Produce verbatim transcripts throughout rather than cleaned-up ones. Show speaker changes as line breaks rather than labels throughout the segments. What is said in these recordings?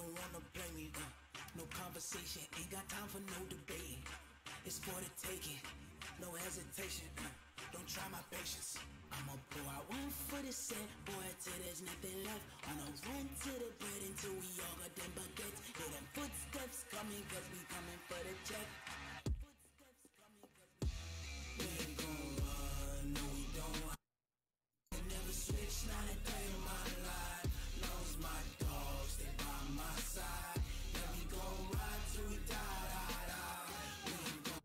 don't wanna blame me. Uh, no conversation, ain't got time for no debating. It's for the taking, no hesitation. Uh, don't try my patience. I'ma pour out one for the set, boy, till there's nothing left. On a run to the bed until we all got them baguettes. Hear them footsteps coming, cause we coming for the check. Footsteps coming, cause we, we ain't gon' run, no we don't. I never switch, not a day in my life. Knows my dogs, they by my side. Yeah, we gon' ride till we die, die, die. We ain't gon'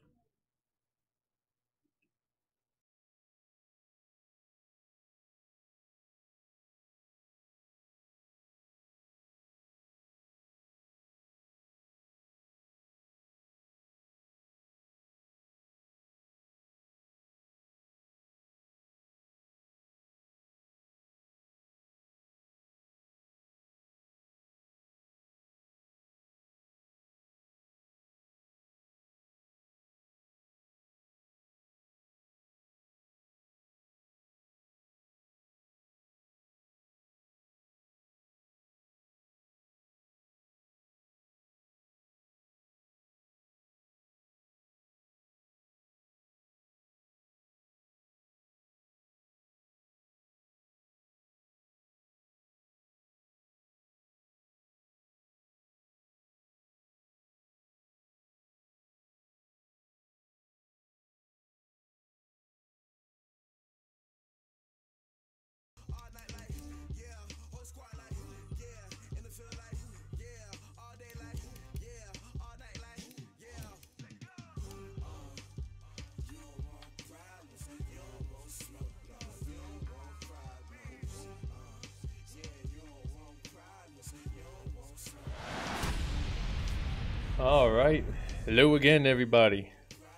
All right, hello again, everybody.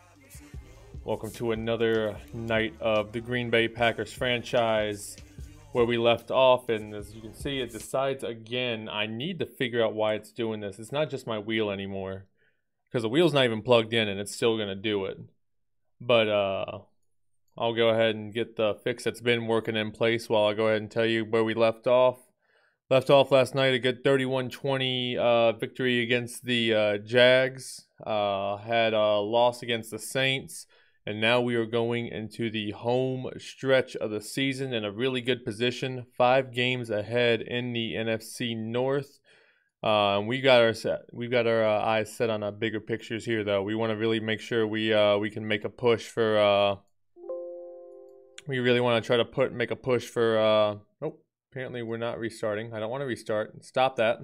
Welcome to another night of the Green Bay Packers franchise, where we left off. And as you can see, it decides again. I need to figure out why it's doing this. It's not just my wheel anymore, because the wheel's not even plugged in, and it's still gonna do it. But uh, I'll go ahead and get the fix that's been working in place while I go ahead and tell you where we left off. Left off last night, a good thirty-one twenty uh, victory against the uh, Jags. Uh, had a loss against the Saints. And now we are going into the home stretch of the season in a really good position. Five games ahead in the N F C North. Uh, and we got our set, we've got our uh, eyes set on uh, bigger pictures here, though. We want to really make sure we uh, we can make a push for. Uh, we really want to try to put make a push for. Uh, oh. Apparently we're not restarting. I don't want to restart. Stop that.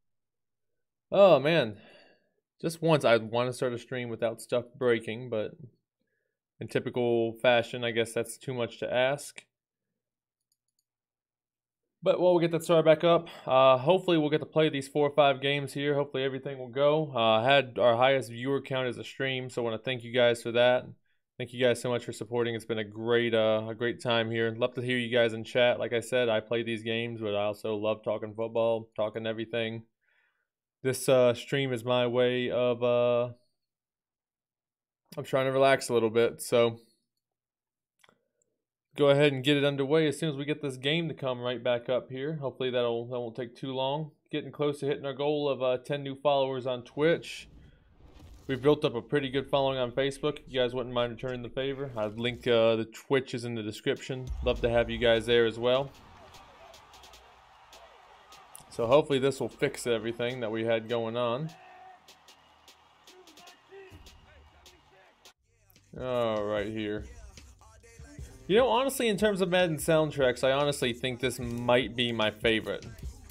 Oh, man. Just once I want to start a stream without stuff breaking, but in typical fashion, I guess that's too much to ask. But while we get that started back up, uh, hopefully we'll get to play these four or five games here. Hopefully everything will go. Uh, had our highest viewer count as a stream, so I want to thank you guys for that. Thank you guys so much for supporting. It's been a great, uh, a great time here. Love to hear you guys in chat. Like I said, I play these games, but I also love talking football, talking everything. This uh, stream is my way of, uh, I'm trying to relax a little bit. So go ahead and get it underway as soon as we get this game to come right back up here. Hopefully that'll that won't take too long. Getting close to hitting our goal of uh, ten new followers on Twitch. We've built up a pretty good following on Facebook. If you guys wouldn't mind returning the favor, I've linked uh, the Twitch is in the description. Love to have you guys there as well. So hopefully this will fix everything that we had going on. All right, here. You know, honestly, in terms of Madden soundtracks, I honestly think this might be my favorite.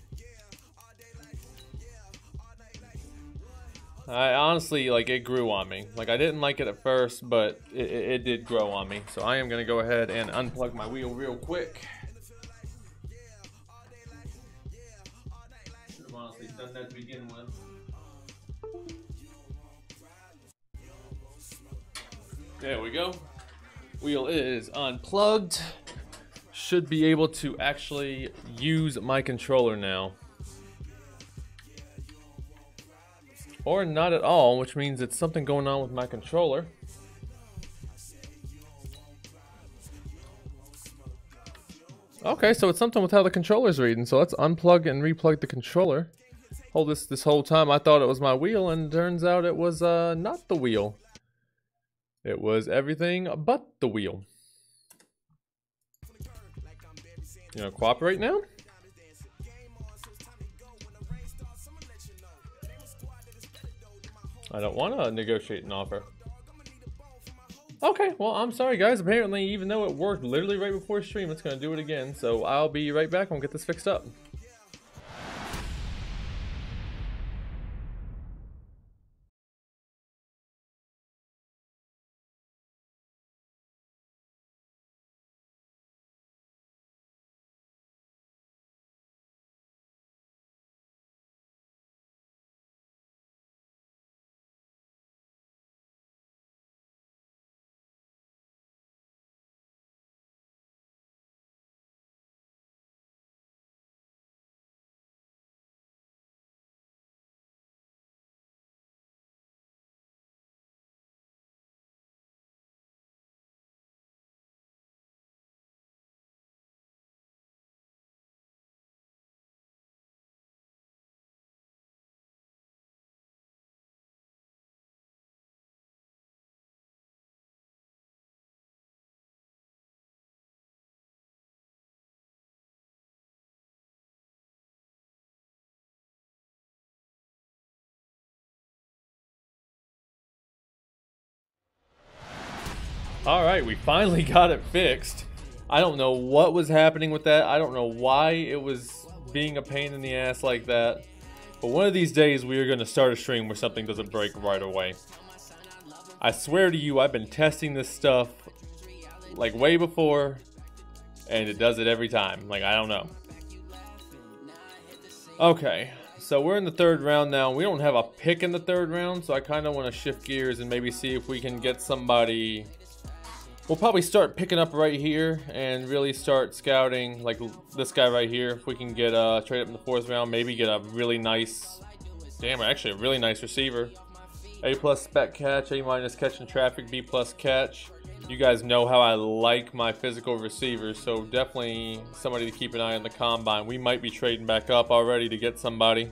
I honestly, like, it grew on me. Like, I didn't like it at first, but it, it, it did grow on me. So I am going to go ahead and unplug my wheel real quick. Should have honestly done that to begin with. There we go. Wheel is unplugged. Should be able to actually use my controller now. Or not at all, which means it's something going on with my controller. Okay, so it's something with how the controller's reading. So let's unplug and replug the controller. Hold this this whole time I thought it was my wheel, and turns out it was uh, not the wheel. It was everything but the wheel. You gonna cooperate now? I don't want to negotiate an offer. Okay, well, I'm sorry, guys. Apparently, even though it worked literally right before stream, it's going to do it again. So I'll be right back. I'll get this fixed up. Alright, we finally got it fixed. I don't know what was happening with that. I don't know why it was being a pain in the ass like that. But one of these days we are going to start a stream where something doesn't break right away. I swear to you, I've been testing this stuff like way before, and it does it every time. Like, I don't know. Okay, so we're in the third round now. We don't have a pick in the third round, so I kind of want to shift gears and maybe see if we can get somebody. We'll probably start picking up right here and really start scouting, like this guy right here. If we can get uh, trade up in the fourth round, maybe get a really nice, damn, actually a really nice receiver. A plus spec catch, A minus catch and traffic, B plus catch. You guys know how I like my physical receivers, so definitely somebody to keep an eye on the combine. We might be trading back up already to get somebody.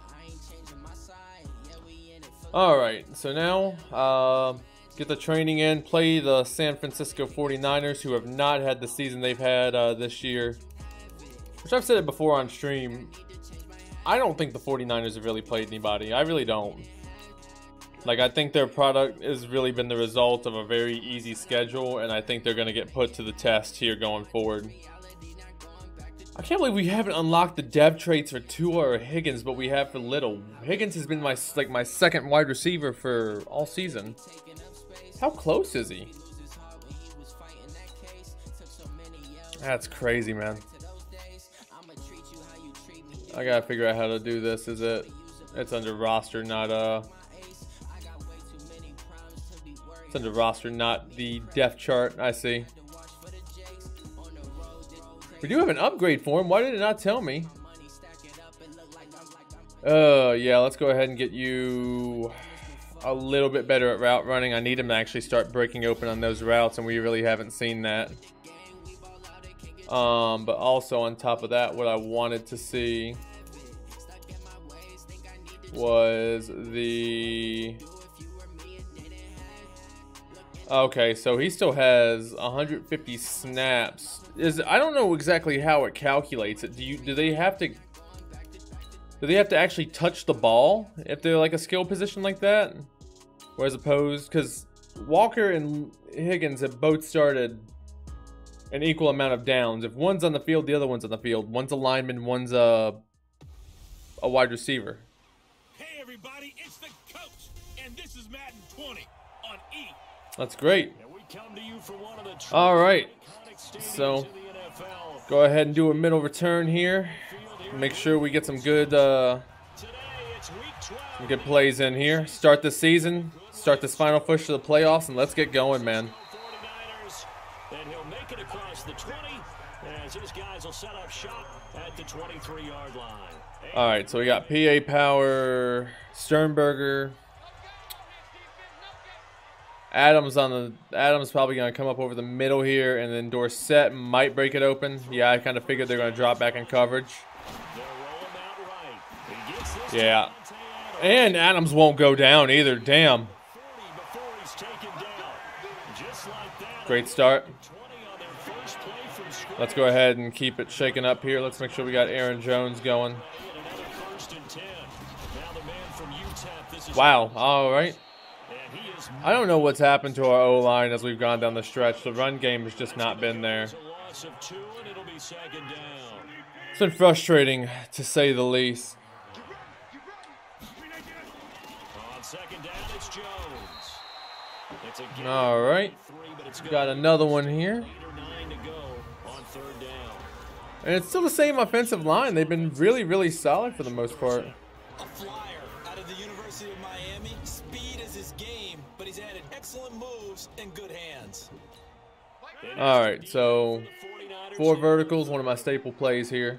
Alright, so now, uh, get the training in, play the San Francisco forty-niners, who have not had the season they've had uh, this year. Which I've said it before on stream. I don't think the forty-niners have really played anybody. I really don't. Like, I think their product has really been the result of a very easy schedule, and I think they're going to get put to the test here going forward. I can't believe we haven't unlocked the dev traits for Tua or Higgins, but we have for Little. Higgins has been my like my second wide receiver for all season. How close is he? That's crazy, man. I gotta figure out how to do this. Is it? It's under roster, not uh. It's under roster, not the depth chart. I see. We do have an upgrade for him. Why did it not tell me? Oh, uh, yeah. Let's go ahead and get you a little bit better at route running. I need him to actually start breaking open on those routes, and we really haven't seen that. Um, but also on top of that, what I wanted to see was the... Okay, so he still has one hundred fifty snaps. Is I don't know exactly how it calculates it. Do you do they have to do they have to actually touch the ball if they're like a skill position like that? Or as opposed, because Walker and Higgins have both started an equal amount of downs. If one's on the field, the other one's on the field. One's a lineman, one's a a wide receiver.
Hey everybody, it's the coach, and this is Madden twenty on E.
That's great. All right, so go ahead and do a middle return here. Make sure we get some good, uh, some good plays in here. Start the season, start this final push to the playoffs, and let's get going, man.
And he'll make it across the twenty as his guys will set up shop at the twenty-three yard line.
All right, so we got P A Power, Sternberger. Adams on the Adams probably gonna come up over the middle here, and then Dorsett might break it open. Yeah, I kind of figured they're gonna drop back in coverage. Yeah. And Adams won't go down either. Damn. Great start. Let's go ahead and keep it shaken up here. Let's make sure we got Aaron Jones going. Wow. All right. I don't know what's happened to our O-line as we've gone down the stretch. The run game has just not been there. It's been frustrating, to say the least. All right. Got another one here. And it's still the same offensive line. They've been really, really solid for the most part.
A flyer out of the University of Miami. Speed is his game, but he's added excellent moves and good hands.
All right, so four verticals, one of my staple plays here.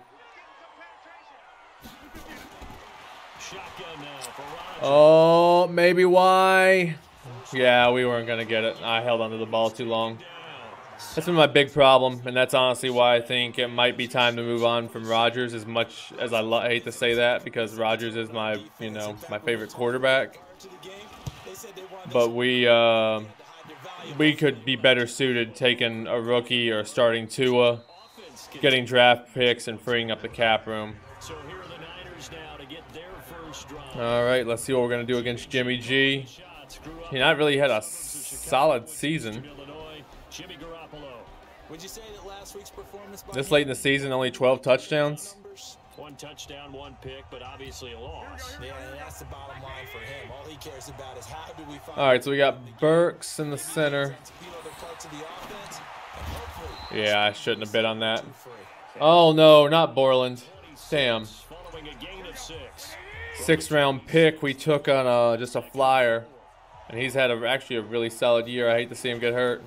Oh, maybe why? Yeah, we weren't going to get it. I held onto the ball too long. That's been my big problem, and that's honestly why I think it might be time to move on from Rodgers, as much as I lo hate to say that, because Rodgers is my, you know, my favorite quarterback. But we uh, we could be better suited taking a rookie or starting Tua, getting draft picks, and freeing up the cap room. All right, let's see what we're going to do against Jimmy G. He not really had a solid season.
Would you say that last week's performance
This late in the season, only twelve touchdowns.
One touchdown, one pick, but obviously a loss.
Yeah, that's the bottom line for him. All he cares about is how do we find.
All right, so we got Burks in the center. Yeah, I shouldn't have bet on that. Oh no, not Borland. Damn. Sixth round pick we took on a, just a flyer, and he's had a, actually a really solid year. I hate to see him get hurt.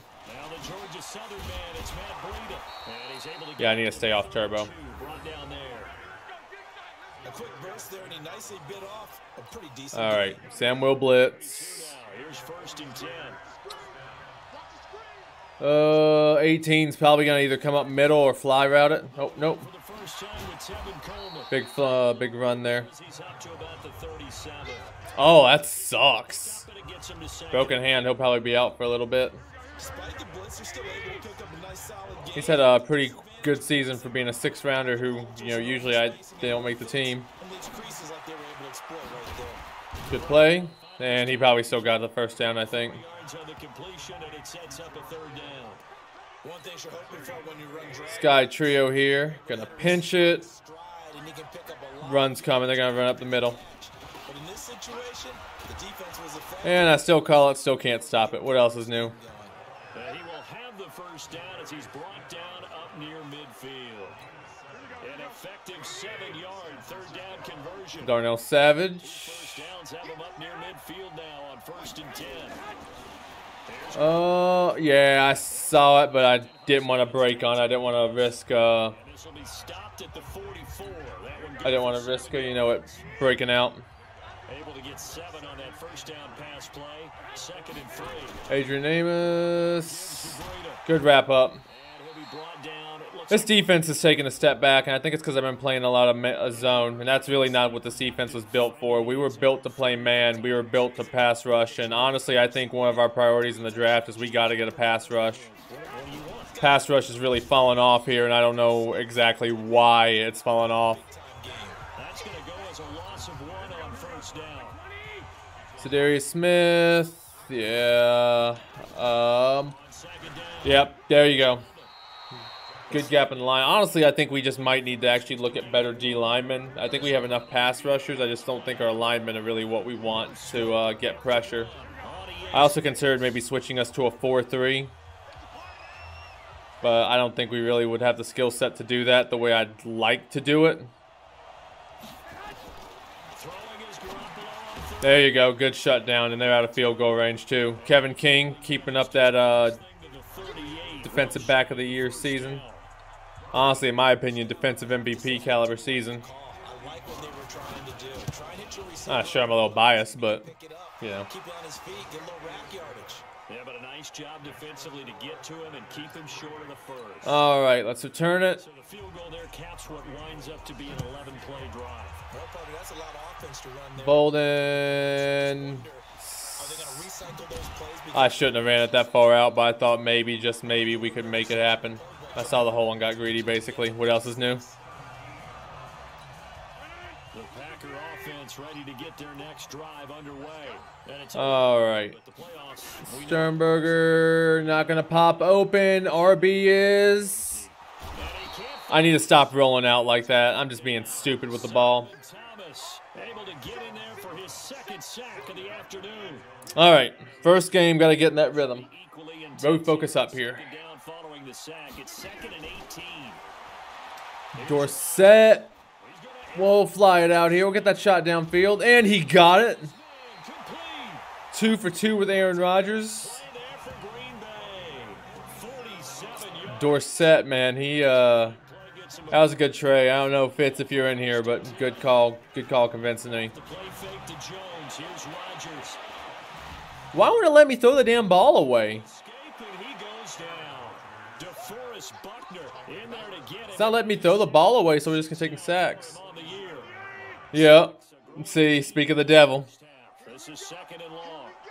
Yeah, I need to stay off turbo. All right, Sam will blitz. Uh, eighteen's probably gonna either come up middle or fly route it. Oh, nope. Big, uh, big run there. Oh, that sucks. Broken hand. He'll probably be out for a little bit. He's had a pretty good season for being a sixth rounder who, you know, usually I they don't make the team. Good play, and he probably still got the first down, I think. Sky trio here, gonna pinch it. Runs coming, they're gonna run up the middle. And I still call it, still can't stop it. What else is new?
He will have the first down as he's brought down up near midfield. An effective seven-yard third down conversion.
Darnell Savage.
First downs have him up near midfield now on first and ten.
Oh, uh, yeah, I saw it, but I didn't want to break on it. I didn't want to risk, uh, I didn't want to risk, you know, it breaking out.
Able to get seven on that first down pass play. Second and three.
Adrian Amos. Good wrap up. This defense is taking a step back, and I think it's because I've been playing a lot of a zone, and that's really not what this defense was built for. We were built to play man. We were built to pass rush, and honestly, I think one of our priorities in the draft is we got to get a pass rush. Pass rush has really fallen off here, and I don't know exactly why it's fallen off.
That's going to go as a loss of one on first down.
Zadarius Smith. Yeah. Um. Yep, there you go. Good gap in the line. Honestly, I think we just might need to actually look at better D linemen. I think we have enough pass rushers. I just don't think our linemen are really what we want to uh, get pressure. I also considered maybe switching us to a four three. But I don't think we really would have the skill set to do that the way I'd like to do it. There you go. Good shutdown, and they're out of field goal range too. Kevin King keeping up that uh, defensive back of the year season. Honestly, in my opinion, defensive M V P caliber season. Ah, sure, I'm a little biased, but, you know.
Yeah, but a Nice job defensively to get to him and keep him short of the first.
All right, let's return it.
So the field goal there caps what winds up to be an eleven play drive.
Well, partner, that's a lot of offense to run there.
Bolden.
Are they going to recycle those plays?
I shouldn't have ran it that far out, but I thought maybe, just maybe, we could make it happen. I saw the hole and got greedy, basically. What else is new?
The Packer offense ready to get their next drive underway. And it's
All right.
but the playoffs, we know-
Sternberger not going to pop open. R B is. I need to stop rolling out like that. I'm just being stupid with the ball.
Thomas able to get in there for his second sack of the afternoon.
All right. First game, got to get in that rhythm.
Equally intense.
Road focus up here.
Down following the sack. It's second and eighteen.
Dorset. We'll fly it out here. We'll get that shot downfield. And he got it. Two for two with Aaron Rodgers. Dorset, man, he uh, that was a good tray. I don't know, Fitz, if you're in here, but good call, good call, convincingly. Why wouldn't it let me throw the damn ball away? It's not letting me throw the ball away, so we're just gonna take sacks. Yeah. Let's see. Speak of the devil.
This is second and long.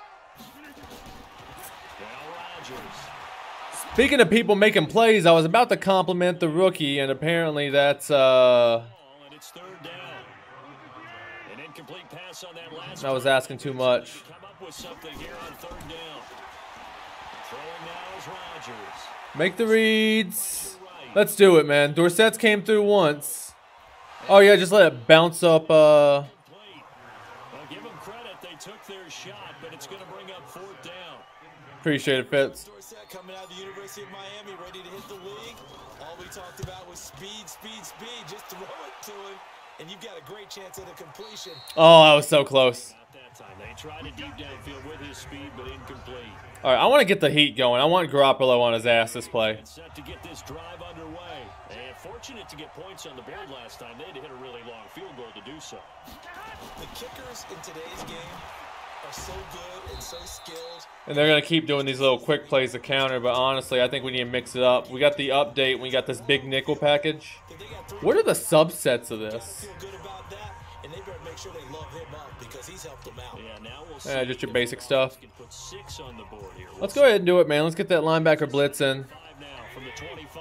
Speaking of people making plays, I was about to compliment the rookie, and apparently that's uh.
And it's third down. An incomplete pass on that last
I was asking too much.
come up with something here on third down. Throwing now is Rodgers.
Make the reads. Let's do it, man. Dorset's came through once. Oh yeah, just let it bounce up. Uh.
Well, give them credit. They took their shot, but it's going to bring up fourth down.
Appreciate it, Fitz.
Dorset coming out of the University of Miami, ready to hit the league. All we talked about was speed, speed, speed. Just throw it to him, and you've got a great chance at a completion.
Oh, I was so close.
Not that time. They tried a deep downfield with his speed, but incomplete.
All right, I want to get the heat going. I want Garoppolo on his ass this play.
Set to get this drive underway. And fortunate to get points on the board last time. They had to hit a really long field goal to do so.
The kickers in today's game are so good and so skilled.
And they're going to keep doing these little quick plays to counter, but honestly, I think we need to mix it up. We got the update. We got this big nickel package. What are the subsets of this?
Feel good about that, and they better make sure they love him up because he's helped them out.
Yeah, now we'll
Yeah,
see
just your
if
basic
the
stuff.
Lions can put six on the board here.
Let's go ahead and do it, man. Let's get that linebacker blitz in.
Five now from the twenty-five.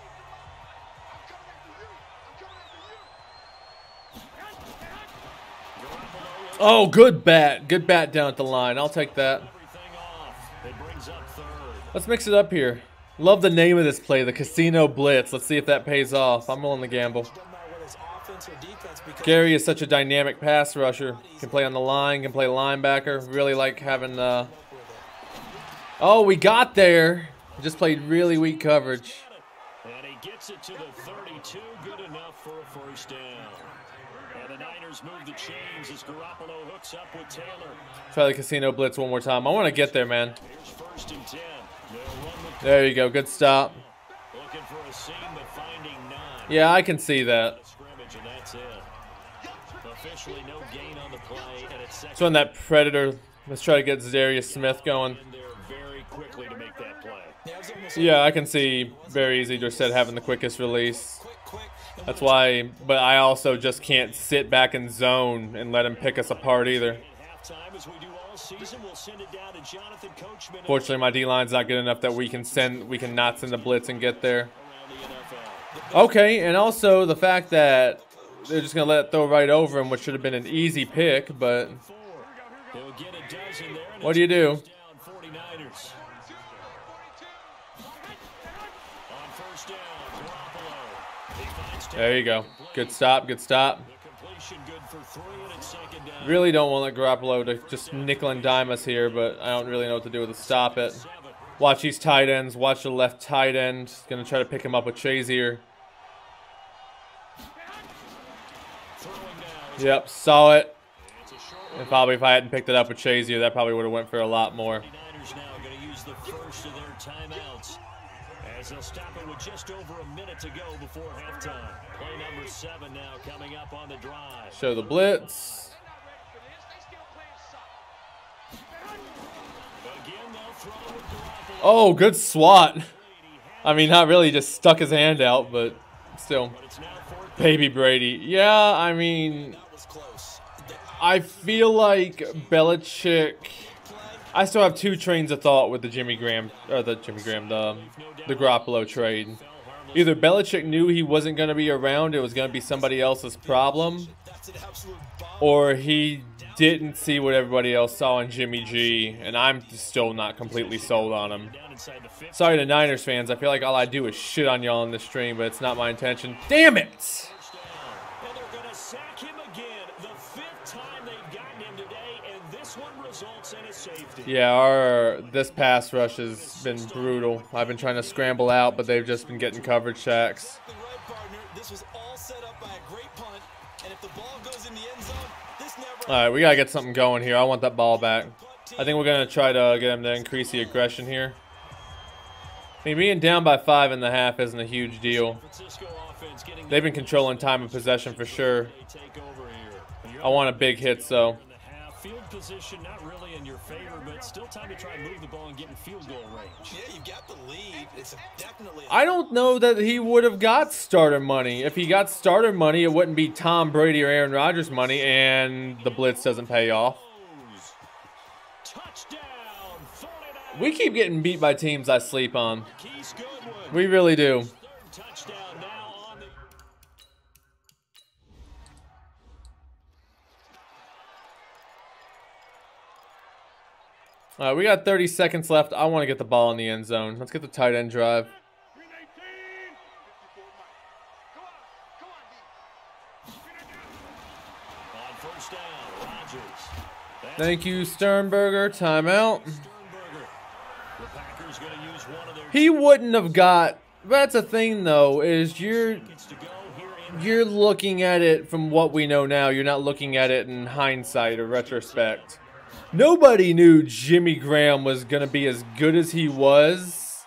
Oh, good bat. Good bat down at the line. I'll take that.
Everything off. It brings up third.
Let's mix it up here. Love the name of this play, the Casino Blitz. Let's see if that pays off. I'm willing to gamble.
Doesn't matter whether it's offense or defense because
Gary is such a dynamic pass rusher. Can play on the line, can play linebacker. Really like having uh Oh, we got there. Just played really weak coverage.
And he gets it to the thirty-two. Good enough for a first down. And the Niners move the chains as Garoppolo hooks up with Taylor.
Try the Casino Blitz one more time. I want to get there, man.
Here's first and ten. They'll run with
There you go. Good stop.
looking for a seam, but finding none.
Yeah, I can see that.
Scrimmage, and that's it. Officially no gain on the play, and it's second.
So on that Predator, let's try to get Zadarius Smith going.
in there very quickly to make that play.
Yeah, it was almost
Yeah, I can see very easy Dorset having the quickest release.
quick, quick. And
That's why, but I also just can't sit back in zone and let him pick us apart either.
At halftime, as we do all season, we'll send it down to Jonathan Coachman
Fortunately, my D-line's not good enough that we can send, we can not send the blitz and get there.
around the N F L.
Okay, and also the fact that they're just gonna let it throw right over him, which should have been an easy pick, but
Four. He'll get a dozen there, and
what do you do?
it's down forty-niners. On first down, Garoppolo. He finds
There you go. Good stop, good stop.
The completion good for three, and it's second down.
Really don't want to let Garoppolo to just nickel and dime us here, but I don't really know what to do to stop it.
Seven.
Watch these tight ends. Watch the left tight end. Gonna try to pick him up with Shazier.
Throwing now is
Yep, saw it.
it's a short
And probably if I hadn't picked it up with Shazier, that probably would have went for a lot more.
forty-niners now going to use the first of their timeouts as they'll stop it with just over a minute to go before halftime. Play number seven now coming up on the drive.
Show the blitz.
Again, they'll
Oh, good swat. I mean, not really, just stuck his hand out, but still. Baby Brady. Yeah, I mean, I feel like Belichick. I still have two trains of thought with the Jimmy Graham, or the Jimmy Graham, the the Garoppolo trade. Either Belichick knew he wasn't going to be around, it was going to be somebody else's problem, or he didn't see what everybody else saw in Jimmy G, and I'm still not completely sold on him. Sorry to Niners fans, I feel like all I do is shit on y'all on the stream, but it's not my intention. Damn it! Yeah, our this pass rush has been brutal. I've been trying to scramble out, but they've just been getting coverage sacks. Alright, we gotta get something going here. I want that ball back. I think we're gonna try to get him to increase the aggression here. I mean, being down by five and a half isn't a huge deal. They've been controlling time of possession for sure. I want a big hit, though.
Field position not really in your favor, but still time to try and move the ball and get in field goal range.
Yeah, you got the lead. It's definitely.
I don't know that he would have got starter money. If he got starter money, it wouldn't be Tom Brady or Aaron Rodgers money, and the blitz doesn't pay off. We keep getting beat by teams I sleep on. We really do. All right, we got thirty seconds left. I want to get the ball in the end zone. Let's get the tight end drive. Thank you, Sternberger. Timeout. He wouldn't have got. That's a thing, though, is you're you're looking at it from what we know now. You're not looking at it in hindsight or retrospect. Nobody knew Jimmy Graham was going to be as good as he was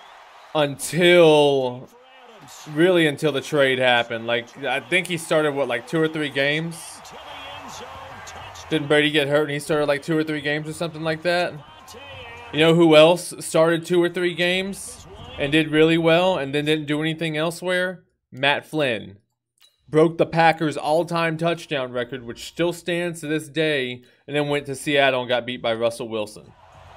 until, really until the trade happened. Like, I think he started, what, like two or three games? Didn't Brady get hurt and he started like two or three games or something like that? You know who else started two or three games and did really well and then didn't do anything elsewhere? Matt Flynn. Broke the Packers' all-time touchdown record, which still stands to this day, and then went to Seattle and got beat by Russell Wilson.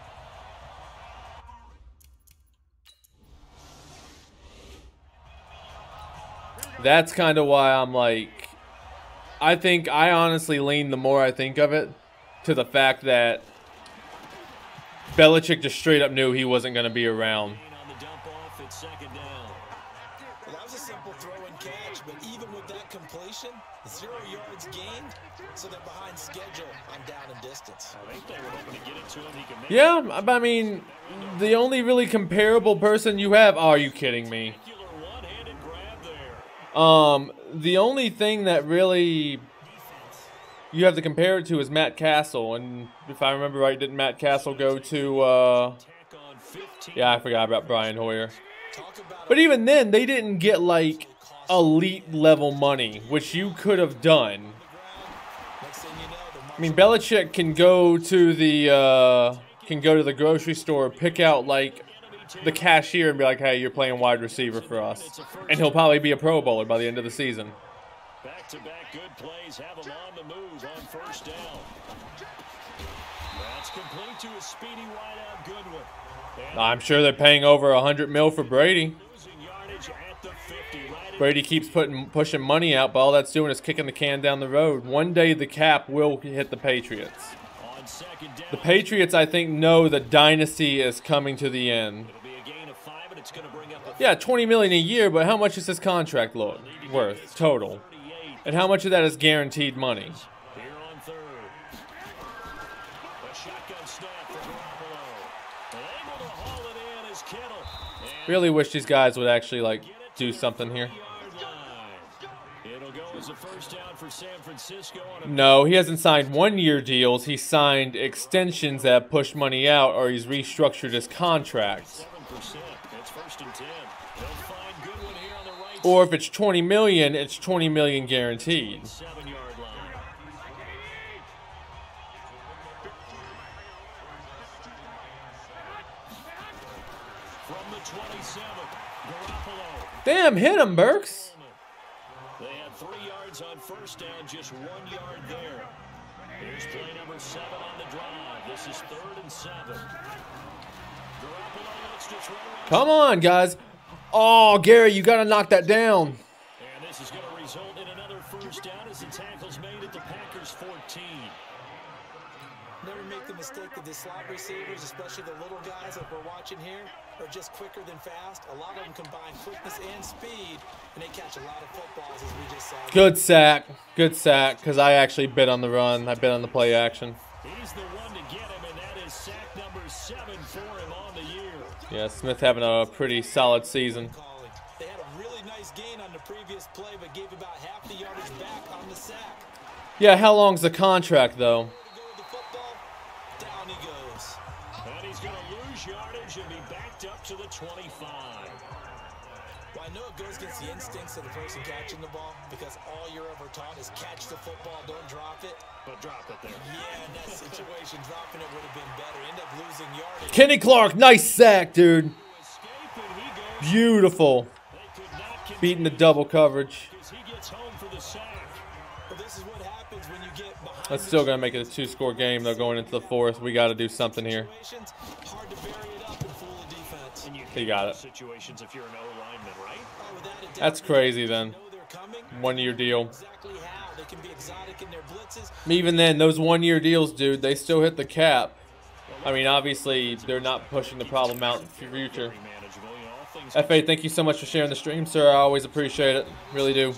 That's kind of why I'm like, I think, I honestly lean, the more I think of it, to the fact that Belichick just straight up knew he wasn't going to be around.
Zero yards gained, so they're behind schedule on down and distance. I think they were hoping to get it to him. He can make
yeah, I mean, the only really comparable person you have. Oh, are you kidding me? Um, the only thing that really you have to compare it to is Matt Castle, and if I remember right, didn't Matt Castle go to? Uh, yeah, I forgot about Brian Hoyer. But even then, they didn't get like elite level money, which you could have done. I mean, Belichick can go to the uh, can go to the grocery store, pick out like the cashier, and be like, "Hey, you're playing wide receiver for us," and he'll probably be a Pro Bowler by the end of the season.
Back-to-back good plays have him on the move on first down. That's complete to a speedy wideout Goodwin.
I'm sure they're paying over a hundred mil for Brady. Brady keeps putting pushing money out, but all that's doing is kicking the can down the road. One day the cap will hit the Patriots. The Patriots, I think, know the dynasty is coming to the end. Yeah, twenty million dollars a year, but how much is his contract look worth total? And how much of that is guaranteed money? Really wish these guys would actually like do something here. No, he hasn't signed one-year deals. He signed extensions that push money out, or he's restructured his contract. Or if it's twenty million dollars, it's twenty million dollars guaranteed. Damn, hit him, Burks.
They had three yards on first down, just one yard there. Here's play number seven on the drive. This is third and seven.
Come on, guys. Oh, Gary, you got to knock that down.
And this is going to result in another first down as the tackle's made at the Packers fourteen.
Never make the mistake of the slot receivers, especially the little guys like we're watching here, are just quicker than fast. A lot of them combine quickness and speed, and they catch a lot of footballs, as we just saw.
Good sack. Good sack, because I actually bet on the run. I bet on the play action.
He's the one to get him, and that is sack number seven for him on the year.
Yeah, Smith having a pretty solid season.
They had a really nice gain on the previous play, but gave about half the yardage back on the sack.
Yeah, how long's the contract, though?
Down he goes.
And he's going to lose yardage and be backed up to the twenty-five.
Well, I know it goes against the instincts of the person catching the ball, because all you're ever taught is catch the football, don't drop it.
But drop it there.
Yeah, in that situation, dropping it would have been better. End up losing yardage.
Kenny Clark, nice sack, dude. Beautiful. Beating the double coverage. That's still going to make it a two-score game, though, going into the fourth. We got to do something here. He got it.
Situations if you're an O-lineman, right?
That's crazy, then. One-year deal. Even then, those one-year deals, dude, they still hit the cap. I mean, obviously, they're not pushing the problem out in the future. F A, thank you so much for sharing the stream, sir. I always appreciate it. Really do.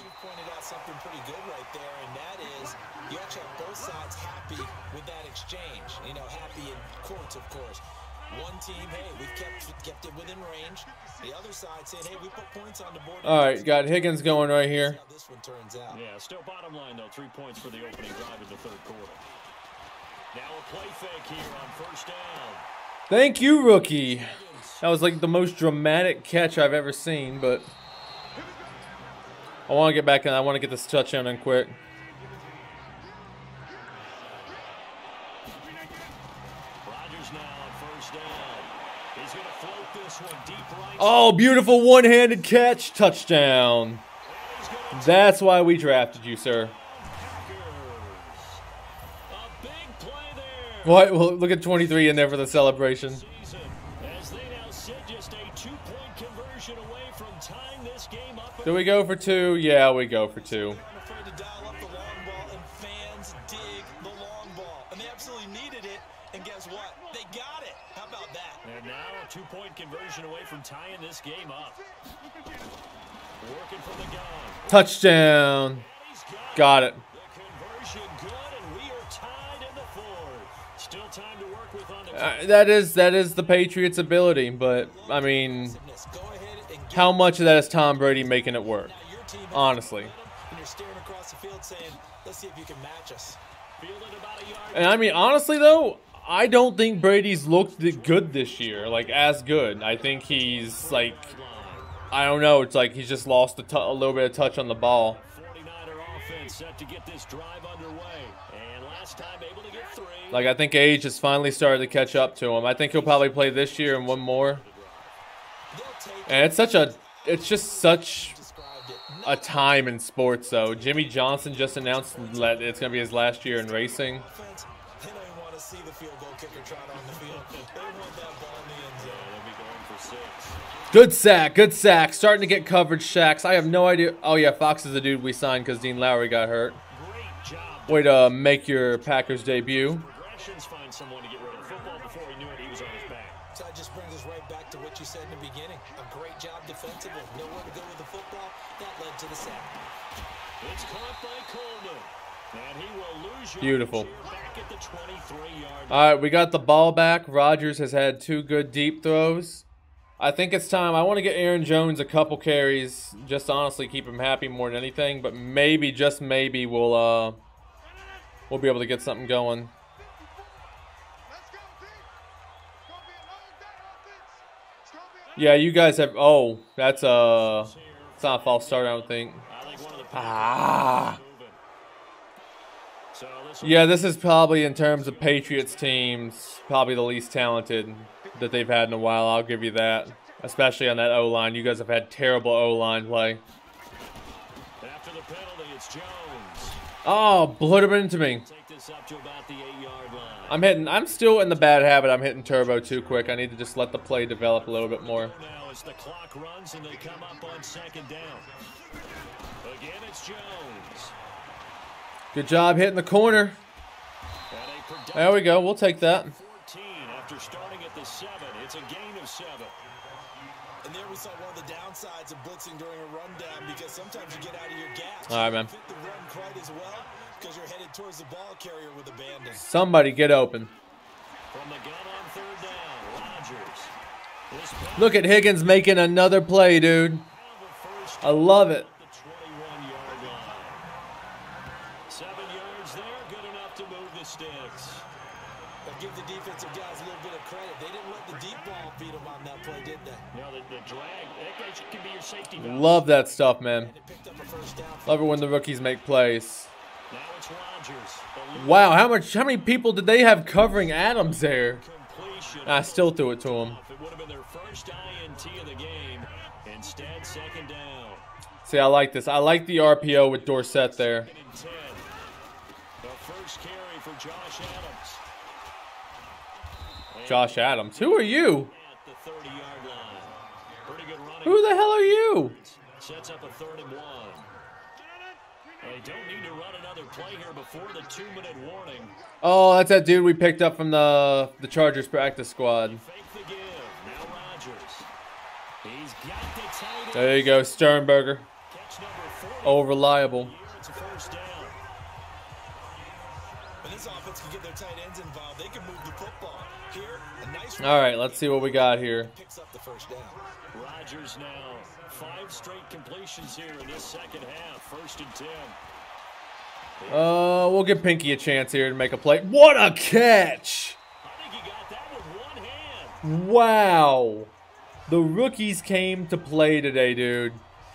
All right, got Higgins going right here.
Yeah, still bottom line though. Three points for the opening drive in the third quarter. Now a play fake here on first down.
Thank you, rookie. That was like the most dramatic catch I've ever seen, but I want to get back and I want to get this touchdown in quick.
Rodgers now on first down. He's going to float this one deep right.
Oh, beautiful one-handed catch, touchdown. That's why we drafted you, sir.
A big play there.
What? Well, look at twenty-three in there for the celebration.
As they now sit just a two-point conversion away from tying this game up.
Do we go for two? Yeah, we go for two.
Afraid to dial up the long ball, and fans dig the long ball, and they absolutely needed it. And guess what? They got it. How about that?
And now a two-point conversion away from tying this game up. Working from the gun.
Touchdown. Got it.
The conversion good, and we are tied in the fourth. Still time to work with on the
Uh, that is that is the Patriots' ability, but I mean, how much of that is Tom Brady making it work? Honestly.
And you're staring across the field saying, let's see if you can match us.
And I mean, honestly though, I don't think Brady's looked good this year, like as good. I think he's like, I don't know, it's like he's just lost a, a little bit of touch on the ball.
forty-niner offense set to get this drive underway. And last time able to get three.
Like, I think age has finally started to catch up to him. I think he'll probably play this year and one more. And it's such a, it's just such a time in sports, though. Jimmy Johnson just announced that it's going to be his last year in racing.
They don't even want to see the field goal kicker trot on the field. They want that ball in the end zone.
They'll be going for six.
Good sack, good sack. Starting to get coverage sacks. I have no idea. Oh, yeah, Fox is the dude we signed because Dean Lowry got hurt.
Great job.
Way to make your Packers debut.
Progressions find someone to get rid of the football before he knew it. He was on his back.
So that just brings us right back to what you said in the beginning. A great job defensively. Nowhere to go with the football. That led to the sack.
It's caught by Coleman. And he will lose
Beautiful.
back at the twenty-three yard.
All right, we got the ball back. Rodgers has had two good deep throws. I think it's time. I want to get Aaron Jones a couple carries, just to honestly keep him happy more than anything. But maybe, just maybe, we'll uh, we'll be able to get something going. Yeah, you guys have. Oh, that's a. It's not a false start, I don't think. Ah. Yeah, this is probably, in terms of Patriots teams, probably the least talented that they've had in a while. I'll give you that. Especially on that O-line. You guys have had terrible O-line play.
After the penalty, it's Jones.
Oh, blew it into me.
Take this up to about the eight-yard line.
I'm hitting. I'm still in the bad habit. I'm hitting turbo too quick. I need to just let the play develop a little bit more.
Now as the clock runs and they come up on second down. Again, it's Jones.
Good job hitting the corner. There we go. We'll take that.
fourteen after starting at the seven. It's a gain of seven.
And there we saw one of the downsides of blitzing during a rundown because sometimes you get out of your gas.
All right, man.
You fit the run quite as well because you're headed towards the ball carrier with abandon.
Somebody get open.
From the gun on third down, Rodgers.
Look at Higgins making another play, dude. I love it.
The twenty-one-yard line. Seven yards there, good enough to move the sticks.
But give the defensive guys a little bit of credit. They didn't let the deep ball beat them on that play, did they?
No, the, the drag, that can be your safety valve.
Love that stuff, man.
And it picked up a first down.
Love it when the rookies make plays.
Now it's Rodgers.
Wow, how much? How many people did they have covering Adams there?
Completion.
I still threw it to him.
It would have been their first I N T of the game. Instead, second down.
See, I like this. I like the R P O with Dorsett there.
Second and ten. The first carry for Josh Adams.
Josh Adams. Who are you?
At the thirty-yard line. Pretty good running.
Who the hell are you?
Sets up a third and one. They don't need to run another play here before the two-minute warning.
Oh, that's that dude we picked up from the the Chargers practice squad.
Fake the give. Now Rodgers. He's got the tight end.
There you go, Sternberger.
Catch number forty.
Oh, reliable.
Here it's a first down.
When this offense can get their tight ends involved, they can move the football. Here, a nice
All right, let's see what we got here.
picks up the first down.
Rodgers now. Five straight completions here in this second half. First and ten.
Uh, we'll give Pinky a chance here to make a play. What a catch!
I think he got that with one hand.
Wow. The rookies came to play today, dude.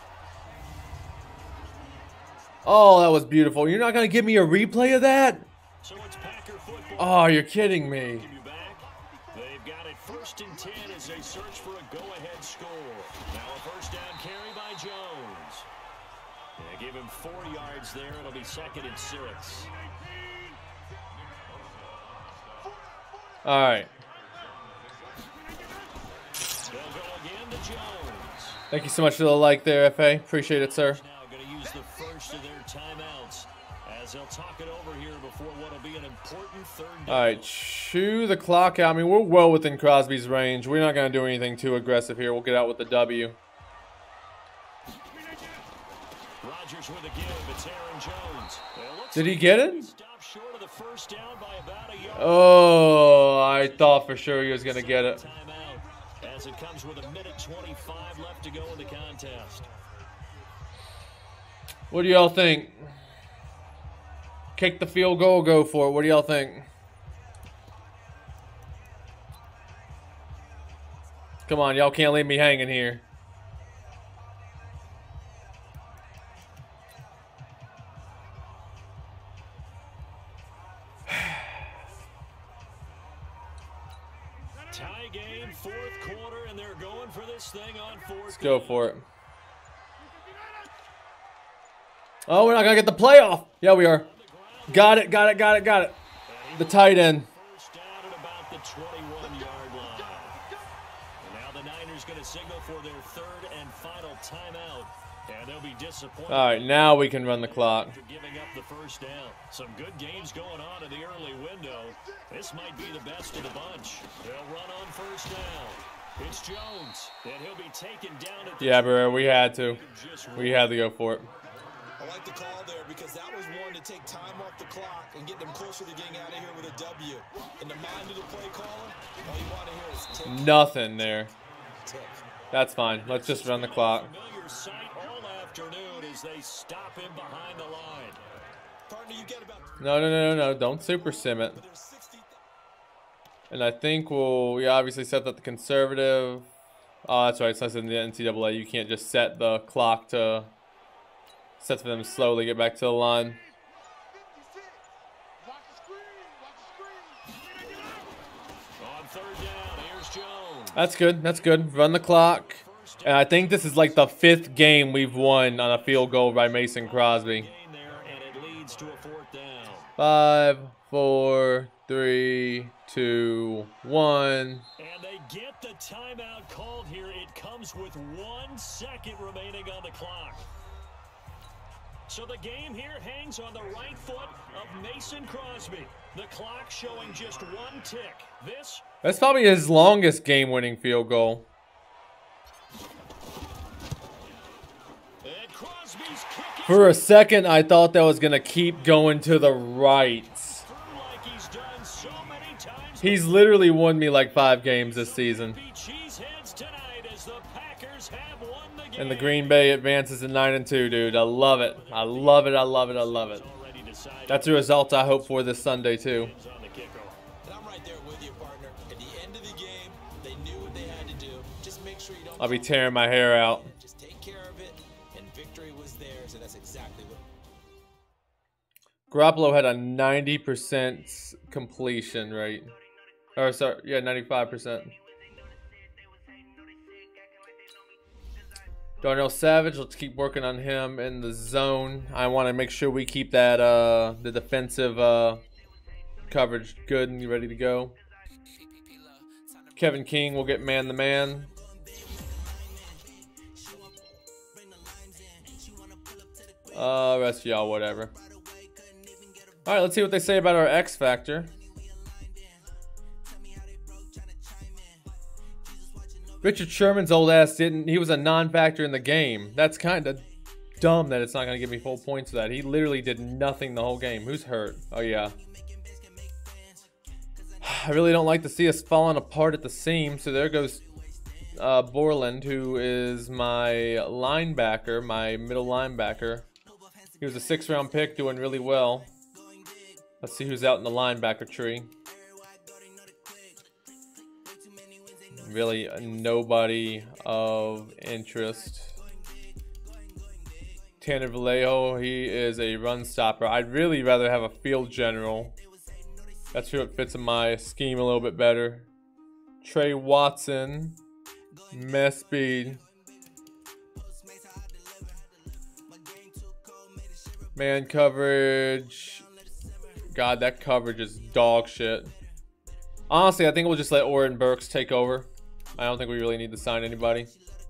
Oh, that was beautiful. You're not going to give me a replay of that?
So it's Packer football.
Oh, you're kidding me.
Give you back. They've got it first and ten as they search for a go-ahead score. Now a first down carry by Jones. They give him four yards there. It'll be second and six.
All right.
They'll go again to Jones.
Thank you so much for the like there, F A. Appreciate it, sir.
Now going to use the first of their timeouts as they'll talk it over here before what will be an important third down.
All right, chew the clock out. I mean, we're well within Crosby's range. We're not going to do anything too aggressive here. We'll get out with the W.
Rodgers with a give. It's Aaron Jones. Well, looks
Did he
like
get it?
stopped short of the first down by about a yard.
Oh, I thought for sure he was going to get it.
Timeout as it comes with a minute twenty-five left to go in the contest.
What do y'all think? Kick the field goal, go for it. What do y'all think? Come on, y'all can't leave me hanging here.
Tie game, fourth quarter, and they're going for this thing on fourth.
Let's go for it. Oh, we're not going to get the playoff. Yeah, we are. Got it, got it, got it, got it. The tight end.
First down at about the twenty-one-yard line. And now the Niners going to signal for their third and final timeout. And they'll be disappointed.
All right, now we can run the clock.
After giving up the first down. Some good games going on in the early window. This might be the best of the bunch. They'll run on first down. It's Jones, and he'll be taken down at the
Yeah, bro, we had to. We had to go for it.
I like the call there because that was one to take time off the clock and get them closer to getting out of here with a W. In the mind of the play caller, all you want to hear is tick,
Nothing there.
tick.
That's fine. Let's just run the clock.
Familiar sight all afternoon as they stop him behind the line.
Partner, you get about
No, no, no, no, no. Don't super sim it.
there's sixty.
And I think we'll, we obviously set that the conservative. Oh, that's right. So in the N C double A, you can't just set the clock to set for them to slowly get back to the line.
On third down, here's Jones.
That's good. That's good. Run the clock. And I think this is like the fifth game we've won on a field goal by Mason Crosby. Five, four, three, two, one.
And they get the timeout called here. It comes with one second remaining on the clock. So the game here hangs on the right foot of Mason Crosby. The clock showing just one tick. This
That's probably his longest game-winning field goal.
and Crosby's kick is
For a second, I thought that was going to keep going to the right.
through like he's done so many times.
He's literally won me like five games this season.
Be cheeseheads tonight as the Packers have won the game.
And the Green Bay advances to nine and two, dude. I love it. I love it. I love it. I love it.
Already decided
That's the result I hope for this Sunday, too.
on the kickoff.
And I'm right there with you, partner. At the end of the game, they knew what they had to do. Just make sure you don't.
I'll be tearing my hair out.
Just take care of it, and victory was theirs, and that's exactly what.
Garoppolo had a ninety percent completion rate. Or, sorry, yeah, ninety-five percent. Darnell Savage, let's keep working on him in the zone. I want to make sure we keep that, uh, the defensive uh, coverage good and ready to go. Kevin King will get man-to-man. Uh, rest of y'all, whatever. All right, let's see what they say about our X Factor. Richard Sherman's old ass didn't, he was a non-factor in the game. That's kind of dumb that it's not going to give me full points for that. He literally did nothing the whole game. Who's hurt? Oh, yeah. I really don't like to see us falling apart at the seam. So there goes uh, Borland, who is my linebacker, my middle linebacker. He was a six-round pick, doing really well. Let's see who's out in the linebacker tree. Really nobody of interest. Tanner Vallejo, he is a run stopper. I'd really rather have a field general. That's who it fits in my scheme a little bit better. Trey Watson, mess speed. Man coverage. God, that coverage is dog shit. Honestly, I think we'll just let Oren Burks take over. I don't think we really need to sign anybody.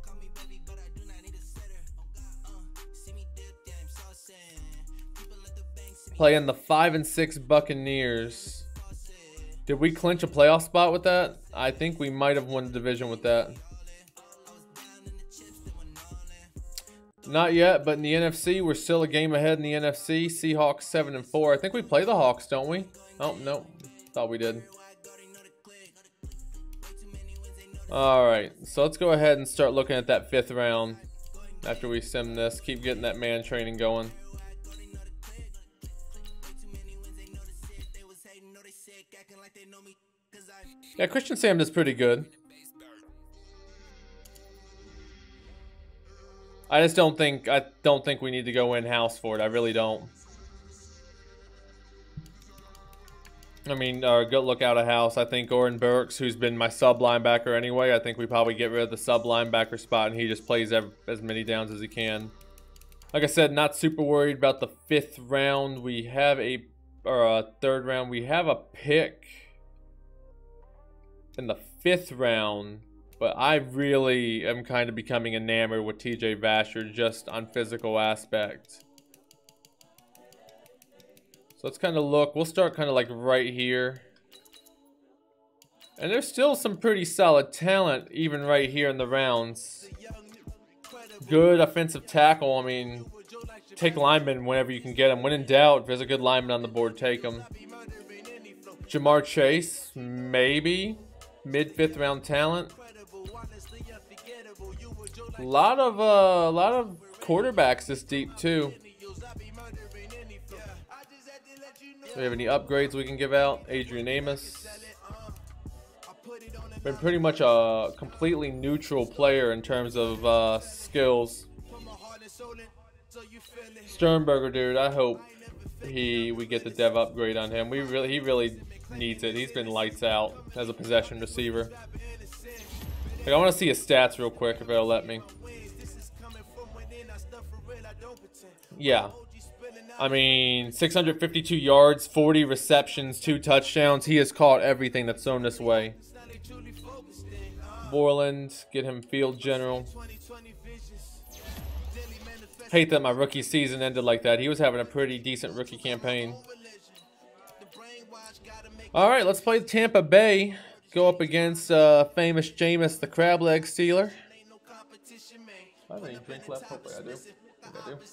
Playing the five and six Buccaneers. Did we clinch a playoff spot with that? I think we might have won the division with that. Not yet, but in the N F C, we're still a game ahead in the N F C. Seahawks seven and four. I think we play the Hawks, don't we? Oh, no. Thought we did. Alright, so let's go ahead and start looking at that fifth round after we sim this. Keep getting that man training going. Yeah, Christian Sam does pretty good. I just don't think I don't think we need to go in-house for it. I really don't. I mean, uh, go look out of house. I think Oren Burks, who's been my sub linebacker anyway, I think we probably get rid of the sub linebacker spot and he just plays every, as many downs as he can. Like I said, not super worried about the fifth round. We have a, or a third round. We have a pick in the fifth round, but I really am kind of becoming enamored with T J Vasher just on physical aspect. So let's kind of look. We'll start kind of like right here. And there's still some pretty solid talent even right here in the rounds. Good offensive tackle. I mean, take linemen whenever you can get them. When in doubt, if there's a good lineman on the board, take them. Jamar Chase, maybe. Mid-fifth round talent. A lot of, uh, a lot of quarterbacks this deep, too. Do we have any upgrades we can give out? Adrian Amos. Been pretty much a completely neutral player in terms of uh, skills. Sternberger, dude, I hope he we get the dev upgrade on him. We really he really needs it. He's been lights out as a possession receiver. Like, I want to see his stats real quick if it'll let me. Yeah. I mean, six hundred fifty-two yards, forty receptions, two touchdowns. He has caught everything that's thrown this way. Borland, get him field general. Hate that my rookie season ended like that. He was having a pretty decent rookie campaign. All right, let's play Tampa Bay. Go up against uh, famous Jameis, the crab leg stealer. I have any drink left? Hopefully I do. I think I do.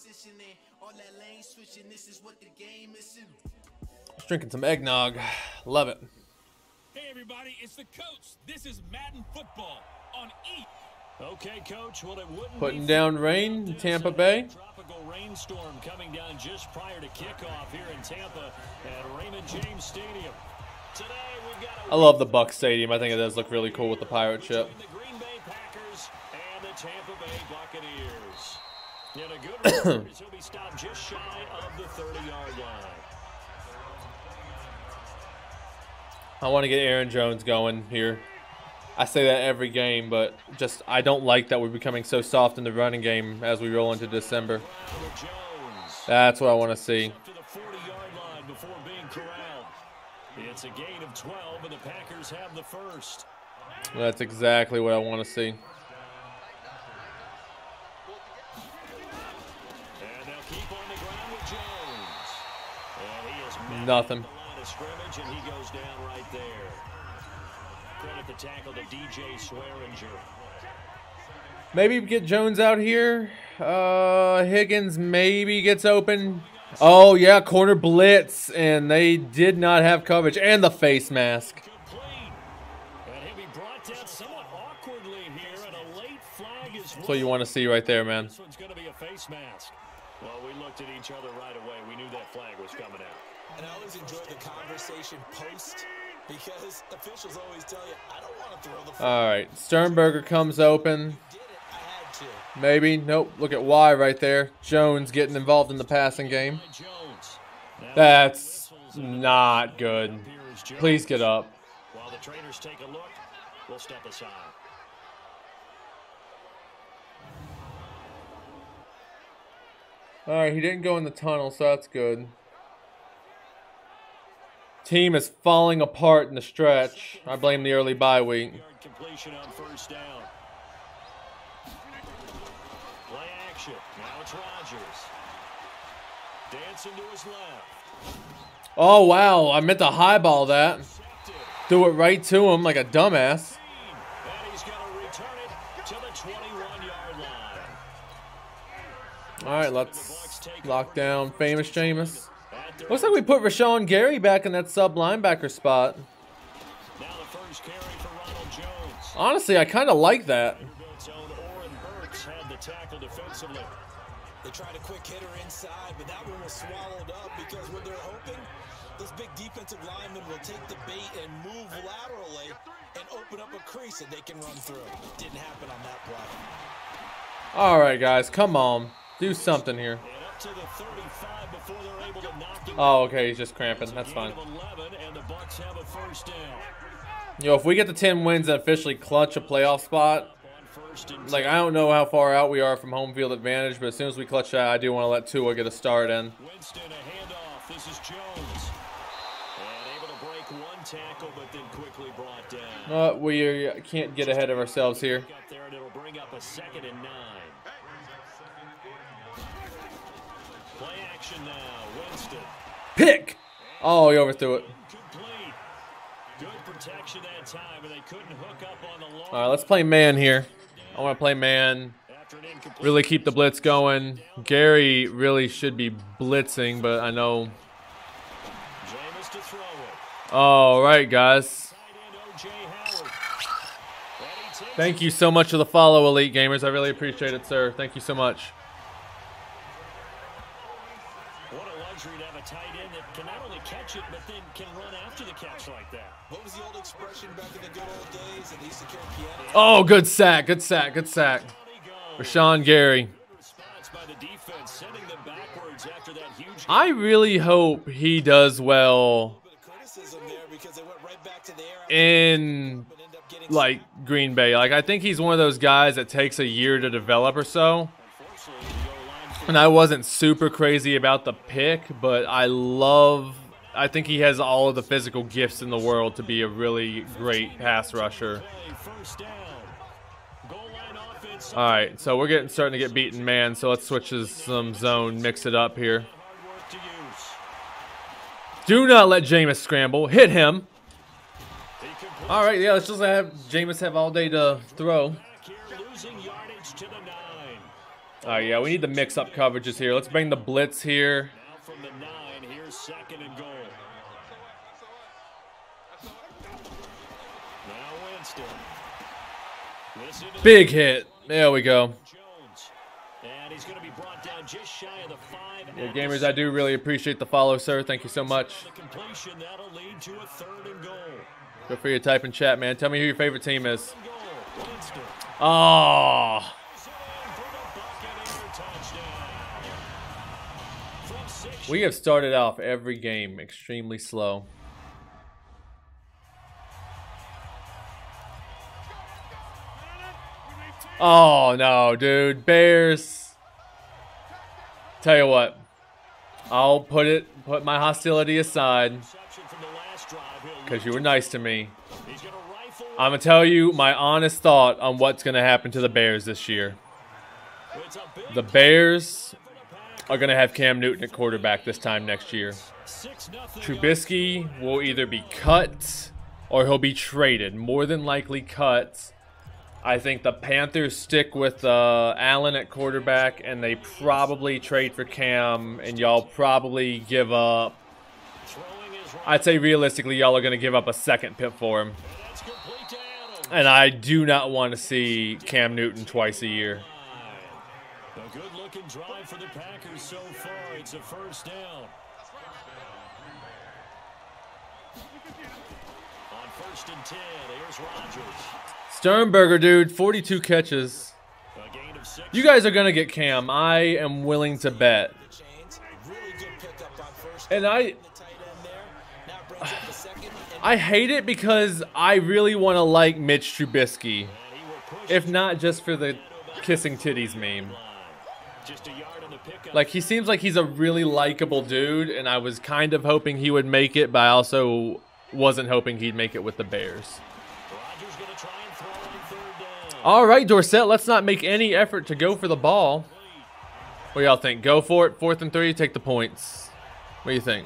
Just drinking some eggnog. Love it.
Hey everybody, it's the coach. This is Madden Football on E.
Okay, coach. Well, it wouldn't
Putting down rain in Tampa Bay.
Tropical rainstorm coming down just prior to kickoff here in Tampa at Raymond James Stadium. Today we've got
I love the Bucs Stadium. I think it does look really cool with the pirate ship.
the Green Bay Packers and the Tampa Bay Buccaneers. And a good report is he'll be stopped just shy of the thirty-yard line.
I want to get Aaron Jones going here. I say that every game, but just I don't like that we're becoming so soft in the running game as we roll into December. That's what I want to see.
To the forty-yard line before being corralled. It's a gain of twelve, and the Packers have the first.
That's exactly what I want to see.
And they'll keep on the ground with Jones. And he is met
Nothing.
at the line of scrimmage, and he goes down right there. Credit the tackle to D J Swearinger.
Maybe get Jones out here. Uh, Higgins maybe gets open. Oh, yeah, corner blitz. And they did not have coverage. And the face mask.
And he'll be brought down somewhat awkwardly here, and a late flag is
That's what you want to see right there, man.
This one's going to be a face mask. Well, we looked at each other right away. We knew that flag was coming out.
And I always enjoy the conversation post because officials always tell you, I don't want to throw the flag.
All right, Sternberger comes open.
Did it, I had to.
Maybe. Nope. Look at Y right there. Jones getting involved in the passing game. That's not good. Please get up.
While the trainers take a look, we'll step aside.
All right, he didn't go in the tunnel, so that's good. Team is falling apart in the stretch. I blame the early bye week.
Completion on first down. Play action. Now it's Rodgers. Dancing to his left.
Oh, wow. I meant to highball that. Threw it right to him like a dumbass.
And he's going to return it to the twenty-one-yard line.
All right, let's lock down famous Jameis. Looks like we put Rashawn Gary back in that sub linebacker spot.
Now the first carry for Ronald Jones.
Honestly, I kind of like that.
Had the tackle defensively.
They tried a quick hitter inside, but that one was swallowed up because what they're hoping, this big defensive lineman will take the bait and move laterally and open up a crease that they can run through. Didn't happen on that play.
All right, guys, come on. Do something here.
And up to the thirty-five before they're able to knock him.
Oh, okay, he's just cramping. That's fine.
eleven, and the Bucs have a first down.
Yo, if we get the ten wins and officially clutch a playoff spot, like, I don't know how far out we are from home field advantage, but as soon as we clutch that, I do want to let Tua get a start in.
Winston, a handoff. This is Jones. And able to break one tackle, but then quickly brought down.
Uh, we can't get ahead of ourselves here.
Up there, and it'll bring up a second and nine. Play action now. Winston.
Pick! Oh, he overthrew it.
Complete. Good protection that time, and they couldn't hook up on the long.
All right, let's play man here. I want to play man. Really keep the blitz going. Gary really should be blitzing, but I know.
Jameis to throw it.
All right, guys. Thank you so much for the follow, Elite Gamers. I really appreciate it, sir. Thank you so much.
What a luxury to have a tight end that can not only catch it, but then can run after the catch like that.
What was the old expression back in the good old days that they used to carry piano?
Oh, good sack, good sack, good sack. Rashawn Gary. I really hope he does well in like Green Bay. Like, I think he's one of those guys that takes a year to develop or so. And I wasn't super crazy about the pick, but I love, I think he has all of the physical gifts in the world to be a really great pass rusher. All right, so we're getting starting to get beaten, man. So let's switch to some zone, mix it up here. Do not let Jameis scramble. Hit him. All right, yeah, let's just have Jameis have all day to throw. All right, yeah, we need to mix up coverages here. Let's bring the blitz here.
From the nine, here's second and goal. Now Winston.
Big hit. There we go.
And he's going to be brought down just shy of the five.
Yeah, gamers, I do really appreciate the follow, sir. Thank you so much.
Completion, that'll lead to a third and goal.
Feel free to type in chat, man. Tell me who your favorite team is. Oh. We have started off every game extremely slow. Oh, no, dude. Bears. Tell you what. I'll put it, put my hostility aside because you were nice to me. I'm going to tell you my honest thought on what's going to happen to the Bears this year. The Bears are going to have Cam Newton at quarterback this time next year. Trubisky will either be cut or he'll be traded. More than likely cut. I think the Panthers stick with uh, Allen at quarterback, and they probably trade for Cam, and y'all probably give up. I'd say realistically, y'all are going to give up a second pick for him. And I do not want to see Cam Newton twice a year.
A good-looking drive for the Packers so far. It's a first down. On first and ten, here's Rodgers.
Sternberger, dude, forty-two catches. You guys are going to get Cam. I am willing to bet. And I I hate it because I really want to like Mitch Trubisky. If not just for the kissing titties meme. Like, he seems like he's a really likable dude, and I was kind of hoping he would make it, but I also wasn't hoping he'd make it with the Bears. All right, Dorsett, let's not make any effort to go for the ball. What do y'all think? Go for it. Fourth and three, take the points. What do you think?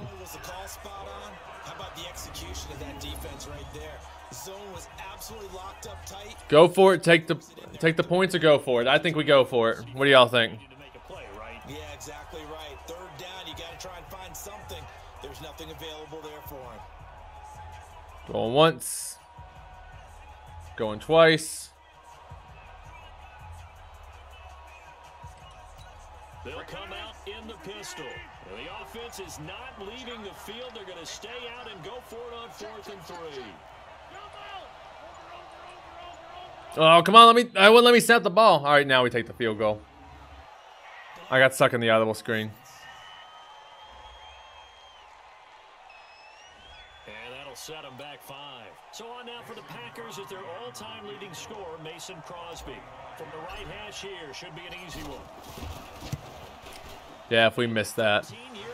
Go for it. Take the take the points or go for it. I think we go for it. What do y'all think?
Yeah, exactly right. Third down, you got to try and find something. There's nothing available there for him.
Going once. Going twice.
They'll come out in the pistol. The offense is not leaving the field. They're going to stay out and go for it on fourth and three.
Oh, come on. Let me. I wouldn't let me snap the ball. All right, now we take the field goal. I got stuck in the audible screen.
And that'll set them back five. So on now for the Packers is their all-time leading scorer, Mason Crosby. From the right hash here, should be an easy one.
Yeah, if we miss that.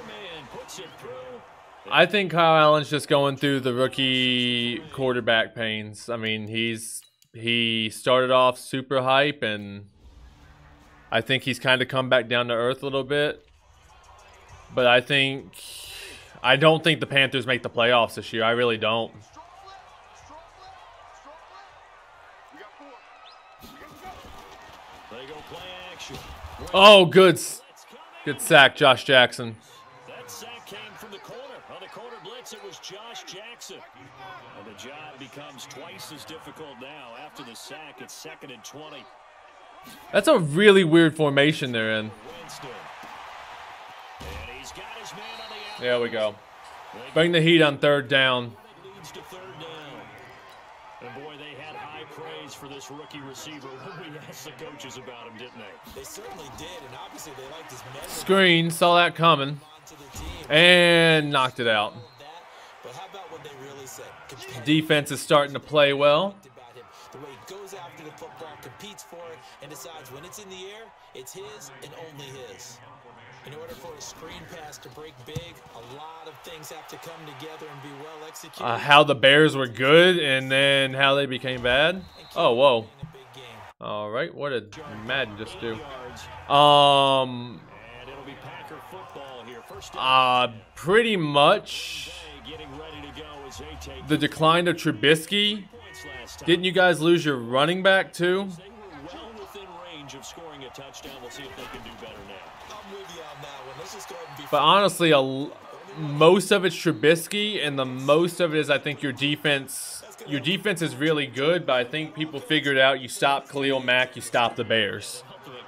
I think Kyle Allen's just going through the rookie quarterback pains. I mean, he's he started off super hype, and I think he's kind of come back down to earth a little bit. But I think I don't think the Panthers make the playoffs this year. I really don't. Oh, good. Good sack, Josh Jackson.
That sack came from the corner. On the corner blitz, it was Josh Jackson. And the job becomes twice as difficult now. After the sack, it's second and twenty.
That's a really weird formation they're in. There we go. Bring the heat on third down.
And boy, they had high praise for this rookie receiver when we asked the coaches about him, didn't they?
They certainly did, and obviously they liked his measure.
Screen, saw that coming, and knocked it out.
But how about what they really said?
Defense is starting to play well.
The way he goes after the football, competes for it, and decides when it's in the air, it's his and only his. In order for a screen pass to break big, a lot of things have to come together and be well executed.
Uh, how the Bears were good and then how they became bad. Oh, whoa. All right, what did Madden just do? Um, uh, pretty much the decline of Trubisky. Didn't you guys lose your running back too? But honestly, a, most of it's Trubisky, and the most of it is I think your defense. Your defense is really good, but I think people figured out you stop Khalil Mack, you stop the Bears.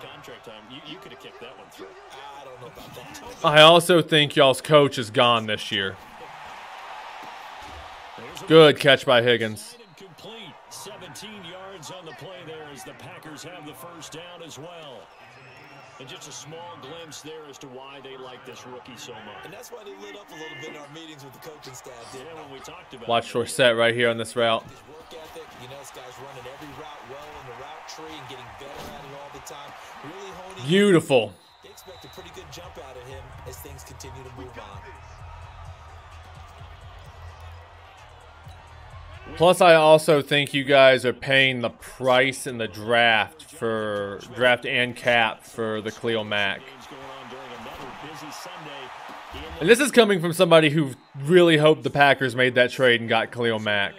I also think y'all's coach is gone this year. Good catch by Higgins.
seventeen yards on the play there as the Packers have the first down as well. And just a small glimpse there as to why they like this rookie so much.
And that's why they lit up a little bit in our meetings with the coaching staff.
Yeah, when we talked about
Watch Dorsett right here on this route.
His work ethic, you know, this guy's running every route well in the route tree and getting better at it all the time. Really honing.
Beautiful.
They expect a pretty good jump out of him as things continue to move on.
Plus, I also think you guys are paying the price in the draft for draft and cap for the Khalil Mack. And this is coming from somebody who really hoped the Packers made that trade and got Khalil Mack.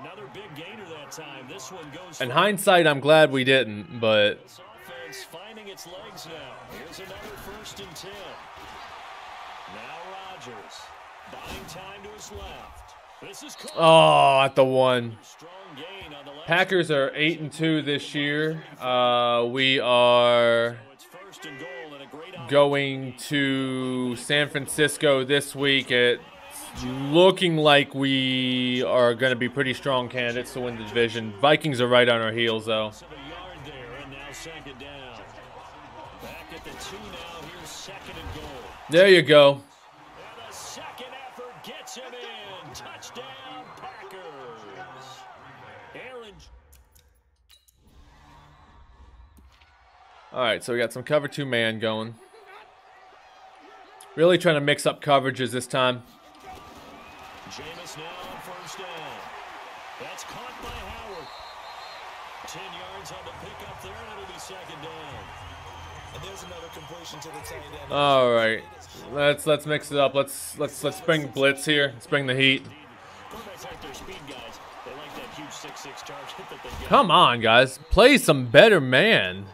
In hindsight, I'm glad we didn't, but
finding its legs now. Here's another first and ten. Now Rodgers buying time to his left.
Oh, at the one. Packers are eight and two this year. Uh, we are going to San Francisco this week. It's looking like we are going to be pretty strong candidates to win the division. Vikings are right on our heels, though. There you go. All right, so we got some cover two man going. Really trying to mix up coverages this time.
Jameis now on first down. That's caught by Howard. Ten yards on the pickup there, and it'll be second down.
And there's another completion to the tight end.
All right, let's let's mix it up. Let's let's let's bring blitz here. Let's bring the heat. Come on, guys, play some better man.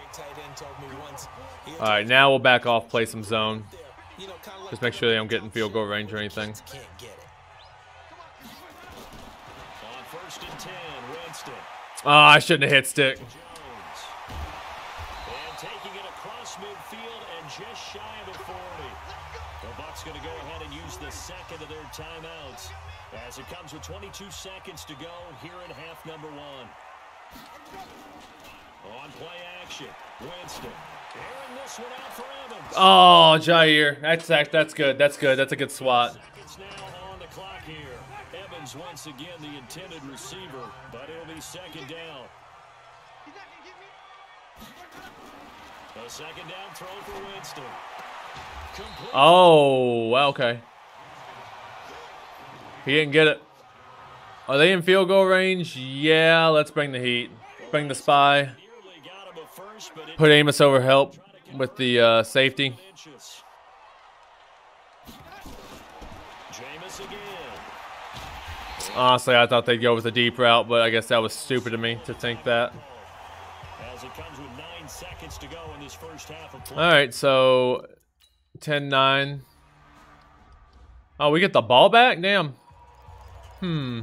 All right, now we'll back off, play some zone. Just make sure they don't get in field goal range or anything. Oh, I shouldn't have hit stick.
And taking it across midfield and just shy of the forty. The Bucs going to go ahead and use the second of their timeouts as it comes with twenty-two seconds to go here in half number one. On play action, Winston. Airing this one out for Evans.
Oh, Jair. That's that's good. That's good. That's a good swat.
Seconds now on the clock here. Evans once again the intended receiver, but it'll be second down. A second down throw for Winston. Complete.
Oh, okay. He didn't get it. Are they in field goal range? Yeah, let's bring the heat. Bring the spy. Put Amos over help with the uh, safety. Honestly, I thought they'd go with a deep route, but I guess that was stupid of me to think that. All right, so ten nine. Oh, we get the ball back? Damn. Hmm.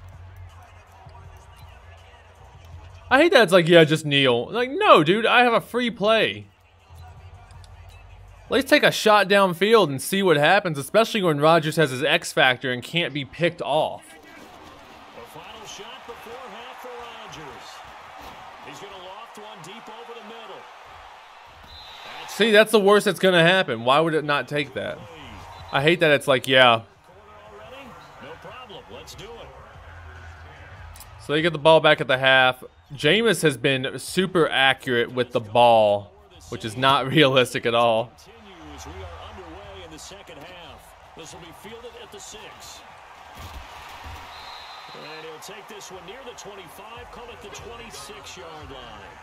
I hate that it's like, yeah, just kneel. Like, no, dude, I have a free play. Let's take a shot downfield and see what happens, especially when Rodgers has his X factor and can't be picked off.
A final shot before half for Rodgers. He's going to loft one deep over the middle. That's
see, that's the worst that's going to happen. Why would it not take that? I hate that it's like, yeah.
No problem. Let's do it.
So they get the ball back at the half. Jameis has been super accurate with the ball, which is not realistic at all.
We are underway in the second half. This will be fielded at the six. And he'll take this one near the twenty-five, call it the twenty-six yard line.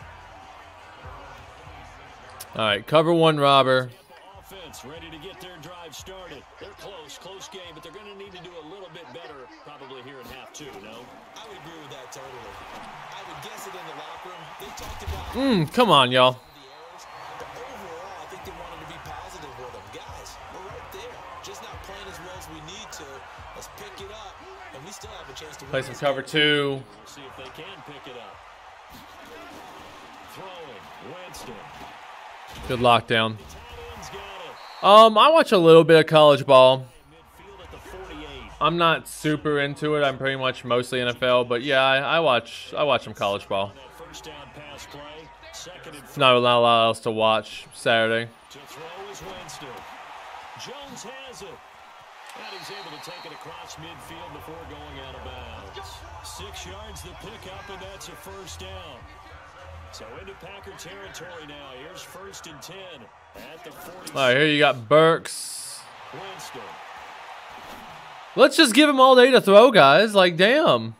All right, cover one, robber.
Offense ready to get their drive started. They're close, close game, but they're going to need to do a little bit better probably here in half two, no?
I would agree with that totally. I would guess it in the locker room. They talked about
Mm, come on, y'all.
the errors, but overall, I think they wanted to be positive with them. Guys, we're right there. Just not playing as well as we need to. Let's pick it up, and we still have a chance to win.
Play some
this
cover two.
We'll see if they can pick it up. Throwing, Winston.
Good lockdown.
The tight end's got it.
Um, I watch a little bit of college ball.
Midfield at the forty-eight.
I'm not super into it. I'm pretty much mostly N F L, but yeah, I, I watch. I watch some college ball.
That first down pass play. Second and
Not a lot, a lot else to watch Saturday.
to throw is Winston. Jones has it. And he's able to take it across midfield before going out of bounds. Six yards the pickup, and that's a first down. So into Packer territory now. Here's first and ten at the forty.
All right, here you got Burks.
Winston.
Let's just give him all day to throw, guys. Like, damn.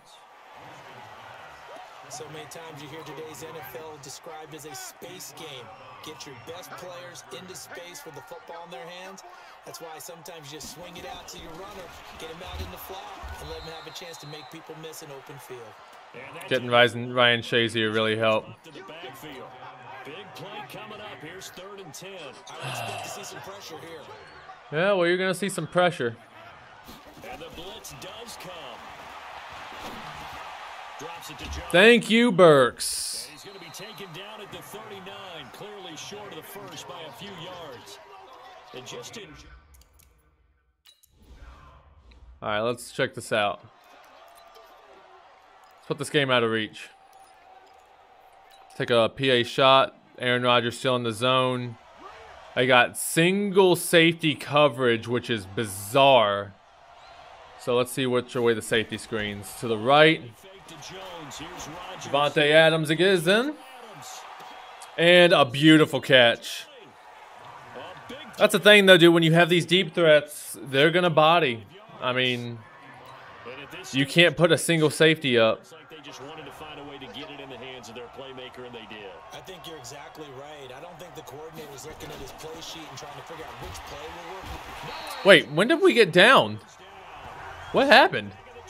So many times you hear today's N F L described as a space game. Get your best players into space with the football in their hands. That's why sometimes you just swing it out to your runner, get him out in the flat, and let him have a chance to make people miss an open field.
Getting Ryzen, Ryan Shazier really helped.
To the backfield. Big play coming up. Here's third and ten.
I would expect to see some pressure here.
Yeah, well, you're going to see some pressure.
And the blitz does come. Drops it to Jones.
Thank you, Burks.
And he's going to be taken down at the thirty-nine. Clearly short of the first by a few yards. And just in...
All right, let's check this out. Let's put this game out of reach. Take a P A shot. Aaron Rodgers still in the zone. I got single safety coverage, which is bizarre. So let's see which way the safety screens. To the right.
Fake to Jones. Here's Rodgers.
Devontae Adams again. And a beautiful catch.
A big
That's the thing, though, dude. When you have these deep threats, they're going to body. I mean,
And at this
you
stage,
can't put a single safety up.
it's like they just wanted to find a way to get it in the hands of their playmaker, and they did.
I think you're exactly right. I don't think the coordinator's looking at his play sheet and trying to figure out which play will work.
Wait, when did we get down? What happened?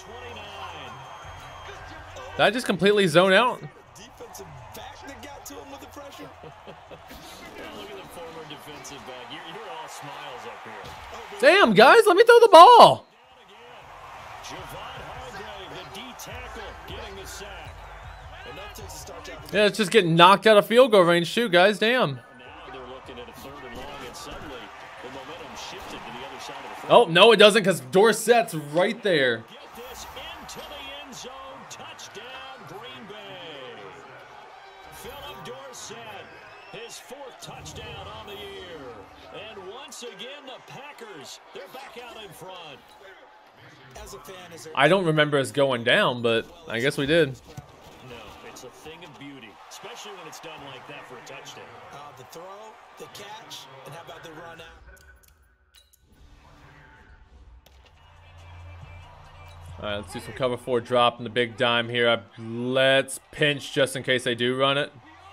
Did I just completely zone out?
Defensive back that got to him with the pressure.
Yeah, look at the former defensive back. You're, you're all smiles up here.
Damn, guys, let me throw the ball.
Javon Hargrave, the D tackle, getting the sack.
Enough to start job.
Yeah, it's just getting knocked out of field goal range too, guys. Damn.
Now they're looking at a third and long, and suddenly the momentum shifted to the other side of the field.
Oh, no, it doesn't, because Dorsett's right there.
Get this into the end zone. Touchdown, Green Bay. Philip Dorsett, his fourth touchdown on the year. And once again, the Packers, they're back out in front.
As a fan, is there
I don't remember us going down, but I guess we did.
No, it's a thing of beauty, especially when it's done like that for a touchdown.
uh, the throw, the catch, and how about the run out?
All right, let's do some cover four drop in the big dime here. I, let's pinch just in case they do run it.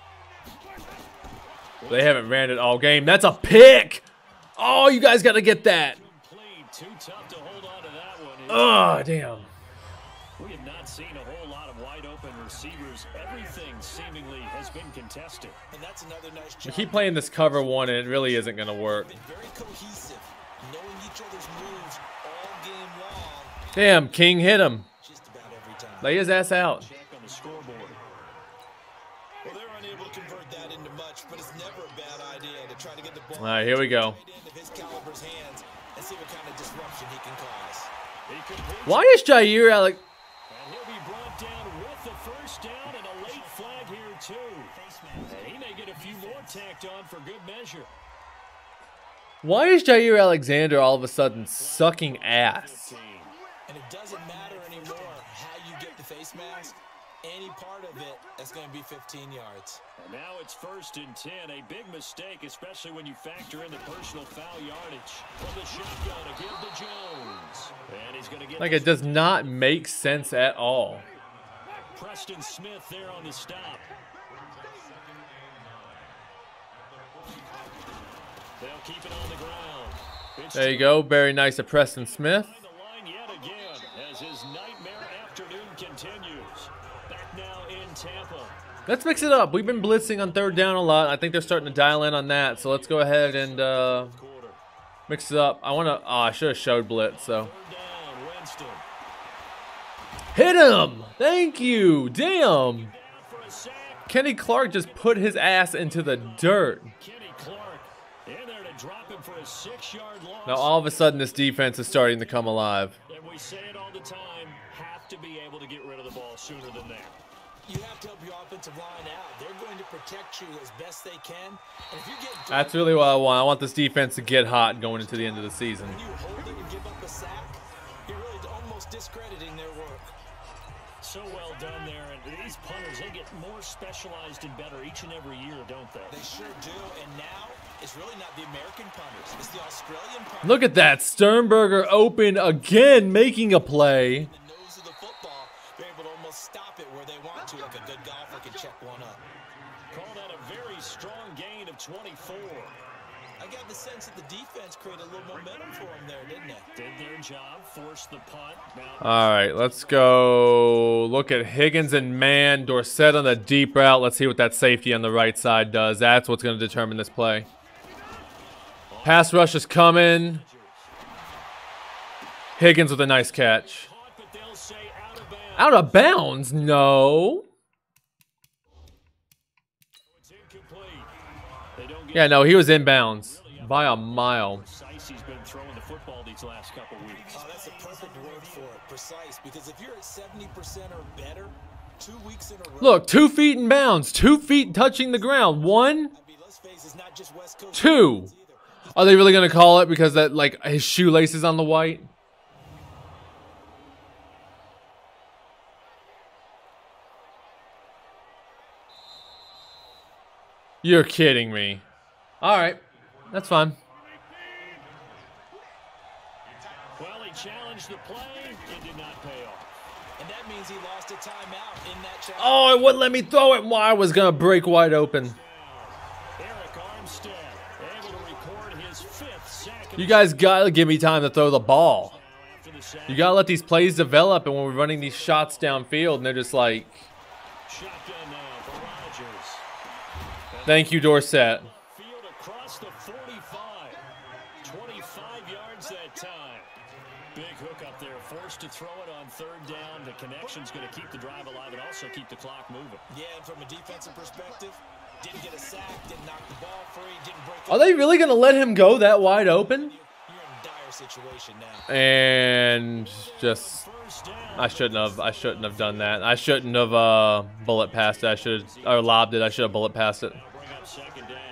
They haven't ran it all game. That's a pick. Oh, you guys got to get that.
Complete, too tough to hold on to that one.
Oh, damn.
We have not seen a whole lot of wide open receivers. Everything seemingly has been contested.
And that's another nice
We
job.
keep playing this cover one, and it really isn't going to work.
Been very cohesive, knowing each other's moves all game long,
Damn, King hit him.
just about every time.
Lay his ass out.
Check on the scoreboard.
Well, they're unable to convert that into much, but it's never a bad idea to try to get the ball
All right, here we go.
right into his caliber's hands and see what kind of disruption he can cause.
He completes
Why is Jair Alec?
And he'll be brought down with the first down and a late flag here, too. And he may get a few more tacked on for good measure.
Why is Jair Alexander all of a sudden sucking ass?
And it doesn't matter anymore how you get the face mask. any part of it, that's going to be fifteen yards.
And now it's first and ten. A big mistake, especially when you factor in the personal foul yardage. From the shotgun, a give to Jones. And he's going to get
Like, it does not make sense at all.
Preston Smith there on the stop. They'll keep it on the ground. It's
There you go. Very nice of Preston Smith.
the line yet again as his nightmare afternoon continues. Back now in Tampa.
Let's mix it up. We've been blitzing on third down a lot. I think they're starting to dial in on that. So let's go ahead and uh,
Quarter.
mix it up. I want to. Oh, I should have showed blitz. So
Third down, Winston.
hit him. Thank you. Damn.
Down for a sack.
Kenny Clark just put his ass into the dirt.
Kenny Clark in there to drop him for a six-yard loss.
Now all of a sudden this defense is starting to come alive.
And we say it all the time, have to be able to get rid of the ball sooner than that.
You have to help your offensive line out. They're going to protect you as best they can. And if you get
That's really what I want. I want this defense to get hot going into the end of the season.
when you hold it and give up a sack, you're really almost discrediting their work.
So well done there. And these punters, they get more specialized and better each and every year, don't they?
They sure do. And now it's really not the American punters. It's the Australian punters.
Look at that. Sternberger open again, making a play.
The nose of the football, they're able to almost stop it where they want to, like a good golfer can check one up.
Called out a very strong gain of twenty-four.
I got the sense that the defense created a little momentum for them there, didn't they?
Did their job, forced the punt. Now,
All right, let's go. Look at Higgins and man. Dorsett on the deep route. Let's see what that safety on the right side does. That's what's going to determine this play. Pass rush is coming. Higgins with a nice catch.
caught, but they'll say out of bounds.
Out of bounds? No.
It's incomplete. They don't get
Yeah, no, he was inbounds by a mile.
precise. He's been throwing the football these last couple weeks.
Oh, that's a perfect word for it, precise. Because if you're at seventy percent or better, two weeks in a row.
Look, two feet in bounds. Two feet touching the ground. One,
I mean, let's face it, it's not just West Coast
two.
defense either.
Are they really going to call it because that, like, his shoelace is on the white? You're kidding me. All right. That's fine.
Well, he challenged the play. It did not pay off.
And that means he lost a timeout in that challenge.
Oh, it wouldn't let me throw it. Well, I was going to break wide open.
Eric Armstead able to record his fifth sack.
You guys got to give me time to throw the ball.
After the sack,
You got to let these plays develop, and when we're running these shots downfield, and they're just like,
shotgun now for Rodgers.
thank you, Dorsett.
Field across the forty-five. twenty-five yards that time. Big hook up there. Forced to throw it on third down. The connection's going to keep the drive alive and also keep the clock moving.
Yeah, and from a defensive perspective, didn't get a sack, didn't knock the ball free, didn't break
Are
up.
they really going to let him go that wide open?
You're, you're in a dire situation now.
And just,
First down.
I shouldn't have, I shouldn't have done that. I shouldn't have uh, bullet passed it. I should have, or lobbed it. I should have bullet passed it.
Bring up second down.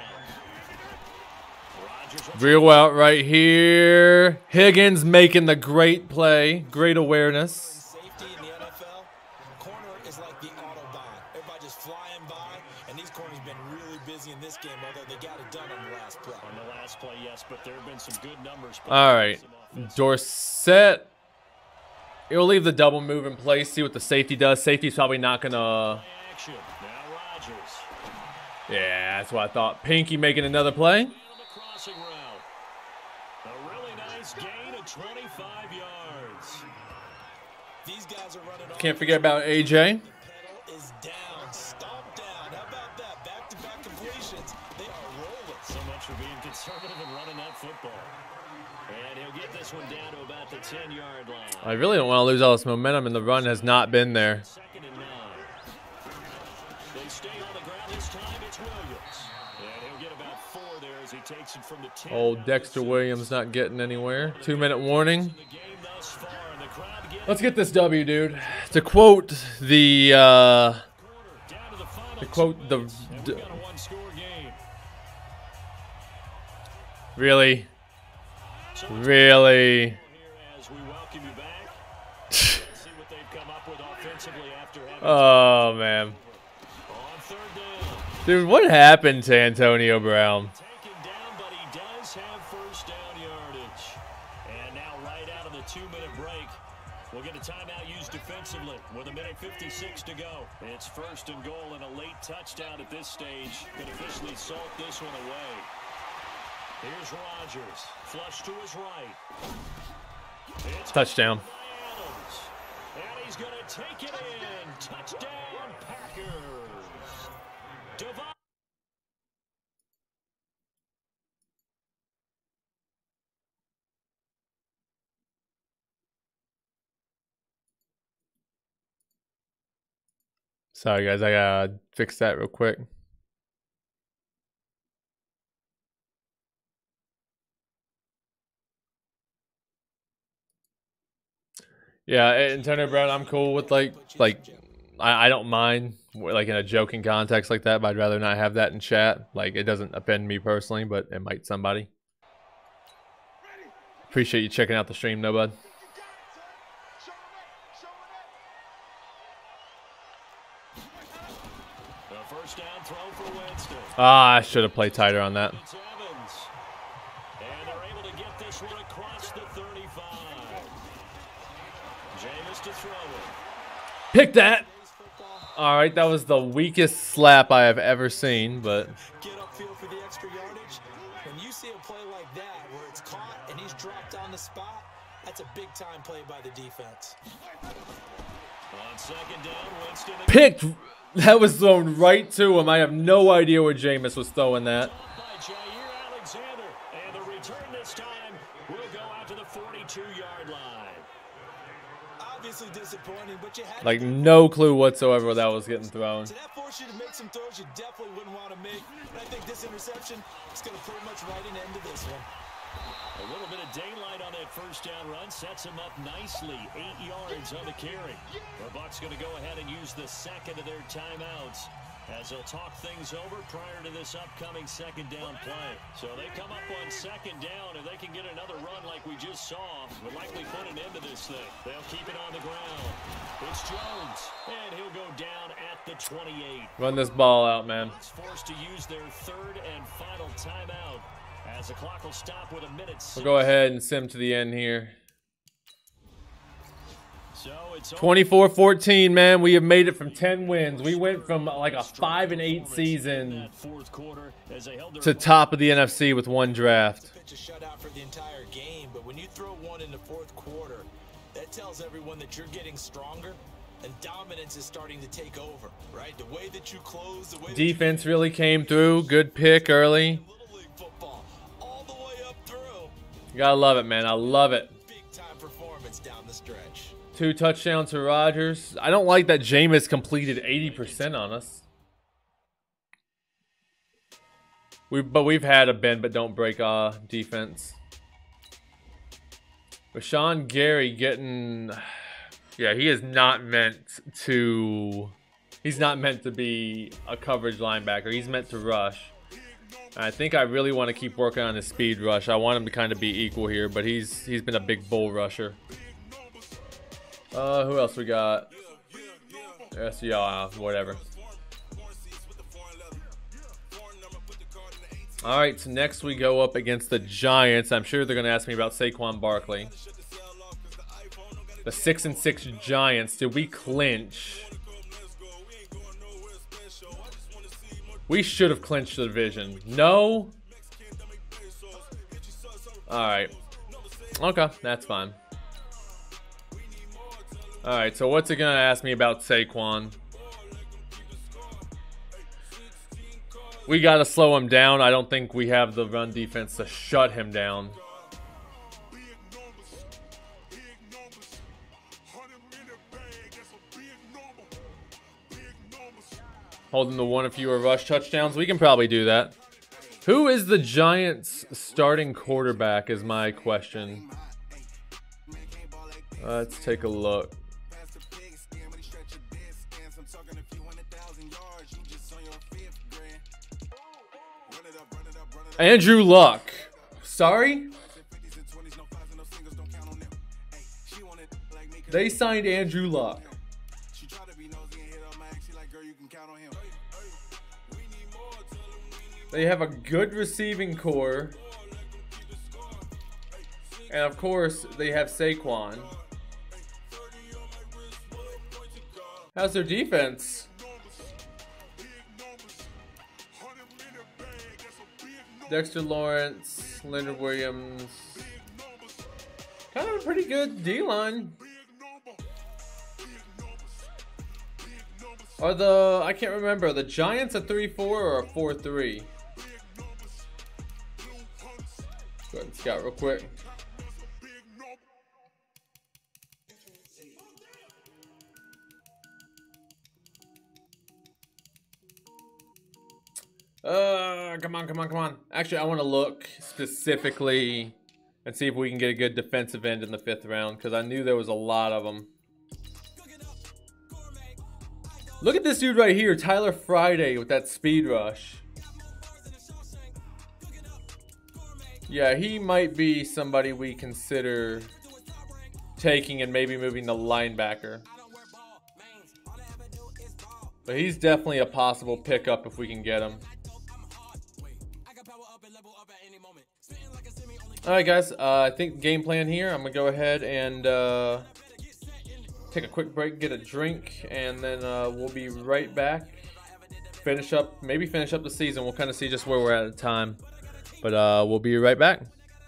Rodgers.
Real out right here. Higgins making the great play. Great awareness.
Safety in the N F L, corner is like the Autobahn. Everybody just flying by, and these corners been really busy in this game, although they got it done on the last play.
On the last play, yes, but there have been some good numbers.
All right. Dorsett. He'll leave the double move in place. See what the safety does. Safety's probably not going to.
Action. Now Rodgers.
Yeah, that's what I thought. Pinky making another play.
On the crossing route. A really nice gain of twenty-five yards.
These guys are running off.
Can't forget about A J.
The pedal is down, stomp down. How about that? Back-to-back completions. They are rolling.
So much for being conservative and running that football. And he'll get this one down to about the ten-yard line.
I really don't want to lose all this momentum, and the run has not been there.
Second and nine. They stay on the ground this time. It's Williams. And he'll get about four there as he takes it from the ten.
Old Dexter Williams not getting anywhere. Two-minute warning.
The game thus far, and the crowd gets
Let's get this W, dude. To quote the, uh,
down to the final
to quote
two
the,
minutes, and
d-
we got a one-score game.
really,
So
really.
here as we welcome you back. Let's see what they've come up with offensively. defensively after having
Oh, man.
on third down.
Dude, what happened to Antonio Brown?
Taken down, but he does have first down yardage. And now right out of the two-minute break, we'll get a timeout used defensively with a minute fifty-six to go. It's first and goal and a late touchdown at this stage could officially salt this one away. Here's Rodgers, flush to his right. It's
Touchdown.
Adams, and he's going to take it in. Touchdown, Packers. Devon.
Sorry, guys. I gotta fix that real quick. Yeah, Antonio Brown, I'm cool with like like I, I don't mind like in a joking context like that, but I'd rather not have that in chat. Like it doesn't offend me personally, but it might somebody. Appreciate you checking out the stream, though, bud.
The first down throw for Winston.
Ah, I should have played tighter on that.
It's Evans. And they're able to get this one across the thirty-five. Jameis to throw it.
Pick that. All right, that was the weakest slap I have ever seen, but
Get upfield for the extra yardage. When you see a play like that where it's caught and he's dropped on the spot, that's a big time play by the defense.
On second down, Winston.
picked. That was thrown right to him. I have no idea where Jameis was throwing that.
By Jair Alexander. And the return this time will go out to the forty-two yard line.
Obviously disappointing, but you had
Like
to
no clue whatsoever where that was getting thrown.
So that forced you to make some throws you definitely wouldn't want to make. And I think this interception is going to pretty much write an end to this one.
A little bit of daylight on that first down run sets him up nicely. Eight yards on the carry. The Bucs going to go ahead and use the second of their timeouts as they'll talk things over prior to this upcoming second down play. So they come up on second down, and they can get another run like we just saw. Would likely put an end to this thing. They'll keep it on the ground. It's Jones, and he'll go down at the twenty-eight.
Run this ball out, man.
Bucs forced to use their third and final timeout as the clock will stop with a minute.
We'll go ahead and sim to the end here.
So it's
twenty-four fourteen, man. We have made it from ten wins. We went from like a five and eight season to top of the N F C with one draft.
Pitch a shutout for the entire game, but when you throw one in the fourth quarter, that tells everyone that you're getting stronger and dominance is starting to take over, right? The way that you close, the way
Defense really came through. Good pick early.
Little League football, all the way up through.
You gotta love it, man. I love it.
Big time performance down the stretch.
Two touchdowns to Rodgers. I don't like that Jameis completed eighty percent on us. We, but we've had a bend but don't break uh, defense. Rashawn Gary getting... Yeah, he is not meant to... He's not meant to be a coverage linebacker. He's meant to rush. And I think I really want to keep working on his speed rush. I want him to kind of be equal here, but he's he's been a big bull rusher. Uh, who else we got? Yes, yeah, whatever. All right, so next we go up against the Giants. I'm sure they're going to ask me about Saquon Barkley. The six and six Giants. Did we clinch? We should have clinched the division. No. All right. Okay, that's fine. All right, so what's it going to ask me about Saquon? We got to slow him down. I don't think we have the run defense to shut him down. Holding the one or fewer rush touchdowns. We can probably do that. Who is the Giants' starting quarterback is my question. Let's take a look. Andrew Luck. Sorry? They signed Andrew Luck. They have a good receiving core. And of course, they have Saquon. How's their defense? Dexter Lawrence, Leonard Williams. Kind of a pretty good D-line. Are the, I can't remember, are the Giants a three four or a four three? Go ahead and scout real quick. Uh, come on, come on, come on. Actually, I want to look specifically and see if we can get a good defensive end in the fifth round, because I knew there was a lot of them. Look at this dude right here, Tyler Friday, with that speed rush. Yeah, he might be somebody we consider taking and maybe moving the linebacker. But he's definitely a possible pickup if we can get him. Alright guys, uh, I think game plan here, I'm going to go ahead and uh, take a quick break, get a drink, and then uh, we'll be right back. Finish up, maybe finish up the season. We'll kind of see just where we're at at the time. But uh, we'll be right back.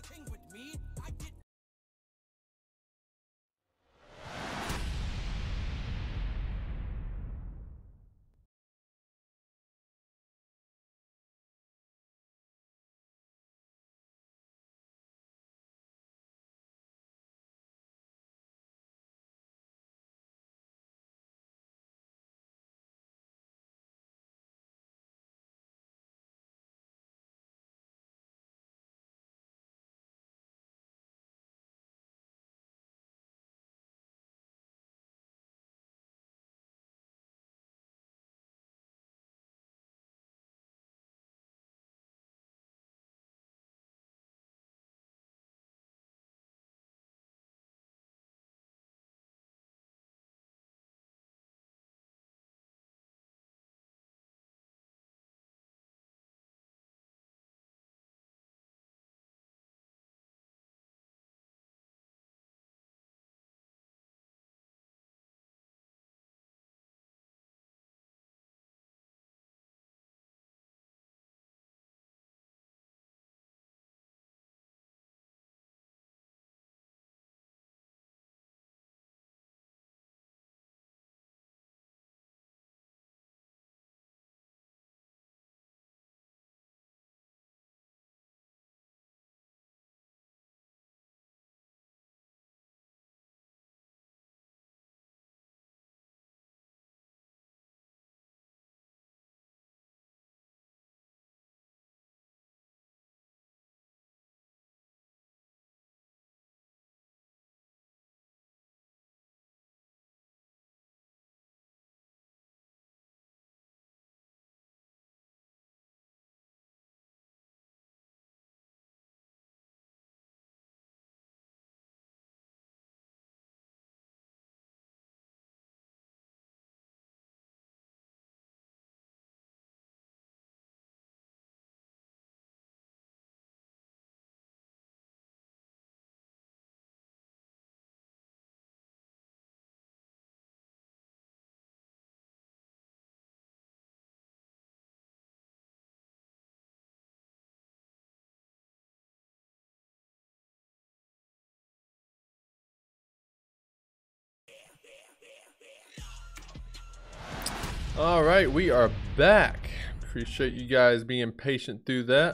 All right, we are back. Appreciate you guys being patient through that.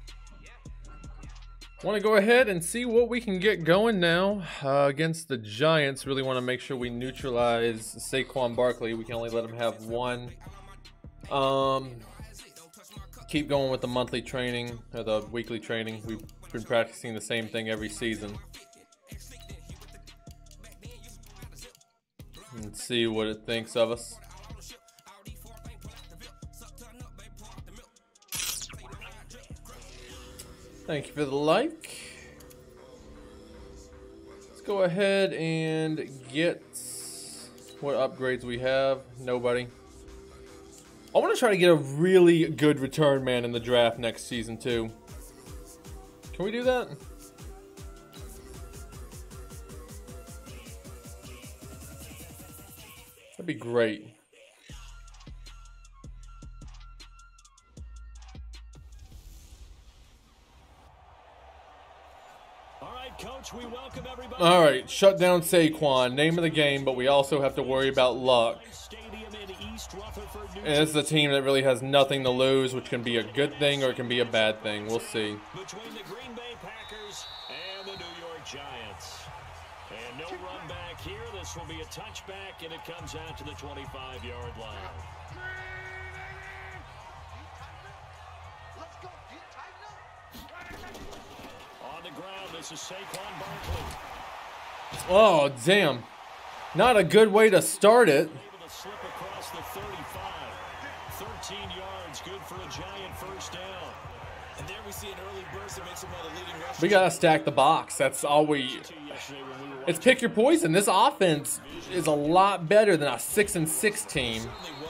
Want to go ahead and see what we can get going now uh, against the Giants. Really want to make sure we neutralize Saquon Barkley. We can only let him have one. Um, keep going with the monthly training or the weekly training. We've been practicing the same thing every season. And see what it thinks of us. Thank you for the like. Let's go ahead and get what upgrades we have. Nobody. I want to try to get a really good return man in the draft next season too. Can we do that? That'd be great.
All right, Coach, we welcome everybody.
All right, shut down Saquon, name of the game, but we also have to worry about luck. And this is a team that really has nothing to lose, which can be a good thing or it can be a bad thing. We'll see.
Between the Green Bay Packers and the New York Giants. And no run back here. This will be a touchback, and it comes out to the twenty-five yard line. On the ground, this is Saquon Barkley.
Oh, damn. Not a good way to start it.
Able to slip across the thirty-five. thirteen yards, good for a Giant first down.
And there we see an early burst that makes him one of the leading rushers.
We got to stack the box. That's all we... It's pick your poison. This offense is a lot better than a six and six team.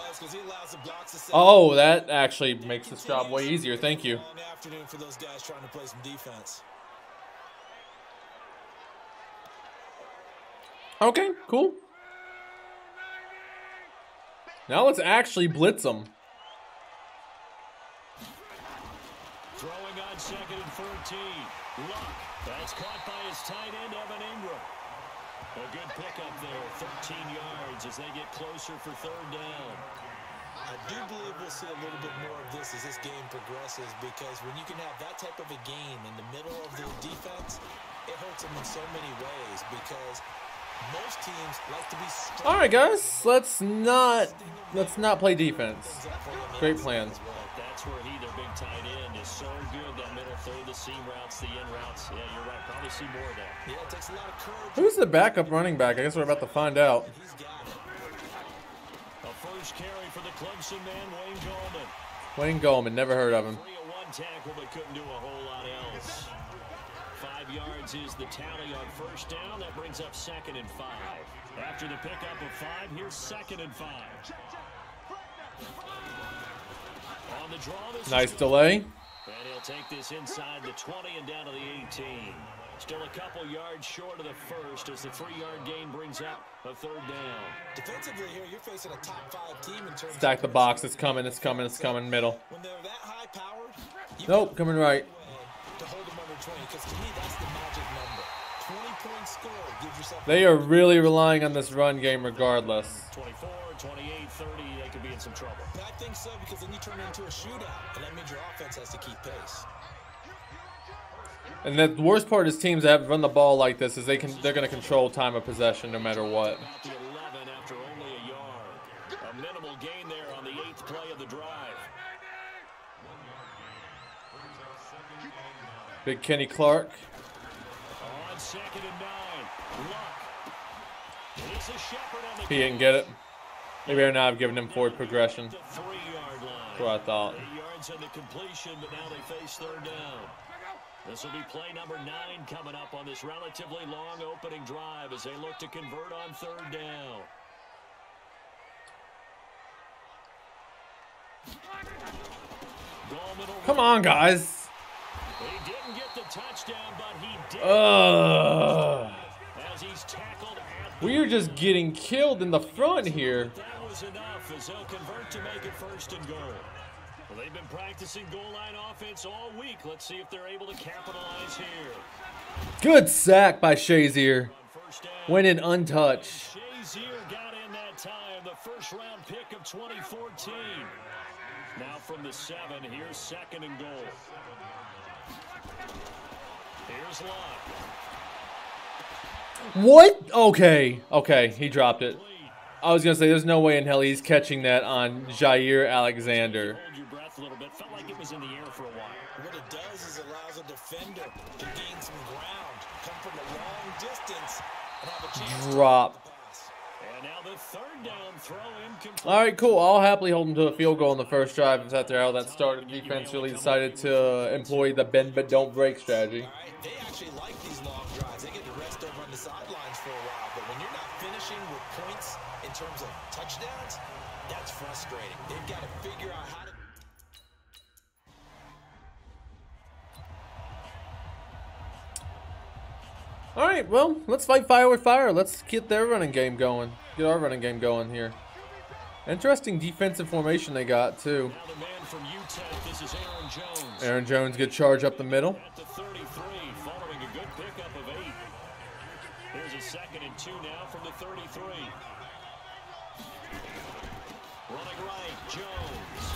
Oh, that actually makes this job way easier. Thank you.
Long afternoon for those guys trying to play some defense.
Okay, cool. Now let's actually blitz them.
Throwing on second and fourteen. Luck. That's caught by his tight end, Evan Ingram. A good pickup there. thirteen yards as they get closer for third down.
I do believe we'll see a little bit more of this as this game progresses, because when you can have that type of a game in the middle of the defense, it hurts them in so many ways, because most teams like to be strong.
All right, guys, let's not let's not play defense. Great plan.
That's where he, their big tight end, is so good. That middle third, the seam routes, the in routes. Yeah, you're right. Probably see more of that.
Yeah, it takes a lot of courage.
Who's the backup running back? I guess we're about to find out.
He's got it.
A first carry for the Clemson man, Wayne Gallman.
Wayne Gallman, never heard of him.
Three of one tackle, but couldn't do a whole lot else. Five yards is the tally on first down. That brings up second and five. After the pickup of five, here's second and five. On the draw, this
Nice
is
delay.
And he'll take this inside the twenty and down to the eighteen. Still a couple yards short of the first as the three-yard gain brings up a third down.
Defensively here, you're facing a top five team in terms
Stack
of
the box. It's coming. It's coming. It's coming. Middle.
when they're that high powered.
Nope, coming right.
To hold them under twenty, because to me that's the magic number. twenty point score gives yourself.
They are really relying on this run game regardless.
twenty-four, twenty-eight, thirty, they could be in some trouble.
I think so, because then you turn it into a shootout, and that means your offense has to keep pace.
And the worst part is teams that run the ball like this is they can they're going to control time of possession no matter what.
About the eleven after only a yard. A minimal gain there on the eighth play of the drive.
Big Kenny Clark.
On second and nine, Luck. It's a Shepherd on the
He didn't get it. Maybe they're not giving him forward progression.
the three-yard line.
That's what I thought.
Eight yards on the completion, but now they face third down. This will be play number nine coming up on this relatively long opening drive as they look to convert on third down.
Come on, guys.
He didn't get the touchdown, but he did.
Ugh.
As he's tackled at
We are just getting killed in the front here.
that was enough as they'll convert to make it first and goal. Well, they've been practicing goal line offense all week. Let's see if they're able to capitalize here.
Good sack by Shazier.
On first down,
Went in untouched.
Shazier got in that time, the first round pick of twenty fourteen. Now from the seven, here's second and goal. Here's Luck.
What? Okay. Okay, he dropped it. I was going to say, there's no way in hell he's catching that on Jair Alexander.
Hold your breath a little bit. Felt like it was in the air for a while.
What it does is it allows a defender to gain some ground, come from a long distance, and have a chance
Drop.
to pass.
And now the third down throw incomplete.
All right, cool. I'll happily hold him to a field goal in the first drive if that's how that started. Defense really decided to employ the bend but don't break strategy.
All right, they actually like these long drives. They get to rest over on the sidelines for a while, but when you're not finishing with points in terms of touchdowns, That's frustrating. They've got to figure out how to...
All right, well, let's fight fire with fire. Let's get their running game going. Get our running game going here. Interesting defensive formation they got, too.
Now the man from U T E P, this is Aaron Jones.
Aaron Jones, good charge up the middle.
At the thirty-three, following a good pickup of eight. Here's a second and two now from the thirty-three. Running right, Jones.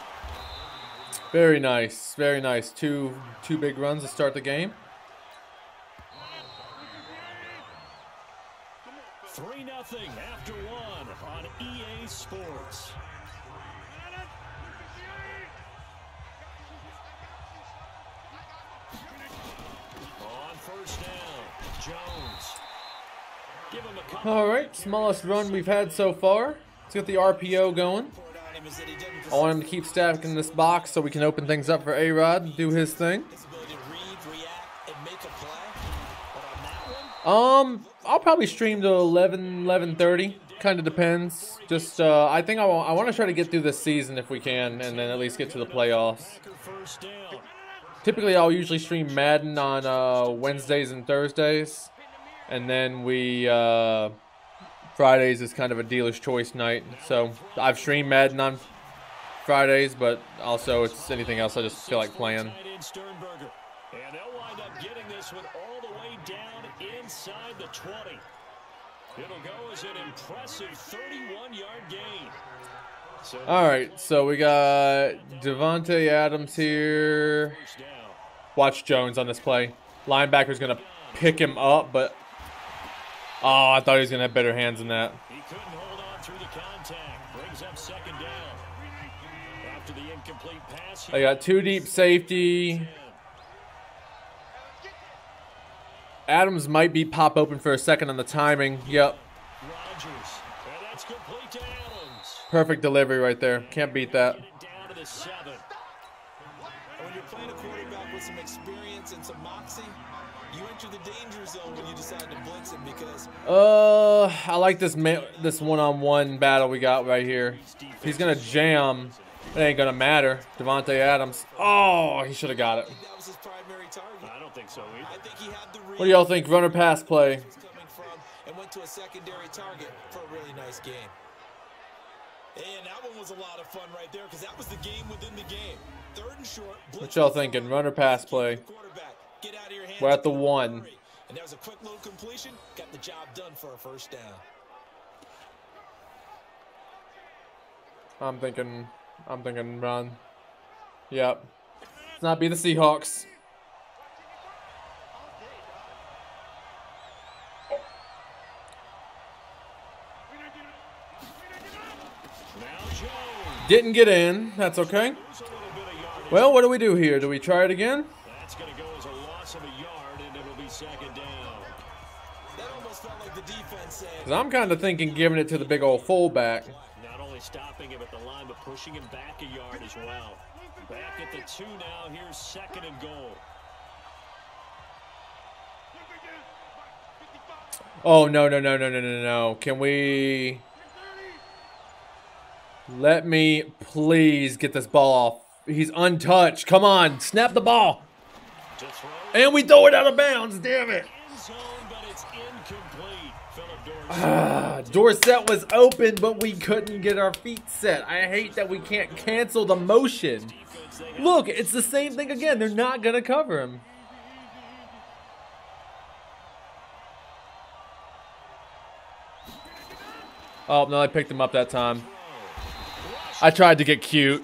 Very nice, very nice. Two, two big runs to start the game.
three nothing after one on E A Sports. On first down, Jones. Give him a couple.
All right, smallest run we've had so far. Let's get the R P O going. I want him to keep stacking this box so we can open things up for A-Rod and do his thing. Um, I'll probably stream to eleven, eleven thirty. Kind of depends. Just, uh, I think I want, I want to try to get through this season if we can, and then at least get to the playoffs. Typically, I'll usually stream Madden on uh, Wednesdays and Thursdays, and then we uh, Fridays is kind of a dealer's choice night. So I've streamed Madden on Fridays, but also it's anything else I just feel like playing.
And they'll wind up getting this one all the way down inside the twenty. It'll go as an impressive thirty-one yard gain. So
All right, so we got Devontae Adams here. Watch Jones on this play. Linebacker's going to pick him up, but... Oh, I thought he was going to have better hands than that.
He couldn't hold on through the contact. Brings up second down. After the incomplete pass.
They got two deep safety. Adams might be pop open for a second on the timing. Yep.
Rodgers. And that's complete to Adams.
Perfect delivery right there. Can't beat that.
Get it down to the seven.
When you're playing a quarterback with some experience and some moxie, you enter the danger zone when you decide to blitz him because...
Uh, I like this ma this one-on-one battle we got right here. He's going to jam. It ain't going to matter. Devontae Adams. Oh, he should have got it.
that was his primary target.
I don't think so either.
I think he had the
What do y'all think? Runner pass play.
coming from and went to a secondary target for a really nice game. And that one was a lot of fun right there because that was the game within the game. Third and short.
What y'all thinking? Runner pass play.
Quarterback, get out of your hands.
We're at the one.
And that was a quick little completion. Got the job done for a first down.
I'm thinking, I'm thinking run. Yep. Let's not be the Seahawks. Didn't get in. That's okay. Well, what do we do here? Do we try it again?
That's going to go as a loss of a yard, and it'll be second down.
That almost felt like the defense said.
Because I'm kind of thinking giving it to the big old fullback.
Not only stopping him at the line, but pushing him back a yard as well. Back at the two now. Here's second and goal.
Oh, no, no, no, no, no, no, no. Can we... Let me please get this ball off. He's untouched. Come on, snap the ball. And we throw it out of bounds. Damn it. Ah, Dorsett was open, but we couldn't get our feet set. I hate that we can't cancel the motion. Look, it's the same thing again. They're not going to cover him. Oh, no, I picked him up that time. I tried to get cute.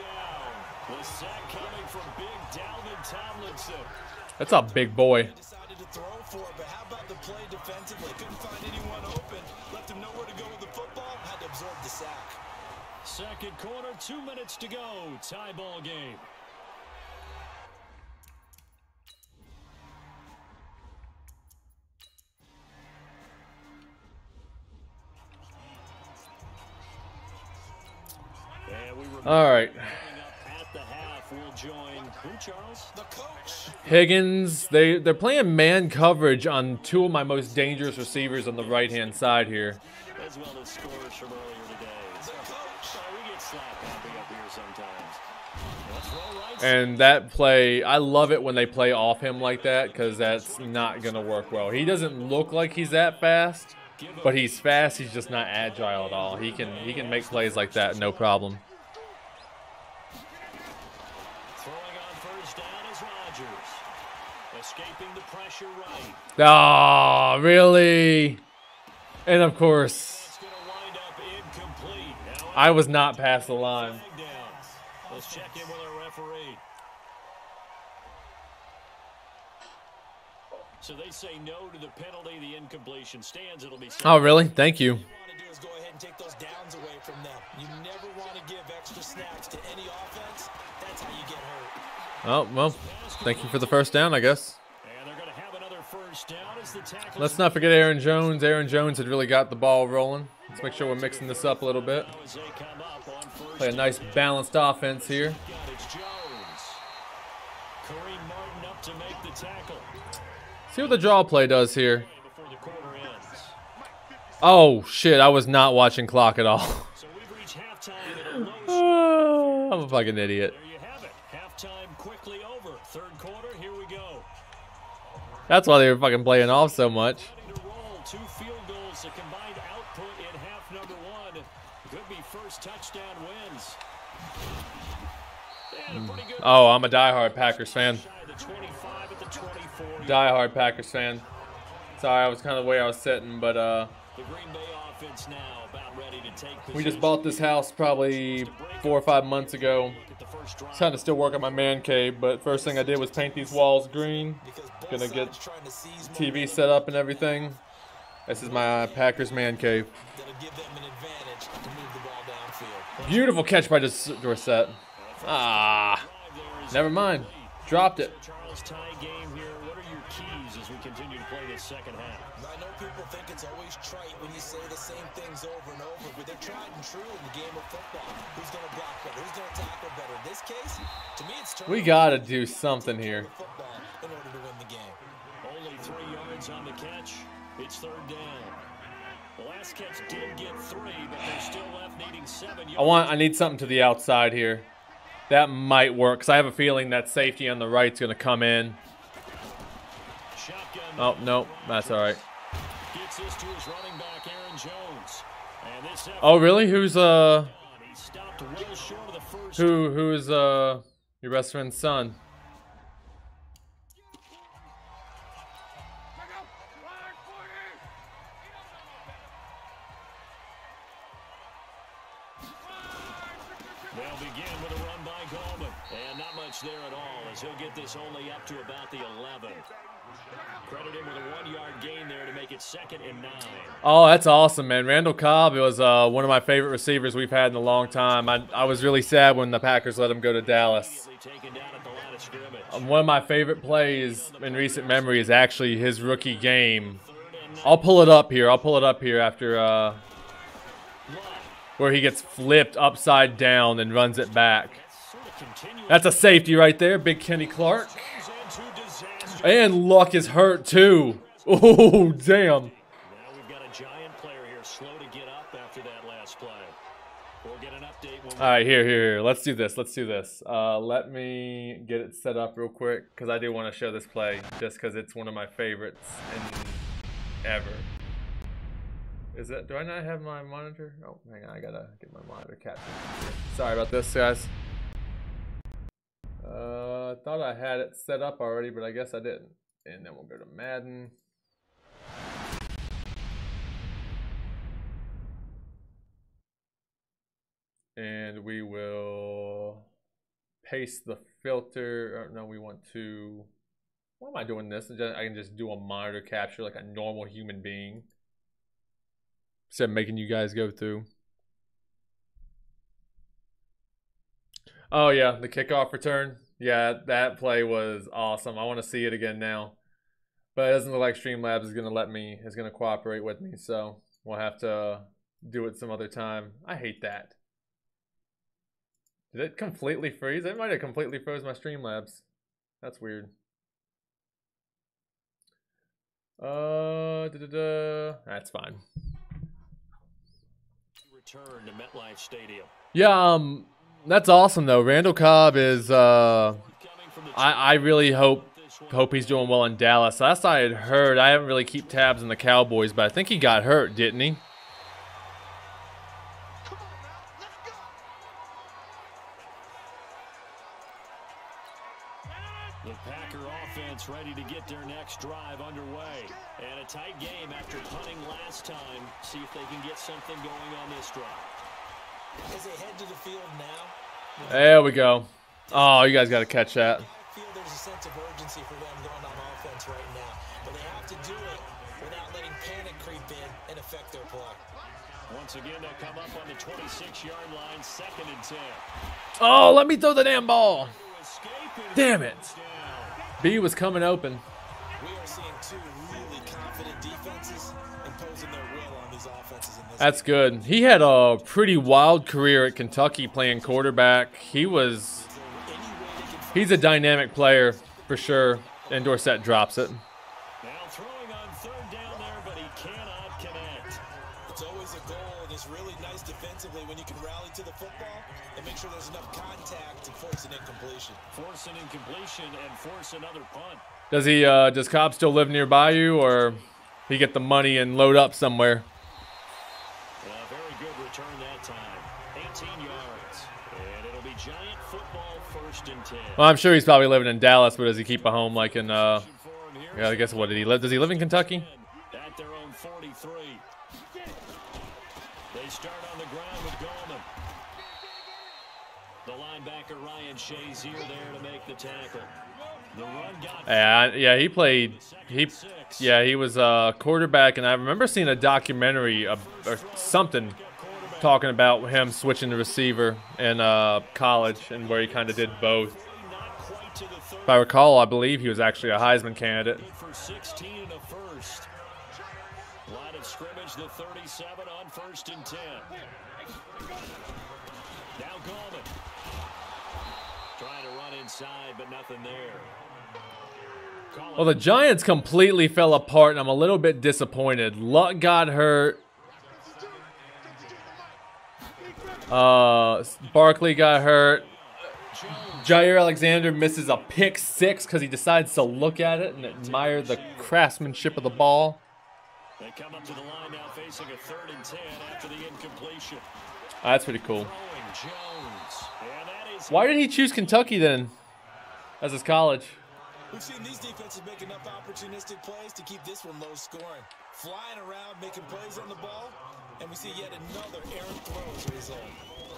That's a big boy.
Decided to throw for it, but how about the play defensively? Couldn't find anyone open. Left him nowhere to go with the football. Had to absorb the sack.
Second quarter, two minutes to go. Tie ball game.
All right.
At the half, we'll join who, Charles?
The coach.
Higgins, they, they're playing man coverage on two of my most dangerous receivers on the right-hand side here.
As well as scores from earlier today.
The coach.
sometimes. Let's roll right.
And that play, I love it when they play off him like that, because that's not going to work well. He doesn't look like he's that fast, but he's fast. He's just not agile at all. He can he can make plays like that, no problem.
Throwing on first down is Rodgers. Escaping the pressure right.
Ah, oh, really? And of course,
It's going to wind up incomplete. Now
I was not past the line.
flag down. Let's check in with our referee. So they say no to the penalty. The incompletion stands. It'll be.
Oh, really? Thank you.
What you want to do is go ahead and take those downs away from them. You never want to give extra snaps to any offense. That's how you get hurt.
Oh, well, thank you for the first down, I guess.
And they're going to have another first down as the tackle.
Let's not forget Aaron Jones. Aaron Jones had really got the ball rolling. Let's make sure we're mixing this up a little bit.
As they come up on first
Play a nice balanced offense here.
It's Jones. Kareem Martin up to make the tackle.
See what the draw play does here.
Before the quarter ends.
Oh, shit. I was not watching clock at all.
So we've reached halftime at a low score.
I'm a fucking idiot.
There you have it. Halftime quickly over. Third quarter, here we go.
That's why they were fucking playing off so much.
Ready to roll. Two field goals. The combined output in half number one. Could be first touchdown wins. And a pretty good
Oh, I'm a diehard Packers fan.
shy of the twenty-five at the twenty-four.
Diehard Packers fan. Sorry, I was kind of the way I was sitting, but uh,
The Green Bay offense now about ready to take
we just
possession.
bought this house probably four or five months ago.
At the first drive.
Trying to still work on my man cave, but first thing I did was paint these walls green.
Because both
Gonna get
sides trying to seize
T V
momentum.
set up and everything. This is my Packers man cave.
That'll give them an advantage to move the ball downfield.
Beautiful catch by Dorsett. Ah, never mind. Dropped it.
Charles, tie game here. What are your keys as we continue to play this second half?
I know people think it's always trite when you say the same things over and over, but they're tried and true in the game of football. Who's going to block better? Who's going to tackle better? In this case, to me, it's
We gotta do something here.
football in order to win the game.
Only three yards on the catch. It's third down. The last catch did get three, but they're still left needing seven yards.
I want. I need something to the outside here. That might work, because I have a feeling that safety on the right's gonna come in.
Shotgun.
Oh no, that's all right.
Gets this to his running back, Aaron Jones. And this effort-
Oh really? Who's uh?
He stopped well short of the first.
Who who is uh? Your best friend's son?
They'll begin with a run by Goldman. And not much there at all, as he'll get this only up to about the eleven. Credit him with a one-yard gain there to make it second and nine.
Oh, that's awesome, man. Randall Cobb was uh, one of my favorite receivers we've had in a long time. I, I was really sad when the Packers let him go to Dallas.
Immediately taken down at the line of scrimmage.
Um, one of my favorite plays in recent memory is actually his rookie game. I'll pull it up here. I'll pull it up here after uh, where he gets flipped upside down and runs it back.
Sort of continuing
That's a safety right there, Big Kenny Clark.
into disaster.
And Luck is hurt too. Oh, damn.
Now we've got a giant player here, slow to get up after that last play. We'll get an update when we
All right, here, here, here. Let's do this. Let's do this. Uh, let me get it set up real quick, because I do want to show this play, just because it's one of my favorites in ever. Is it? Do I not have my monitor? Oh, hang on. I gotta get my monitor captured. Sorry about this, guys. Uh, I thought I had it set up already, but I guess I didn't. And then we'll go to Madden. And we will paste the filter. Or no, we want to. Why am I doing this? I can just do a monitor capture like a normal human being. Instead of making you guys go through. Oh yeah, the kickoff return. Yeah, that play was awesome. I want to see it again now. But it doesn't look like Streamlabs is gonna let me, is gonna cooperate with me, so we'll have to do it some other time. I hate that. Did it completely freeze? It might have completely froze my Streamlabs. That's weird. Uh, da, da, da. That's fine.
return to MetLife Stadium.
Yeah, um, That's awesome though. Randall Cobb is. Uh, I I really hope hope he's doing well in Dallas. Last I had heard, I haven't really keep tabs on the Cowboys, but I think he got hurt, didn't he?
The Packer offense ready to get their next drive underway. And a tight game after punting last time. See if they can get something going on this drive.
As they head to the field now.
There we go. Oh, you guys got to catch that.
I feel there's a sense of urgency for them going on offense right now. But they have to do it without letting panic creep in and affect their play.
Once again, they'll come up on the twenty-six yard line, second and ten.
Oh, let me throw the damn ball. Damn it. B was coming open.
We are seeing two really confident defenses imposing their will on these offenses in this
That's
game.
good. He had a pretty wild career at Kentucky playing quarterback. He was, he's a dynamic player for sure. And Dorsett drops it.
Now throwing on third down there, but he cannot connect.
It's always a goal, and it's really nice defensively when you can rally to the football and make sure there's enough contact to force an incompletion.
Force an incompletion and force another punt.
Does he, uh, does Cobb still live nearby you, or he get the money and load up somewhere?
A very good return that time. eighteen yards. And it'll be Giant football first and ten.
Well, I'm sure he's probably living in Dallas, but does he keep a home like in, uh, yeah, I guess what did he live? Does he live in Kentucky?
At their own forty-three. They start on the ground with Gallman. The linebacker Ryan Shazier there to make the tackle. The run got
Yeah, yeah, he played. He, yeah, he was a quarterback, and I remember seeing a documentary of, or something talking about him switching to receiver in uh, college, and where he kind of did both. If I recall, I believe he was actually a Heisman candidate.
for sixteen and a first. Line of scrimmage, the thirty-seven on first and ten. Now Gallman. Trying to run inside, but nothing there.
Well, the Giants completely fell apart, and I'm a little bit disappointed. Luck got hurt. Uh, Barkley got hurt. Jair Alexander misses a pick six because he decides to look at it and admire the craftsmanship of the ball.
They come up to the line now facing a third and ten after the incompletion.
Ah, that's pretty cool.
Throwing Jones. And that is
Why did he choose Kentucky then as his college?
We've seen these defenses make enough opportunistic plays to keep this one low scoring. Flying around, making plays on the ball, and we see yet another errant throw as a result.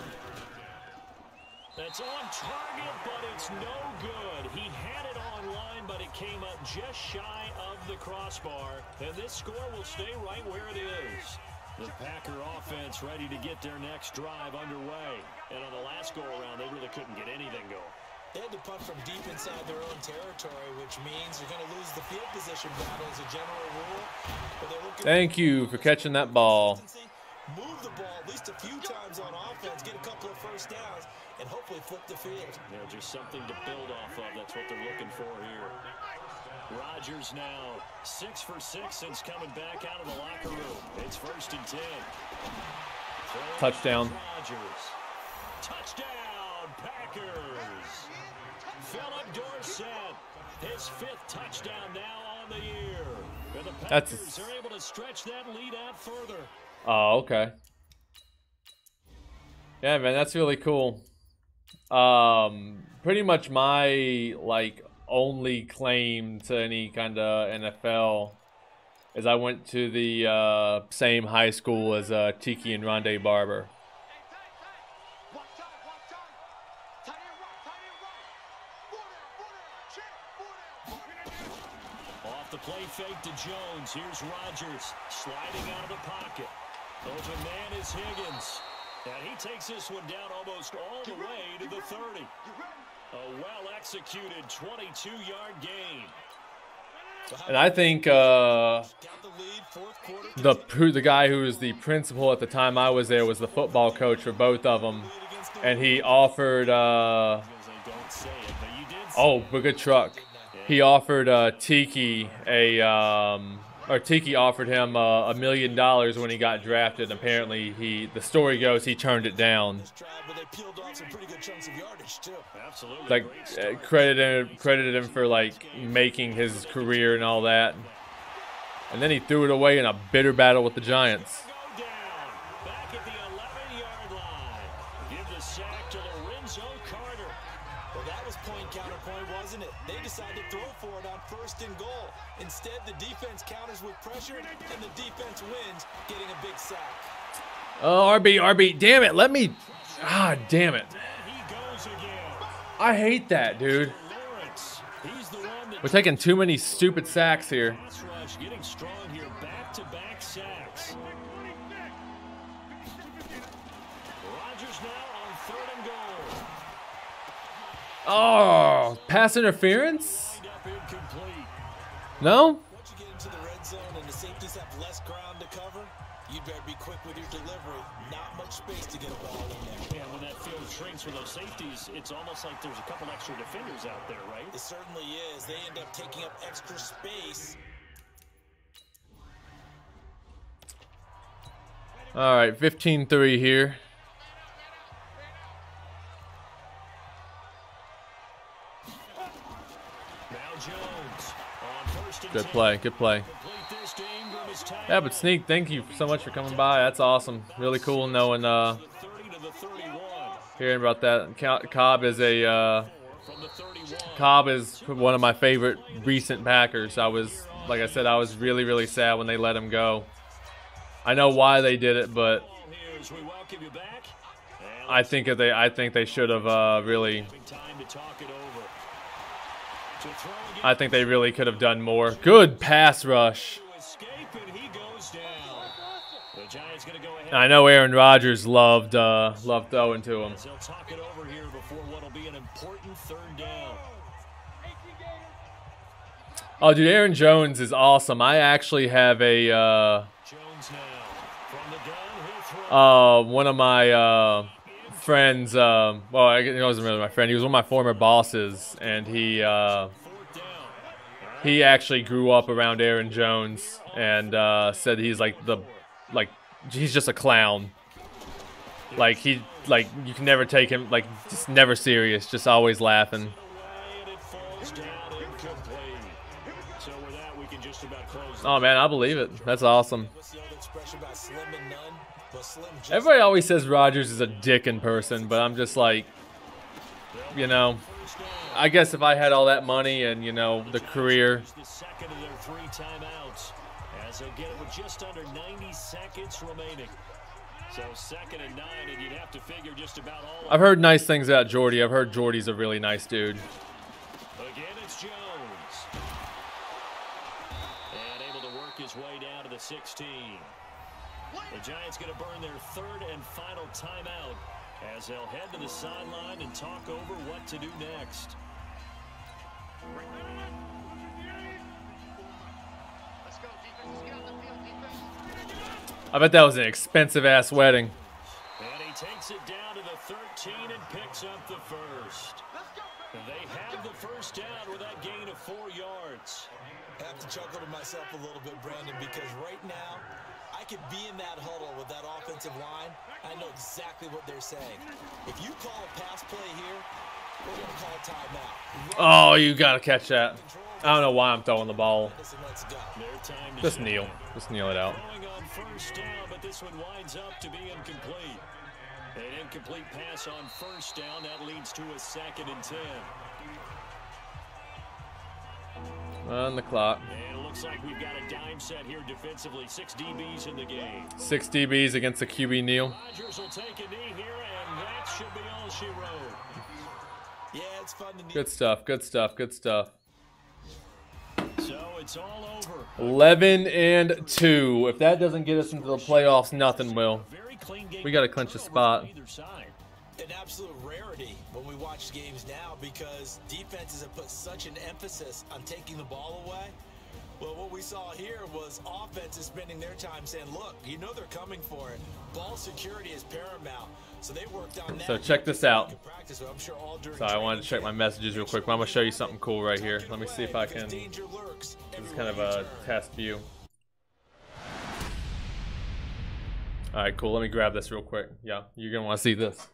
That's on target, but it's no good. He had it on line, but it came up just shy of the crossbar. And this score will stay right where it is. The Packer offense ready to get their next drive underway. And on the last go-around, they really couldn't get anything going.
They had to punt from deep inside their own territory, which means you're going to lose the field position battle as a general rule. But they're looking
Thank you for catching that ball.
Move the ball at least a few times on offense, get a couple of first downs, and hopefully flip the field.
You know, just something to build off of. That's what they're looking for here. Rodgers now six for six since coming back out of the locker room. It's first and ten. Throwing
Touchdown.
Rodgers. Touchdown, Packers. Philip Dorsett, his fifth touchdown now on the year. And the
That's-
Packers are able to stretch that lead out further.
Oh, okay. Yeah, man, that's really cool. Um, pretty much my, like, only claim to any kind of N F L is I went to the uh, same high school as uh, Tiki and Rondé Barber.
Off the play fake to Jones. Here's Rodgers sliding out of the pocket. Open man is Higgins. And he takes this one down almost all the way to the thirty. A well-executed twenty-two yard gain.
And I think uh, the the guy who was the principal at the time I was there was the football coach for both of them. And he offered, uh, oh, but good truck. He offered uh, Tiki a, um, or Tiki offered him uh, a million dollars when he got drafted. And apparently, he the story goes he turned it down.
Absolutely.
Like uh, credited credited him for like making his career and all that. And then he threw it away in a bitter battle with the Giants.
Back at the eleven-yard line. Give the sack to Lorenzo Carter.
Well, that was point counterpoint, wasn't it? They decided to throw for it on first and goal. Instead, the defense counters with pressure, and the defense wins, getting a big sack.
Oh, R B, R B, damn it, let me, ah, damn it.
He goes again.
I hate that, dude.
Lawrence. He's the one that
We're taking too many stupid sacks here.
pass rush getting strong here. Back-to-back sacks. Rodgers now on third and goal.
Oh, pass interference?
Lined up incomplete.
No?
Once you get into the red zone and the safeties have less ground to cover, you'd better be quick with your delivery. Not much space to get a ball in there.
Yeah, when that field shrinks with those safeties, it's almost like there's a couple extra defenders out there, right?
It certainly is. They end up taking up extra space.
All right, fifteen three here.
Now Jones on first and
Good
ten.
play, good play.
Complete this to Ingram is tied
Yeah, but Sneak, thank you so much for coming by. That's awesome. Really cool knowing, uh,
the thirty to the thirty-one.
hearing about that. Co- Cobb is a, uh,
From the thirty-one.
Cobb is one of my favorite recent Packers. I was, like I said, I was really, really sad when they let him go. I know why they did it, but
Here's we welcome you back. And
I think that they, I think they should have uh, really.
having time to talk it over. To throw again.
I think they really could have done more. Good pass rush.
To escape, and he goes down. The Giants going to go ahead.
I know Aaron Rodgers loved, uh, loved throwing to him.
They'll talk it over here before what'll be an important third down.
Oh, dude, Aaron Jones is awesome. I actually have a, uh,
Jones now from the gun. He'll throw.
uh, one of my uh, friends. Uh, well, I, he wasn't really my friend. He was one of my former bosses, and he uh,
Fourth down.
he actually grew up around Aaron Jones, and uh, said he's like the, like he's just a clown. Like he, like you can never take him, like just never serious, just always laughing.
Away, and it falls down incomplete. So with that, we can just about close.
Oh man, I believe it. That's awesome.
What's the old expression about slim and none? Well, slim just
Everybody always says Rodgers is a dick in person, but I'm just like, you know,
First down.
I guess if I had all that money and, you know, the career,
Here's the second of their three timeouts as they'll get it with just under ninety seconds remaining. So second and nine, and you'd have to figure just about all.
I've heard nice things about Jordy. I've heard Jordy's a really nice dude.
Again, it's Jones. And able to work his way down to the sixteen. The Giants going to burn their third and final timeout as they'll head to the sideline and talk over what to do next.
I bet that was an expensive ass wedding.
And he takes it down to the thirteen and picks up the first. They have the first down with that gain of four yards.
I have to chuckle to myself a little bit, Brandon, because right now I could be in that huddle with that offensive line. I know exactly what they're saying. If you call a pass play here, we're going to call a timeout.
Oh, you got to catch that. I don't know why I'm throwing the ball.
Let's go.
Their time to
Just
shine.
kneel. Just kneel it out.
Going on first down, but this one winds up to be incomplete. An incomplete pass on first down. That leads to a second and ten.
On the clock.
And it looks like we've got a dime set here defensively. Six D Bs in the game.
Six D Bs against the Q B Neal.
Rodgers will take a knee here, and that should be all she wrote.
Yeah, it's fun to
Good stuff. Good stuff. Good stuff.
So it's all over.
eleven and two. If that doesn't get us into the playoffs, nothing will.
Very clean game.
We got to clinch a spot.
Either side.
an absolute rarity when we watch games now because defenses have put such an emphasis on taking the ball away. Well, what we saw here was offenses spending their time saying, look, you know they're coming for it. Ball security is paramount. So they worked on that.
So check this out.
Practice, I'm sure all during
So I wanted to check my messages real quick, but I'm going to show you something cool right here. Let me see if I can.
danger lurks
This is kind of a test view. All right, cool. Let me grab this real quick. Yeah, you're gonna want to see this.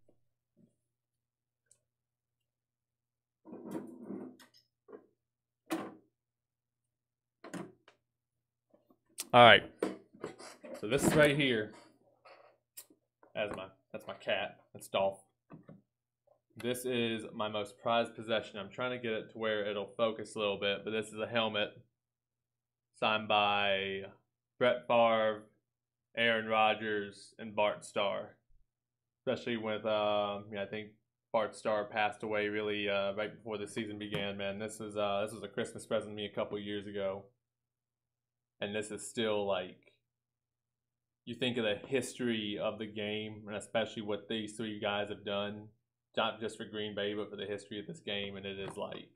All right. So this is right here. That's my that's my cat. That's Dolph. This is my most prized possession. I'm trying to get it to where it'll focus a little bit, but this is a helmet signed by Brett Favre, Aaron Rodgers, and Bart Starr. Especially with, uh, yeah, I think Bart Starr passed away really uh, right before the season began. Man, this is uh, this was a Christmas present to me a couple years ago, and this is still like, you think of the history of the game, and especially what these three guys have done, not just for Green Bay, but for the history of this game, and it is like,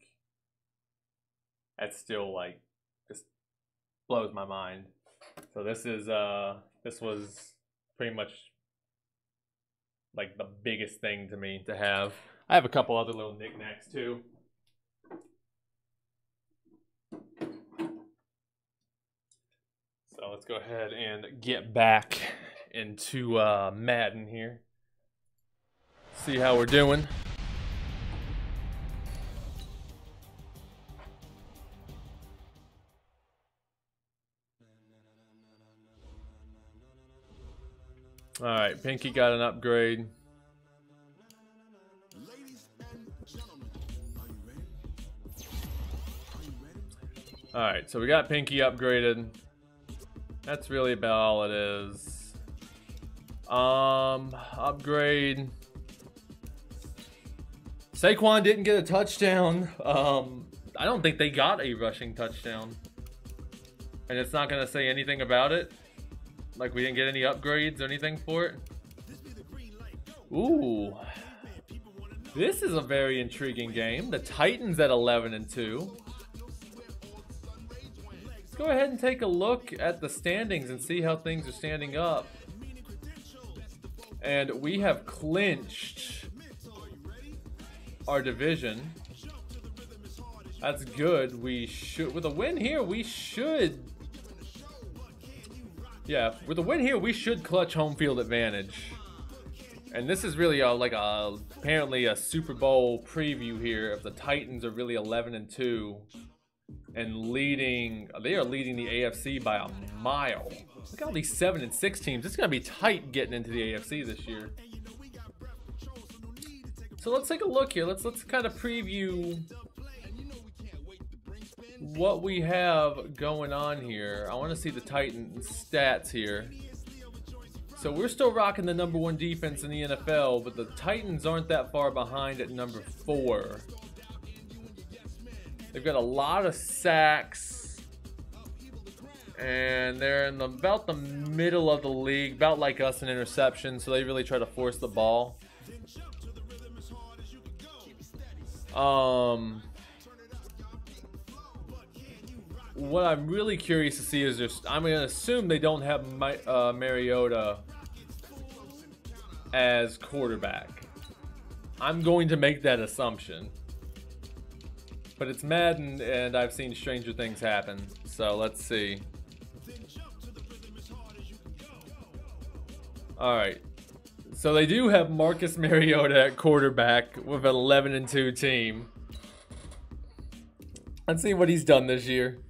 it's still like, just blows my mind. So this is, uh, this was pretty much like the biggest thing to me to have. I have a couple other little knickknacks too. So let's go ahead and get back into uh, Madden here. See how we're doing. All right, Pinky got an upgrade. All right, so we got Pinky upgraded. That's really about all it is. Um, upgrade. Saquon didn't get a touchdown. Um, I don't think they got a rushing touchdown. And it's not going to say anything about it. Like we didn't get any upgrades or anything for it. Ooh. This is a very intriguing game. The Titans at eleven and two. Let's go ahead and take a look at the standings and see how things are standing up. And we have clinched our division. That's good. We should, with a win here, we should, yeah, with a win here, we should clutch home field advantage. And this is really a, like a, apparently a Super Bowl preview here. If the Titans are really eleven and two and leading, they are leading the A F C by a mile. Look at all these seven and six teams. It's gonna be tight getting into the A F C this year. So let's take a look here. Let's let's kind of preview what we have going on here. I want to see the Titans stats here. So we're still rocking the number one defense in the N F L, but the Titans aren't that far behind at number four. They've got a lot of sacks, and they're in the, about the middle of the league, about like us in interceptions, so they really try to force the ball. Um, what I'm really curious to see is just, I'm going to assume they don't have my, uh, Mariota as quarterback. I'm going to make that assumption. But it's Madden, and I've seen stranger things happen. So let's see. Alright. So they do have Marcus Mariota at quarterback with an eleven and two team. Let's see what he's done this year.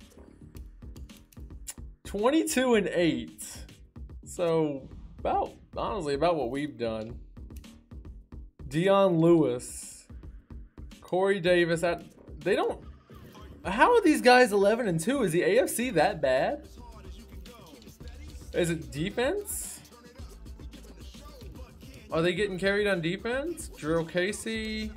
twenty-two and eight. So about, honestly, about what we've done. Dion Lewis, Corey Davis. At, they don't. How are these guys eleven and two? Is the A F C that bad? Is it defense? Are they getting carried on defense? Drew Casey.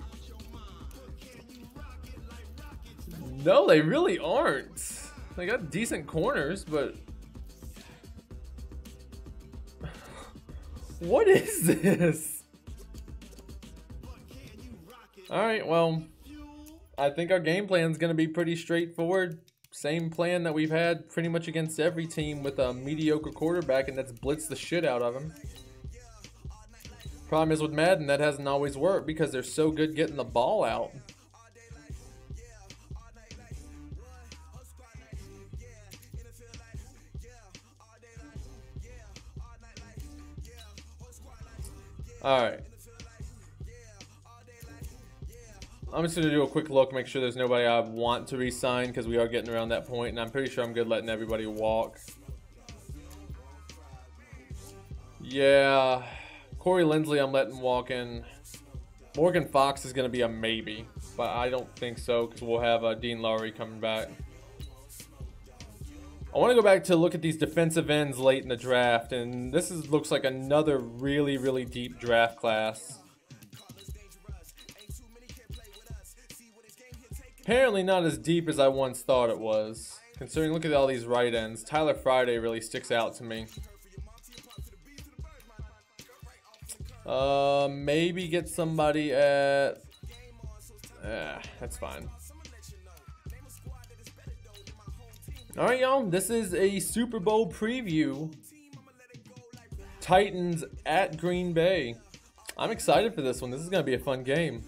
No, they really aren't. They got decent corners, but what is this? All right, well, I think our game plan is going to be pretty straightforward. Same plan that we've had pretty much against every team with a mediocre quarterback, and that's blitz the shit out of him. Problem is with Madden, that hasn't always worked because they're so good getting the ball out. All right. I'm just going to do a quick look, make sure there's nobody I want to re-sign because we are getting around that point, and I'm pretty sure I'm good letting everybody walk. Yeah. Corey Lindsley I'm letting walk in. Morgan Fox is going to be a maybe, but I don't think so because we'll have uh, Dean Lowry coming back. I want to go back to look at these defensive ends late in the draft, and this is, looks like another really, really deep draft class. Apparently not as deep as I once thought it was. Considering, look at all these right ends. Tyler Friday really sticks out to me. Uh, maybe get somebody at... Yeah, that's fine. Alright, y'all. This is a Super Bowl preview. Titans at Green Bay. I'm excited for this one. This is going to be a fun game.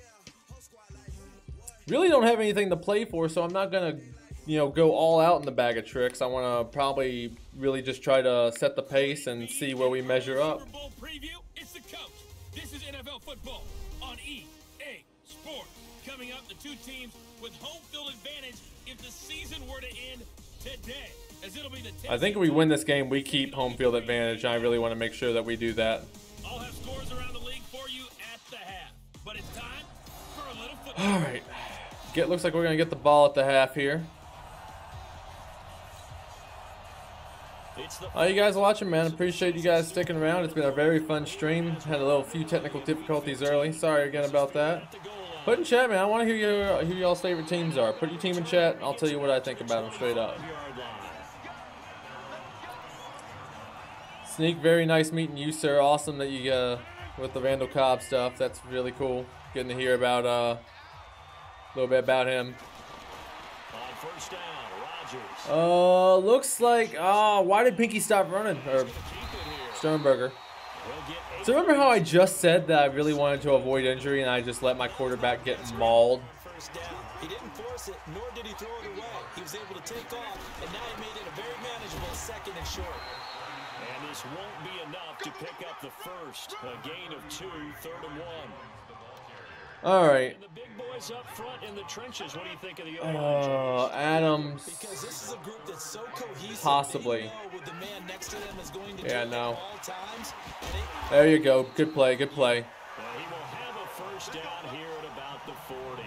Really don't have anything to play for, so I'm not going to, you know, go all out in the bag of tricks. I want to probably really just try to set the pace and see where we measure up.
Super Bowl preview, it's the coach. This is N F L football on E A Sports. Coming up, the two teams with home field advantage if the season were to end today. As it'll be the
I think if we win this game, we keep home field advantage. I really want to make sure that we do that.
I'll have scores around the league for you at the half. But it's time for a little football.
All right. Get, looks like we're going to get the ball at the half here. All you guys watching, man. Appreciate you guys sticking around. It's been a very fun stream. Had a little few technical difficulties early. Sorry again about that. Put in chat, man. I want to hear your, who y'all's favorite teams are. Put your team in chat. I'll tell you what I think about them straight up. Sneak, very nice meeting you, sir. Awesome that you uh, with the Randall Cobb stuff. That's really cool. Getting to hear about uh, a little bit about him.
On first down, Rodgers.
Uh, looks like, uh, why did Pinky stop running? Or Sternberger. So remember how I just said that I really wanted to avoid injury and I just let my quarterback get mauled?
He didn't force it, nor did he throw it away. He was able to take off, and now he made it a very manageable second and short.
And this won't be enough to pick up the first. A gain of two, third and one.
All right.
And the big boys up front in the trenches. What do you think of the
Uh, Adams.
Because this is a group that's so cohesive.
Possibly.
They know with the man next to them is going to
Yeah,
do
no.
it at all times. And it,
There you go. Good play. Good play.
Well, he will have a first down here at about the forty.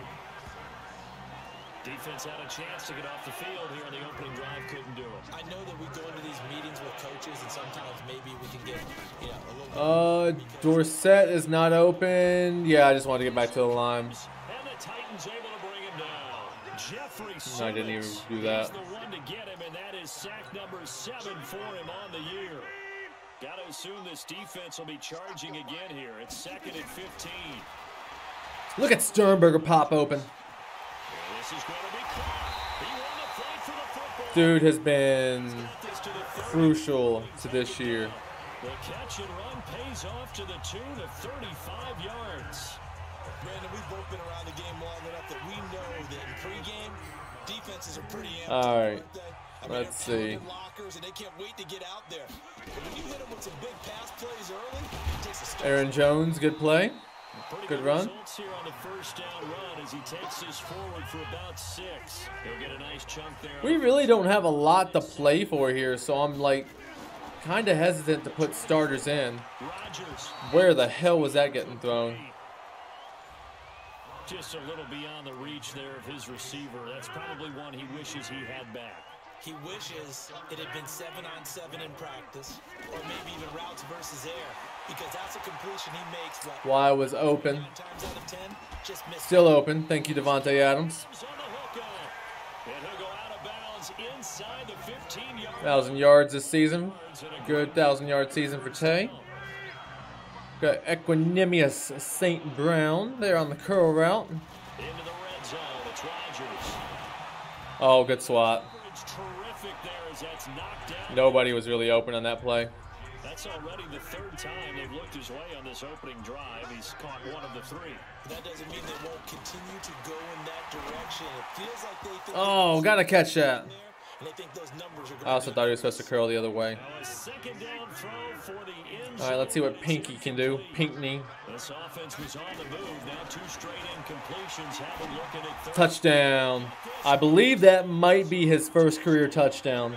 Defense had a chance to get off the field here on the opening drive, couldn't do it.
I know that we go into these meetings with coaches, and sometimes maybe we can get, you know, a little.
Uh, Dorsett is not open. Yeah, I just wanted to get back to the line.
And the Titans able to bring him down. Jeffrey
No, I didn't even
Simmons
do that.
is the one to get him, and that is sack number seven for him on the year. Got to assume this defense will be charging again here. It's second and fifteen.
Look at Sternberger pop open.
This is going to be caught. He won the play for the football.
Dude has been
Got this to the thirty.
crucial to this year.
The catch and run pays off to the tune of thirty-five yards.
Brandon, we've both been around the game long enough that we know that in pregame, defenses are pretty amped.
All right.
I mean,
Let's
they're
see.
pounding lockers and they can't wait to get out there. But when you hit them with some big pass plays early, it takes a start.
Aaron Jones, good play.
Pretty
Good
good
run.
results here on the first down run as he takes this forward for about six. He'll get a nice chunk there.
We really don't have a lot to play for here, so I'm like kind of hesitant to put starters in.
Rodgers.
Where the hell was that getting thrown?
Just a little beyond the reach there of his receiver. That's probably one he wishes he had back.
He wishes it had been seven on seven in practice, or maybe even routes versus air, because that's a completion he makes. What,
Why was open?
nine times out of ten, just missed.
Still open. Thank you, Devontae Adams.
He's on the hook on. And he'll go out of bounds inside the fifteen yard.
Thousand yards this season. Good thousand yard season for Tay. Got Equanimous Saint Brown there on the curl route.
Into the red zone. It's Rodgers.
Oh, good swat.
It's terrific there as that's knocked down.
Nobody was really open on that play.
That's already the third time they've looked his way on this opening drive. He's caught one of the three.
That doesn't mean they won't continue to go in that direction. It feels like they think
Oh, gotta catch that.
And And I think those numbers are
I also thought he was supposed to curl the other way.
Now a second down throw for the end
All right, let's see what Pinky can do. Pinkney.
This offense was on the move. Now two straight incompletions. Have a look at it. Third.
Touchdown. I believe that might be his first career touchdown.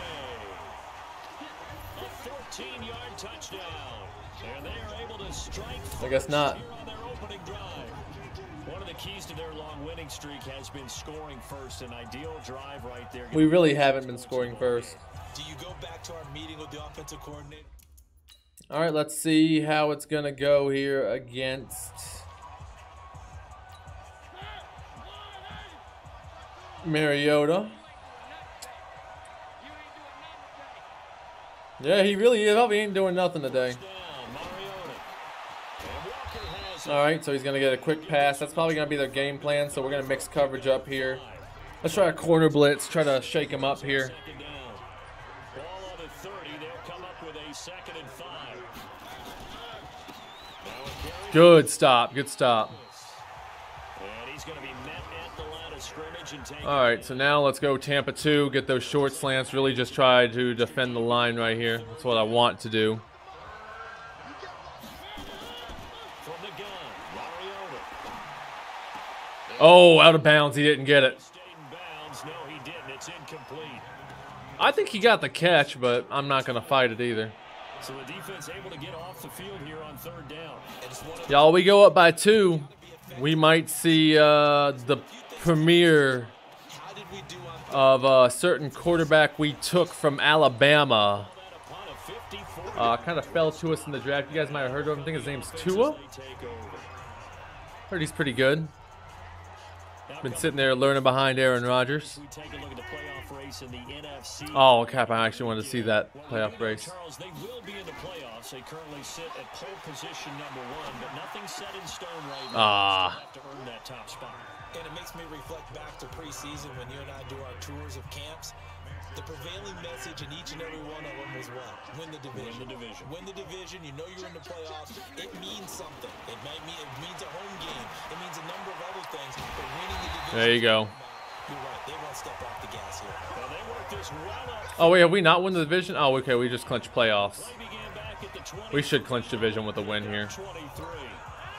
A fourteen-yard touchdown. And they are able to strike
I guess not.
here on their opening drive. One of the keys to their long winning streak has been scoring first. An ideal drive right there.
We really haven't been scoring first.
Do you go back to our meeting with the offensive coordinator?
All right, let's see how it's going to go here against Mariota. Yeah, he really is. He ain't doing nothing today. All right, so he's going to get a quick pass. That's probably going to be their game plan, so we're going to mix coverage up here. Let's try a corner blitz, try to shake him up here.
Ball on the thirty. They'll come up with a second and five.
Good stop, good stop.
And he's going to be met at the line of scrimmage and take.
All right, so now let's go Tampa two, get those short slants, really just try to defend the line right here. That's what I want to do.
From the gun, Mariota.
Oh, out of bounds, he didn't get it.
Stayed in bounds. No, he didn't. It's incomplete.
I think he got the catch, but I'm not going to fight it either.
So the defense able to get off the field here on third down.
Y'all, we go up by two. We might see uh, the premiere of a certain quarterback we took from Alabama. Uh, kind of fell to us in the draft. You guys might have heard of him. I think his name's Tua. Heard he's pretty good. Been sitting there learning behind Aaron Rodgers.
We take a look at the playoff race in the N F C.
Oh, cap! I actually wanted to see that playoff race.
Charles, they will be in the playoffs. They currently sit at pole position number one, but nothing set in stone right now.
Ah.
Still have to earn that top spot.
And it makes me reflect back to preseason when you and I do our tours of camps. The prevailing message in each and every one of them was what? Win the division.
Win the division.
Win the division. You know you're in the playoffs. It means something. It might mean it means a home game. It means a number of other things. But winning the division.
There you go.
You're right. They won't step off the gas here.
Well, they worked this well up.
Oh wait, have we not won the division? Oh, okay, we just clinched playoffs.
Play began back at the twenty.
We should clinch division with a win here.
twenty-three.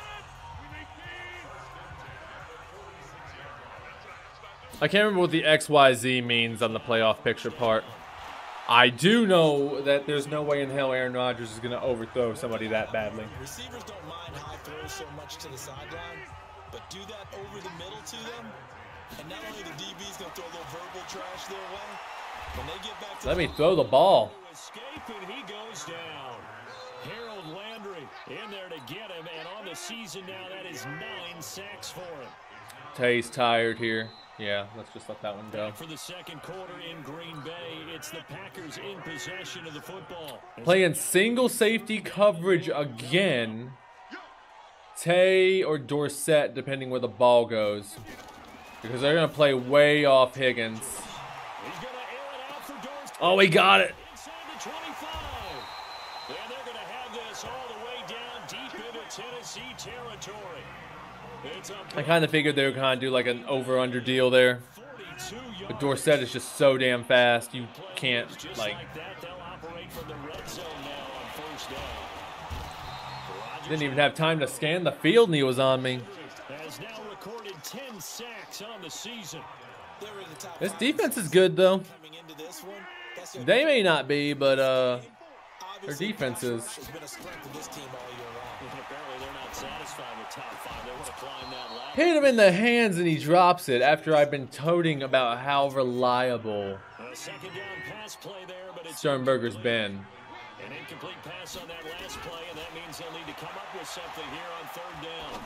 I can't remember what the X Y Z means on the playoff picture part. I do know that there's no way in hell Aaron Rodgers is going to overthrow somebody that badly.
Receivers don't mind high throws so much to the sideline, but do that over the middle to them, and not only the D B's going to throw a little verbal trash their way, when they get back to
Let me throw the ball.
Escape and he goes down. Harold Landry in there to get him, and on the season now, that is nine sacks for him.
Tay's tired here. Yeah, let's just let that one go.
For the second quarter in Green Bay, it's the Packers in possession of the football.
Playing single safety coverage again. Tay or Dorsett, depending where the ball goes. Because they're going to play way off Higgins.
He's going to air it out for Dorsett.
Oh, he got it.
Inside the twenty-five. And they're going to have this all the way down deep into Tennessee territory. It's a
I kind of figured they would kind of do like an over-under deal there.
forty-two
But
yard
Dorsett is just so damn fast. You can't,
Just
like...
like that, they'll operate from the red zone now on first down. Rodgers
Didn't even have time to scan the field and he was on me.
has now recorded ten sacks on the season.
they're in the top
This
five
defense is good, though.
coming into this one. That's their
They may not be, but uh,
Obviously,
defense is.
pass rush has been a strength of this team all year long.
Apparently they're not satisfied with top five. They want to climb that ladder.
hit him in the hands and he drops it after I've been toting about how reliable
A second down pass play there, but it's
Sternberger's been.
an incomplete pass on that last play, and that means they'll need to come up with something here on third down.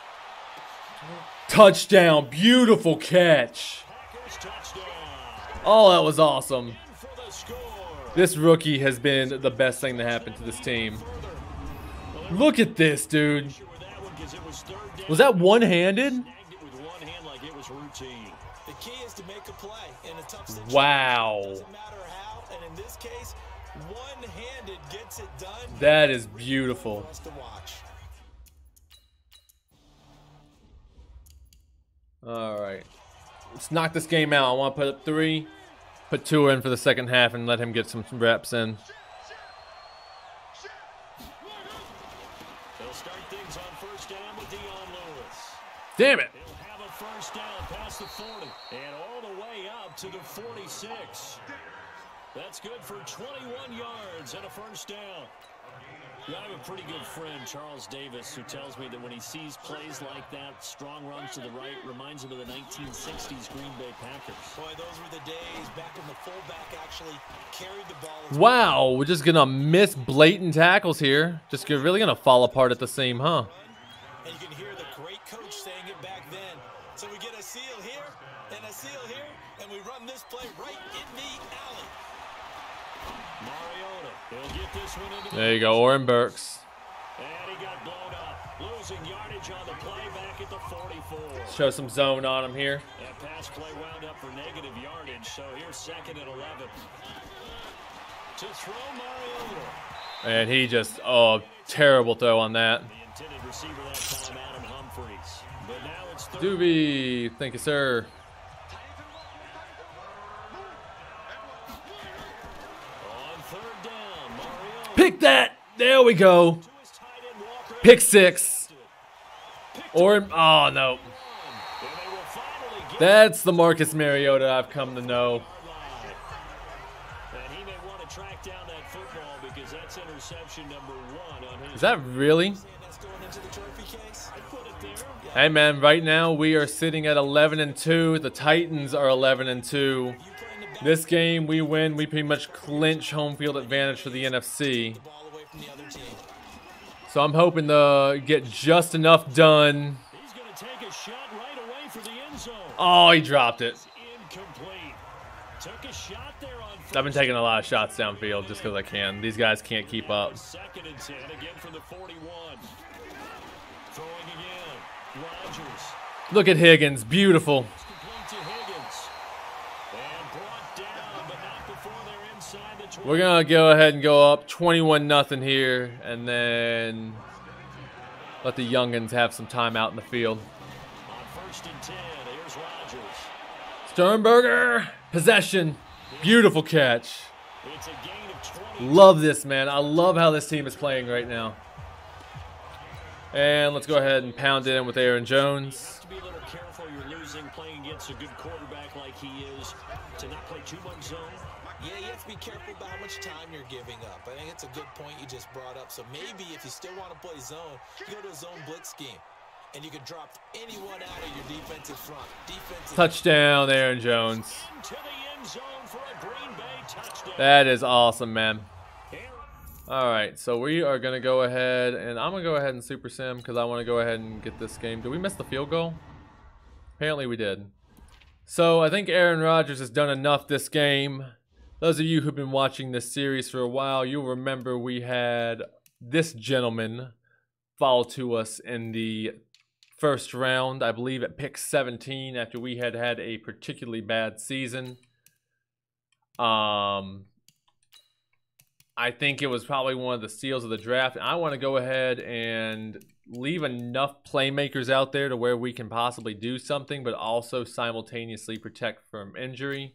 Touchdown. Beautiful catch.
Packers touchdown.
Oh, that was awesome.
In for the score.
This rookie has been the best thing to happen to this team. Look at this, dude.
Sure with that one, 'cause it was third down.
Was that one-handed?
Snagged it with one hand like it was routine.
The key is to make a play in a tough situation.
Wow.
Doesn't matter how, and in this case, one-handed gets it done.
That is beautiful.
For us to watch.
All right. Let's knock this game out. I want to put up three. Put Tua in for the second half and let him get some reps in.
They'll start things on first down with Dion Lewis.
Damn it.
He'll have a first down past the forty and all the way up to the forty-six. That's good for twenty-one yards and a first down. I have a pretty good friend, Charles Davis, who tells me that when he sees plays like that, strong runs to the right, reminds him of the nineteen sixties Green Bay Packers.
Boy, those were the days back when the fullback actually carried the ball.
Wow, we're just going to miss blatant tackles here. Just gonna, really going to fall apart at the seam, huh?
And you can hear the great coach saying it back then. So we get a seal here and a seal here, and we run this play right in the alley.
Mariota, he'll get this one into the
There you go, Oren Burks.
And he got blown up. Losing yardage on the play back at the forty-four.
Show some zone on him here.
That pass play wound up for negative yardage, so here's second and eleven. To throw Mariota.
And he just, oh, terrible throw on that.
The intended receiver that time, Adam Humphries. But now it's third.
Doobie, thank you, sir.
On third down, Mariota.
Pick that. There we go. Pick six. Or, oh, no. That's the Marcus Mariota I've come to know.
And he may want to track down that football because that's interception number one on his.
Is that really? Hey, man, right now we are sitting at eleven and two. The Titans are eleven and two. This game we win, we pretty much clinch home field advantage for the N F C. So I'm hoping to get just enough done.
He's going to take a shot right away for the end zone.
Oh, he dropped it.
Incomplete. Took a shot there on
I've been taking a lot of shots downfield just because I can. These guys can't keep up.
Second and ten again from the forty-one. Throwing again. Rodgers.
Look at Higgins. Beautiful.
Complete to Higgins. And brought down, but not before they're inside the twenty.
We're going to go ahead and go up twenty-one nothing here and then let the youngins have some time out in the field.
On first and ten, here's Rodgers.
Sternberger. Possession. Beautiful catch.
It's a gain of twenty.
Love this, man. I love how this team is playing right now. And let's go ahead and pound it in with Aaron Jones.
You have to be a little careful. You're losing playing against a good quarterback like he is to not play too much zone.
Yeah, you have to be careful about how much time you're giving up. I think it's a good point you just brought up. So maybe if you still want to play zone, you go to a zone blitz scheme. And you can drop anyone out of your defensive front. Defensive
Touchdown, Aaron Jones.
Into the end zone for a Green Bay touchdown.
That is awesome, man. All right, so we are going to go ahead, and I'm going to go ahead and super sim because I want to go ahead and get this game. Did we miss the field goal? Apparently we did. So I think Aaron Rodgers has done enough this game. Those of you who've been watching this series for a while, you'll remember we had this gentleman fall to us in the first round, I believe at pick seventeen, after we had had a particularly bad season. Um... I think it was probably one of the steals of the draft. I want to go ahead and leave enough playmakers out there to where we can possibly do something, but also simultaneously protect from injury.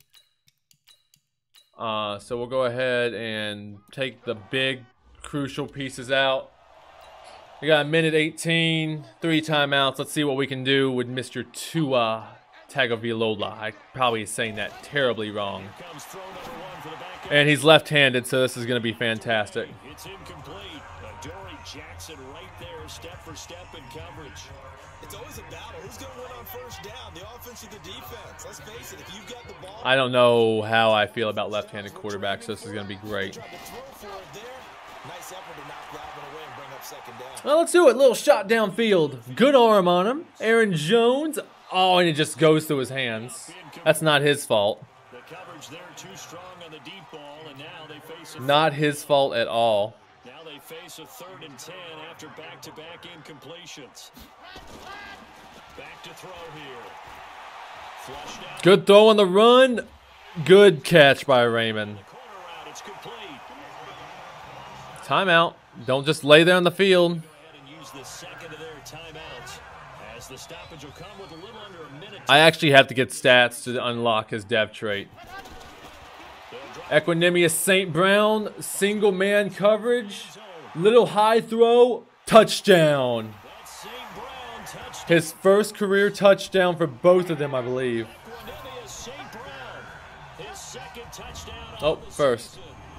Uh, so we'll go ahead and take the big, crucial pieces out. We got a minute eighteen, three timeouts. Let's see what we can do with Mister Tua Tagovailoa. I probably saying that terribly wrong. And he's left-handed, so this is going to be fantastic.
It's incomplete. Dory Jackson right there, step for step in coverage.
It's always a battle. Who's going to win on first down? The offense or the defense? Let's face it, if you've got the ball.
I don't know how I feel about left-handed quarterbacks, so this is going to be great.
Nice effort to knock that one away and bring up second down.
Well, let's do it. Little shot downfield. Good arm on him. Aaron Jones. Oh, and it just goes through his hands. That's not his fault.
The coverage there too strong on the deep ball, and now they face a
Not his fault at all.
Now they face a third and ten after back-to-back incompletions. Back to throw here. Flushed out.
Good throw on the run. Good catch by Raymond.
The corner route, it's complete.
Timeout. Don't just lay there on the field.
Go ahead and use the second of their timeouts as the stoppage will come with a little under a minute.
I actually have to get stats to unlock his dev trait. Equanimous Saint Brown, single man coverage, little high throw, touchdown. His first career touchdown for both of them, I believe. Oh, first.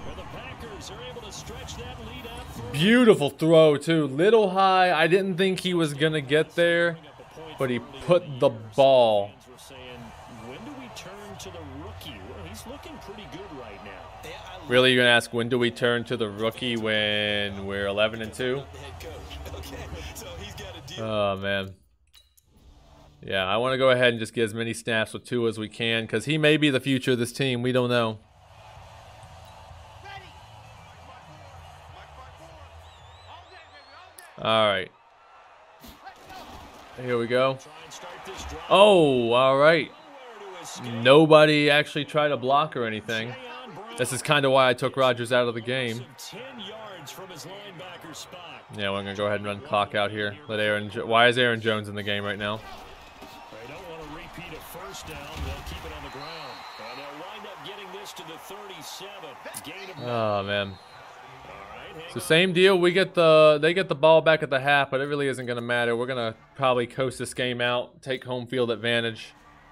Beautiful throw, too. Little high. I didn't think he was going to get there, but he put the ball. Really, you're going to ask, when do we turn to the rookie when we're eleven and two? Oh, man. Yeah, I want to go ahead and just get as many snaps with Tua as we can, because he may be the future of this team. We don't know. All right. Here we go. Oh, all right. Nobody actually tried to block or anything. This is kind of why I took Rodgers out of the game. Yeah, we're going to go ahead and run clock out here. Let Aaron. Jo why is Aaron Jones in the game right now?
They don't want to repeat a first down. They'll keep it on the ground. And they'll wind up getting this to the thirty-seven. Gain of
Oh, man. So same deal. We get the they get the ball back at the half, but it really isn't going to matter. We're going to probably coast this game out, take home field advantage.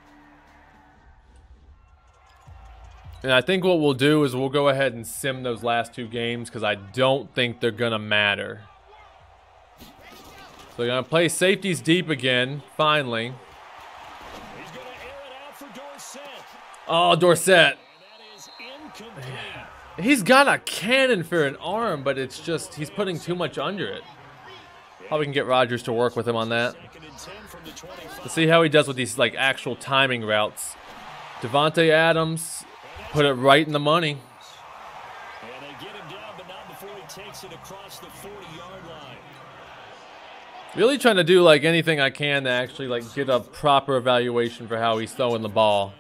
And I think what we'll do is we'll go ahead and sim those last two games because I don't think they're going to matter. So they're going to play safeties deep again, finally.
He's going to air it out for Dorsett.
Oh, Dorsett.
And that is incomplete.
He's got a cannon for an arm, but it's just he's putting too much under it. Probably can get Rodgers to work with him on that. Let's see how he does with these like actual timing routes. Devontae Adams put it right in the money.
And they get him down, but not before he takes it across the forty-yard line.
Really trying to do like anything I can to actually like get a proper evaluation for how he's throwing the ball.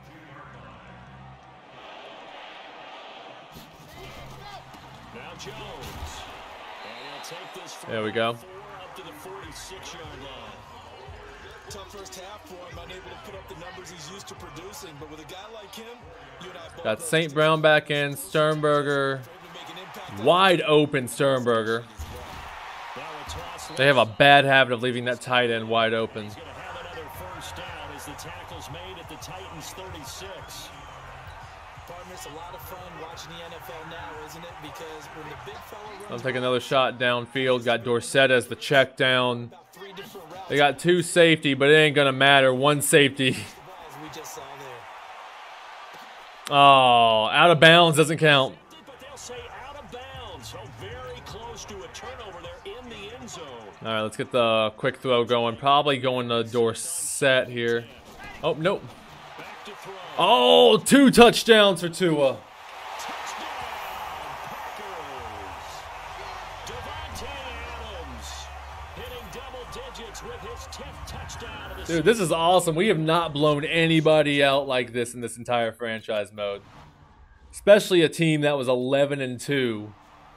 Now Jones. And he'll take this
There we go.
up to the forty-six-yard line.
Tough first half for him, unable to put up the numbers he's used to producing, but with a guy like him, you and I both
Got
know
Saint
he's
Brown back in, Sternberger. Wide open Sternberger. They have a bad habit of leaving that tight end wide open.
He's going to have another first down as the tackle's made at the Titans thirty-six.
Partner, it's a lot of fun watching the N F L now, isn't it? Because when the big fella runs
I'll take another shot downfield. Got Dorsett as the check down.
about three different routes,
They got two safety, but it ain't gonna matter. One safety.
the balls we just saw there.
Oh, out of bounds doesn't count.
But they'll say out of bounds. So very close to a turnover there in the end zone.
All right, let's get the quick throw going. Probably going to Dorsett here. Oh, nope.
Back to throw.
Oh, two touchdowns for Tua.
Touchdown, Packers. Devontae Adams hitting double digits with his tenth touchdown of the
Dude, this is awesome. We have not blown anybody out like this in this entire franchise mode. Especially a team that was eleven and two.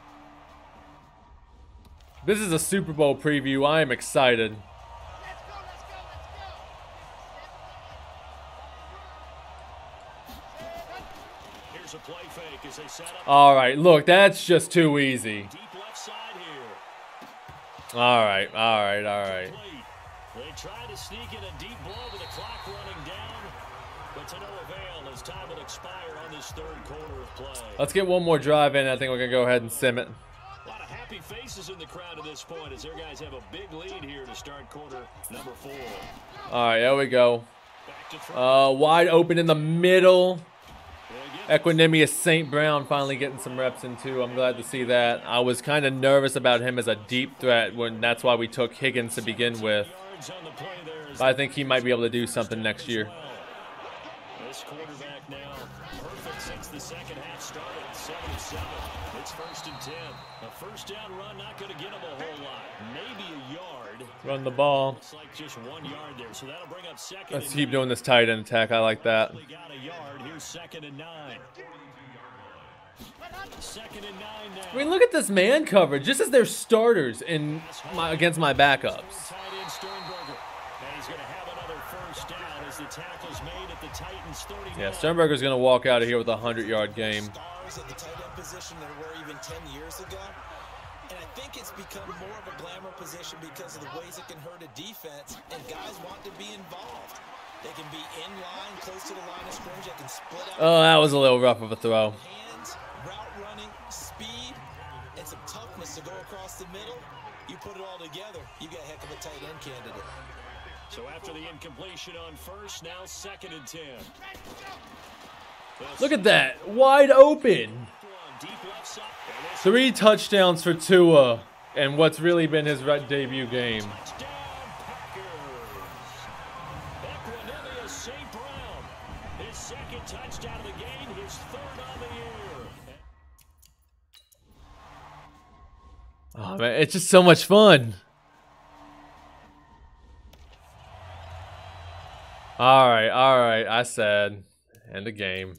This is a Super Bowl preview. I am excited.
Here's a play fake as they set up
All right, look, that's just too easy.
deep left side here.
All right, all right, all right.
Late. They try to sneak in a deep blow with the clock running down, but to no avail as time will expire on this third quarter of play.
Let's get one more drive in. I think we're going to go ahead and sim it.
A lot of happy faces in the crowd at this point as their guys have a big lead here to start quarter number four.
All right, there we go.
Back to throw.
Uh, wide open in the middle.
They get
Equanimous Saint Brown finally getting some reps in too. I'm glad to see that. I was kind of nervous about him as a deep threat when that's why we took Higgins to begin with.
yards on the play there as
But I think he might be able to do something next year.
this quarterback now perfect since the second half started. seven to seven. It's first and ten. A first down run not going to get him a whole lot. Maybe a yard.
Run the ball.
Looks like just one yard there. So that'll bring up second.
Let's
and
keep
nine.
doing this tight end attack. I like that.
Only got a yard. Here's second and nine. Second and nine now.
I mean, look at this man coverage. This is their starters in my, against my backups.
Tight end Sternberger. And he's going to have another first down as the tackle's made at the Titans thirty.
Yeah, Sternberger's going to walk out of here with a hundred-yard game.
Stars at the tight end position than were even ten years ago. And I think it's become more of a glamour position because of the ways it can hurt a defense, and guys want to be involved. They can be in line, close to the line of scrimmage. They can split out.
Oh, that was a little rough of a throw.
Hands, route running, speed, and some toughness to go across the middle. You put it all together, you got a heck of a tight end candidate.
So after the incompletion on first, now second and ten.
Look at that, wide open. Three touchdowns for Tua, and what's really been his debut game.
His second touchdown of the game, his third on the year.
Oh man, it's just so much fun. All right, all right, I said, end the game.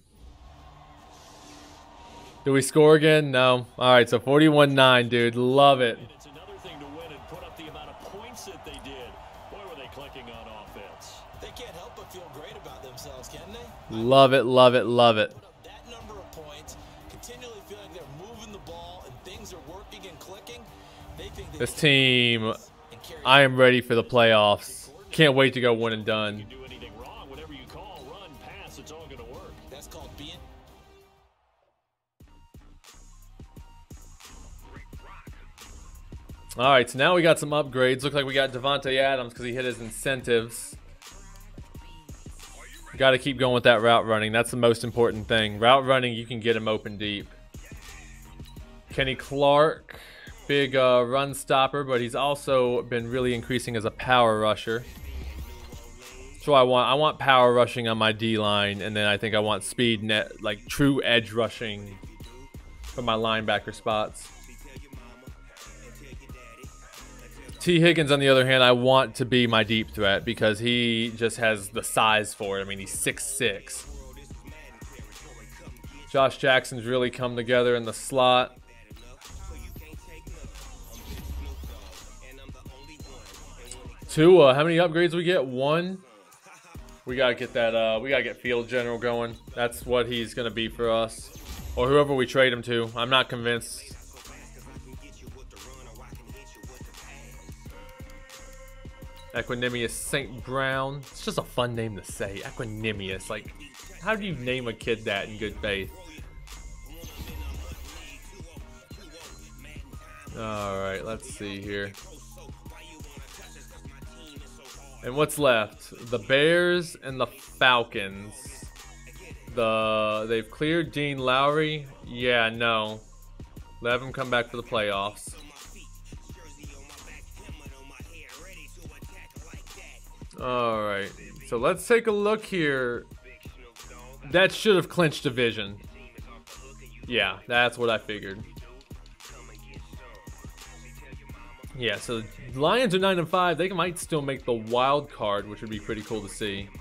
Do we score again? No. All right, so forty-one nine, dude. Love it.
It's another thing to win and put up the amount of points that they did. Boy, were they clicking on offense.
They can't help but feel great about themselves, can they?
Love it, love it, love it.
Put up that number of points, continually feel like they're moving the ball and things are working and clicking. They think
This team, I am ready for the playoffs. Can't wait to go one and done.
You do anything wrong, whatever you call, run, pass, it's all going to work.
That's called being.
All right, so now we got some upgrades. Look like we got Devontae Adams because he hit his incentives. Got to keep going with that route running. That's the most important thing. Route running, you can get him open deep. Kenny Clark, big uh, run stopper, but he's also been really increasing as a power rusher. So I want I want power rushing on my D line, and then I think I want speed net, like true edge rushing for my linebacker spots. T. Higgins, on the other hand, I want to be my deep threat because he just has the size for it. I mean, he's six six. Josh Jackson's really come together in the slot. Tua, how many upgrades we get? One. We gotta get that. Uh, we gotta get field general going. That's what he's gonna be for us, or whoever we trade him to. I'm not convinced. Equanimous Saint Brown. It's just a fun name to say. Equanimous. Like, how do you name a kid that in good faith? Alright, let's see here. And what's left? The Bears and the Falcons. The They've cleared Dean Lowry. Yeah, no. Let him come back for the playoffs. Alright, so let's take a look here. That should have clinched division. Yeah, that's what I figured. Yeah, so the Lions are nine and five. They might still make the wild card, which would be pretty cool to see.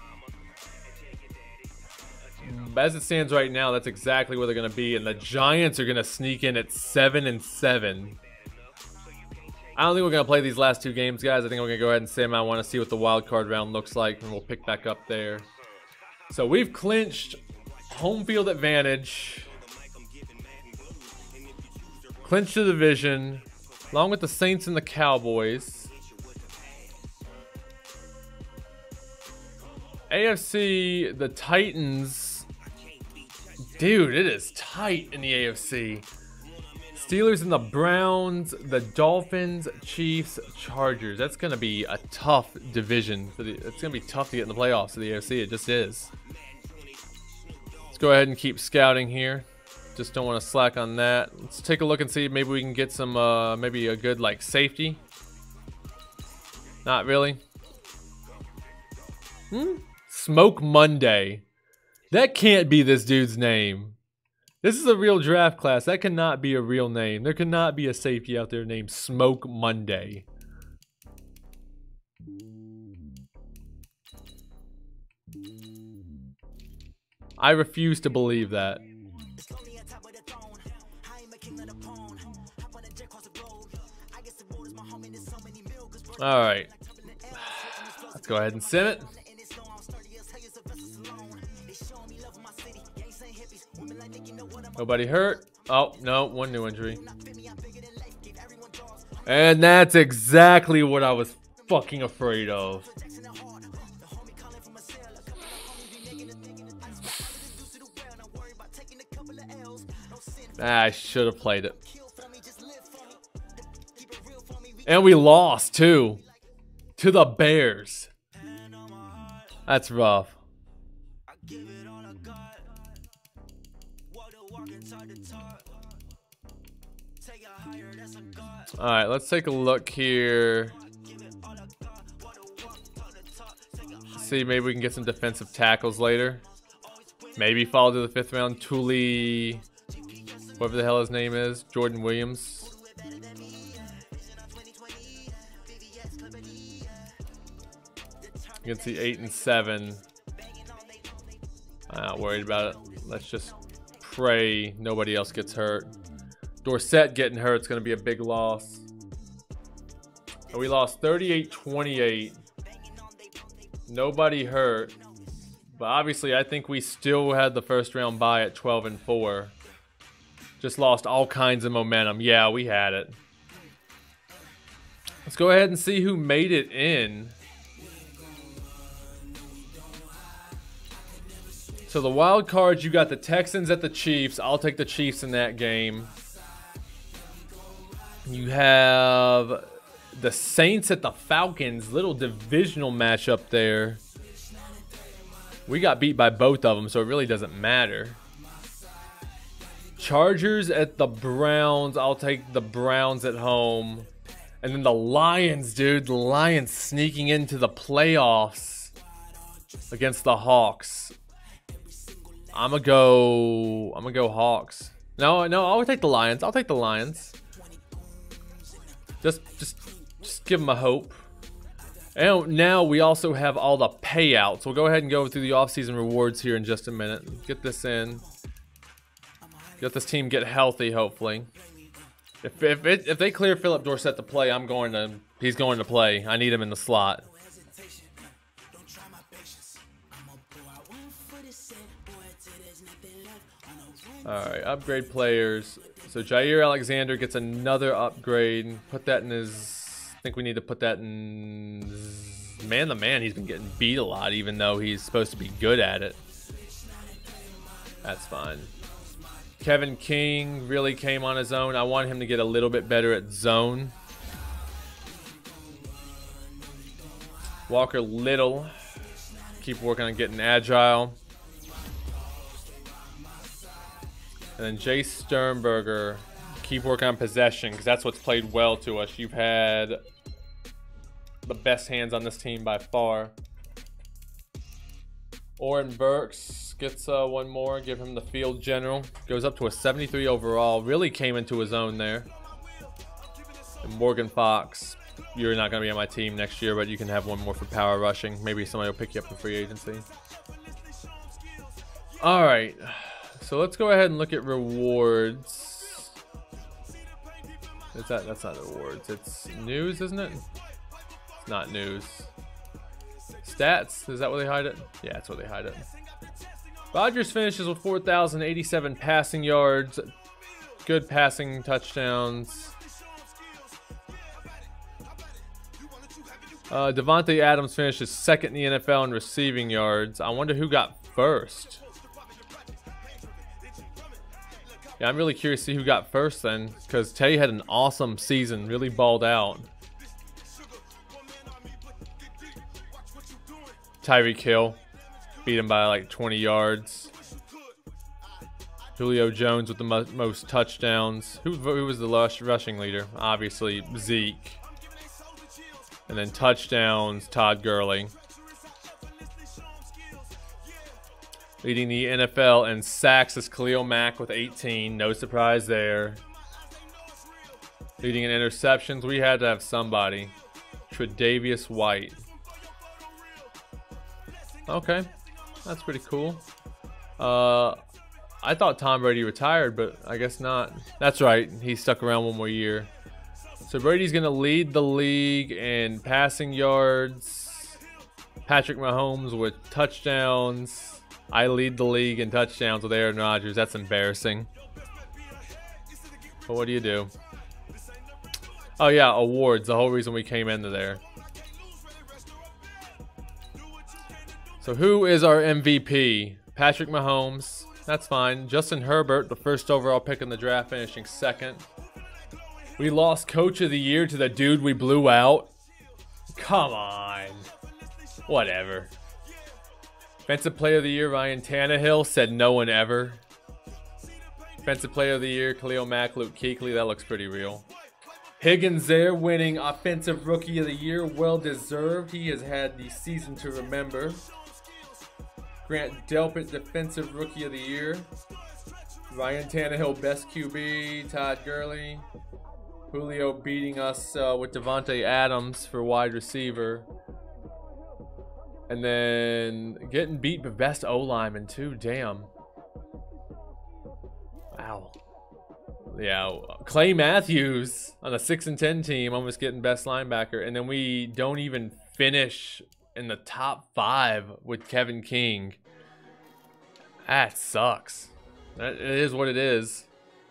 As it stands right now, that's exactly where they're going to be. And the Giants are going to sneak in at seven and seven. I don't think we're going to play these last two games, guys. I think we're going to go ahead and say I want to see what the wild card round looks like, and we'll pick back up there. So we've clinched home field advantage. Clinched the division, along with the Saints and the Cowboys. A F C, the Titans. Dude, it is tight in the A F C. Steelers and the Browns, the Dolphins, Chiefs, Chargers. That's going to be a tough division. For the, it's going to be tough to get in the playoffs of the A F C. It just is. Let's go ahead and keep scouting here. Just don't want to slack on that. Let's take a look and see if maybe we can get some, uh, maybe a good like safety. Not really. Hmm? Smoke Monday. That can't be this dude's name. This is a real draft class. That cannot be a real name. There cannot be a safety out there named Smoke Monday. I refuse to believe that. All right. Let's go ahead and sim it. Nobody hurt. Oh, no, one new injury. And that's exactly what I was fucking afraid of. Ah, I should have played it. And we lost, too. To the Bears. That's rough. Alright, let's take a look here. See, maybe we can get some defensive tackles later. Maybe fall to the fifth round. Thule, whatever the hell his name is. Jordan Williams. You can see eight and seven. I'm not worried about it. Let's just pray nobody else gets hurt. Dorsett getting hurt is going to be a big loss. We lost thirty-eight twenty-eight. Nobody hurt. But obviously, I think we still had the first round bye at twelve and four. Just lost all kinds of momentum. Yeah, we had it. Let's go ahead and see who made it in. So the wild cards, you got the Texans at the Chiefs. I'll take the Chiefs in that game. You have the Saints at the Falcons. Little divisional matchup there. We got beat by both of them, so it really doesn't matter. Chargers at the Browns. I'll take the Browns at home. And then the Lions, dude. The Lions sneaking into the playoffs against the Hawks. I'm gonna go. I'm gonna go Hawks. No, no. I'll take the Lions. I'll take the Lions. Just, just, just give them a hope. And now we also have all the payouts. We'll go ahead and go through the off-season rewards here in just a minute. Get this in. Get this team get healthy, hopefully. If if it, if they clear Philip Dorsett to play, I'm going to. He's going to play. I need him in the slot. All right, upgrade players. So Jair Alexander gets another upgrade. Put that in his. I think we need to put that in. Man to man, he's been getting beat a lot, even though he's supposed to be good at it. That's fine. Kevin King really came on his own. I want him to get a little bit better at zone. Walker Little. Keep working on getting agile. And then Jay Sternberger. Keep working on possession, because that's what's played well to us. You've had the best hands on this team by far. Oren Burks gets uh, one more. Give him the field general. Goes up to a seventy-three overall. Really came into his own there. And Morgan Fox. You're not going to be on my team next year, but you can have one more for power rushing. Maybe somebody will pick you up in free agency. All right. So let's go ahead and look at rewards. Is that, that's not rewards. It's news, isn't it? It's not news. Stats. Is that where they hide it? Yeah, that's where they hide it. Rodgers finishes with four thousand eighty-seven passing yards. Good passing touchdowns. Uh, Devontae Adams finishes second in the N F L in receiving yards. I wonder who got first. Yeah, I'm really curious to see who got first then, because Tay had an awesome season, really balled out. Tyreek Hill beat him by like twenty yards. Julio Jones with the mo most touchdowns. Who, who was the lush rushing leader? Obviously Zeke. And then touchdowns, Todd Gurley. Leading the N F L in sacks is Khalil Mack with eighteen. No surprise there. Leading in interceptions, we had to have somebody. Tre'Davious White. Okay, that's pretty cool. Uh, I thought Tom Brady retired, but I guess not. That's right, he stuck around one more year. So Brady's going to lead the league in passing yards. Patrick Mahomes with touchdowns. I lead the league in touchdowns with Aaron Rodgers. That's embarrassing. But what do you do? Oh yeah, awards. The whole reason we came into there. So who is our M V P? Patrick Mahomes. That's fine. Justin Herbert, the first overall pick in the draft, finishing second. We lost Coach of the Year to the dude we blew out. Come on. Whatever. Defensive Player of the Year, Ryan Tannehill, said no one ever. Defensive Player of the Year, Khalil Mack, Luke Kuechly. That looks pretty real. Higgins there winning Offensive Rookie of the Year. Well deserved. He has had the season to remember. Grant Delpit, Defensive Rookie of the Year. Ryan Tannehill, Best Q B. Todd Gurley. Julio beating us uh, with Devontae Adams for wide receiver. And then getting beat by Best O-Lineman too. Damn. Wow. Yeah, Clay Matthews on a six and ten team, almost getting best linebacker, and then we don't even finish in the top five with Kevin King. That sucks. That, it is what it is.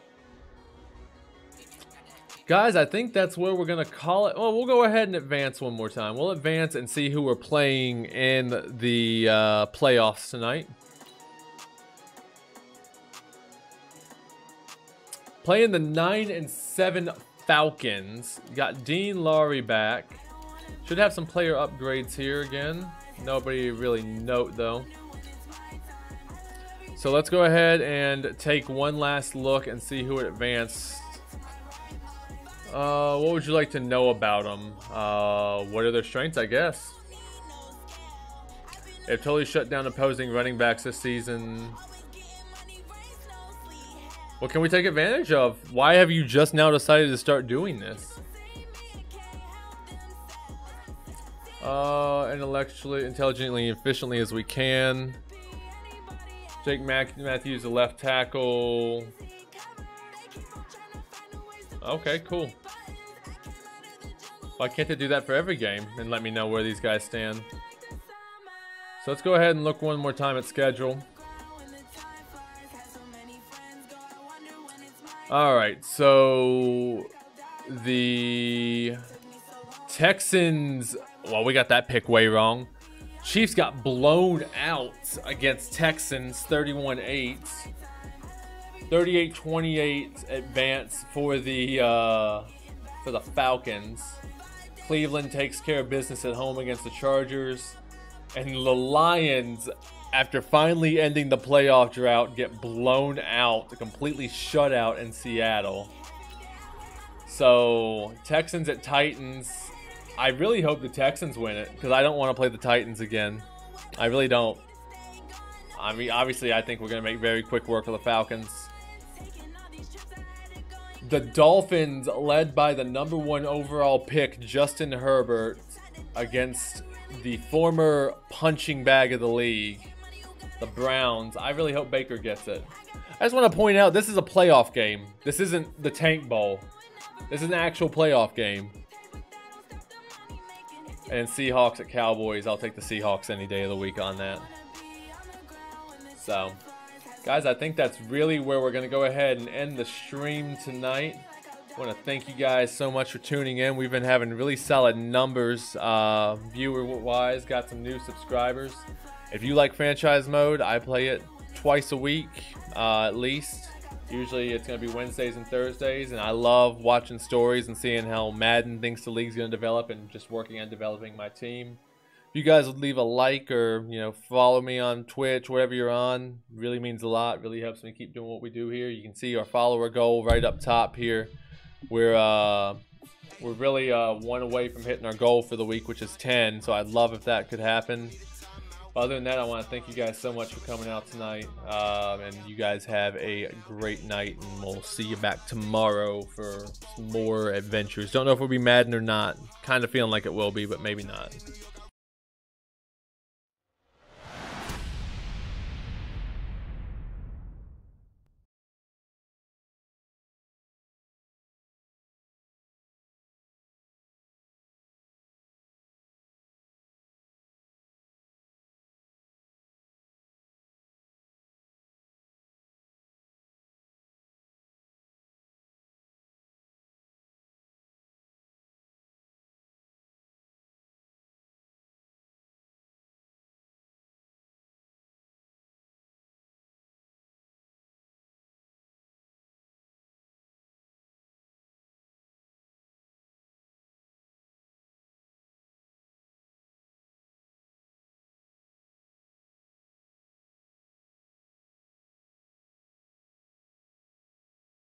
Guys, I think that's where we're going to call it. Well, we'll go ahead and advance one more time. We'll advance and see who we're playing in the uh, playoffs tonight. Playing the nine and seven Falcons. Got Dean Laurie back. Should have some player upgrades here again. Nobody really note though. So let's go ahead and take one last look and see who advanced. Uh, what would you like to know about them? Uh, what are their strengths, I guess? They've totally shut down opposing running backs this season. What can we take advantage of? Why have you just now decided to start doing this? Uh, intellectually, intelligently, efficiently as we can. Jake Mac Matthews, the left tackle. Okay, cool. Why can't they do that for every game and let me know where these guys stand? So let's go ahead and look one more time at schedule. Alright, so the Texans, well, we got that pick way wrong. Chiefs got blown out against Texans thirty-one eight. thirty-eight twenty-eight advance for the uh, for the Falcons. Cleveland takes care of business at home against the Chargers. And the Lions, after finally ending the playoff drought, get blown out, completely shut out in Seattle. So, Texans at Titans. I really hope the Texans win it, because I don't want to play the Titans again. I really don't. I mean, obviously, I think we're going to make very quick work of the Falcons. The Dolphins, led by the number one overall pick, Justin Herbert, against the former punching bag of the league, the Browns. I really hope Baker gets it. I just want to point out, this is a playoff game. This isn't the Tank Bowl. This is an actual playoff game. And Seahawks at Cowboys. I'll take the Seahawks any day of the week on that. So, guys, I think that's really where we're going to go ahead and end the stream tonight. I want to thank you guys so much for tuning in. We've been having really solid numbers uh, viewer-wise. Got some new subscribers. If you like franchise mode, I play it twice a week uh, at least. Usually it's going to be Wednesdays and Thursdays, and I love watching stories and seeing how Madden thinks the league's going to develop and just working on developing my team. If you guys would leave a like or, you know, follow me on Twitch, whatever you're on, really means a lot. Really helps me keep doing what we do here. You can see our follower goal right up top here. We're uh, we're really uh, one away from hitting our goal for the week, which is ten. So I'd love if that could happen. Other than that, I want to thank you guys so much for coming out tonight. Um, and you guys have a great night. And we'll see you back tomorrow for some more adventures. Don't know if we'll be Madden or not. Kind of feeling like it will be, but maybe not.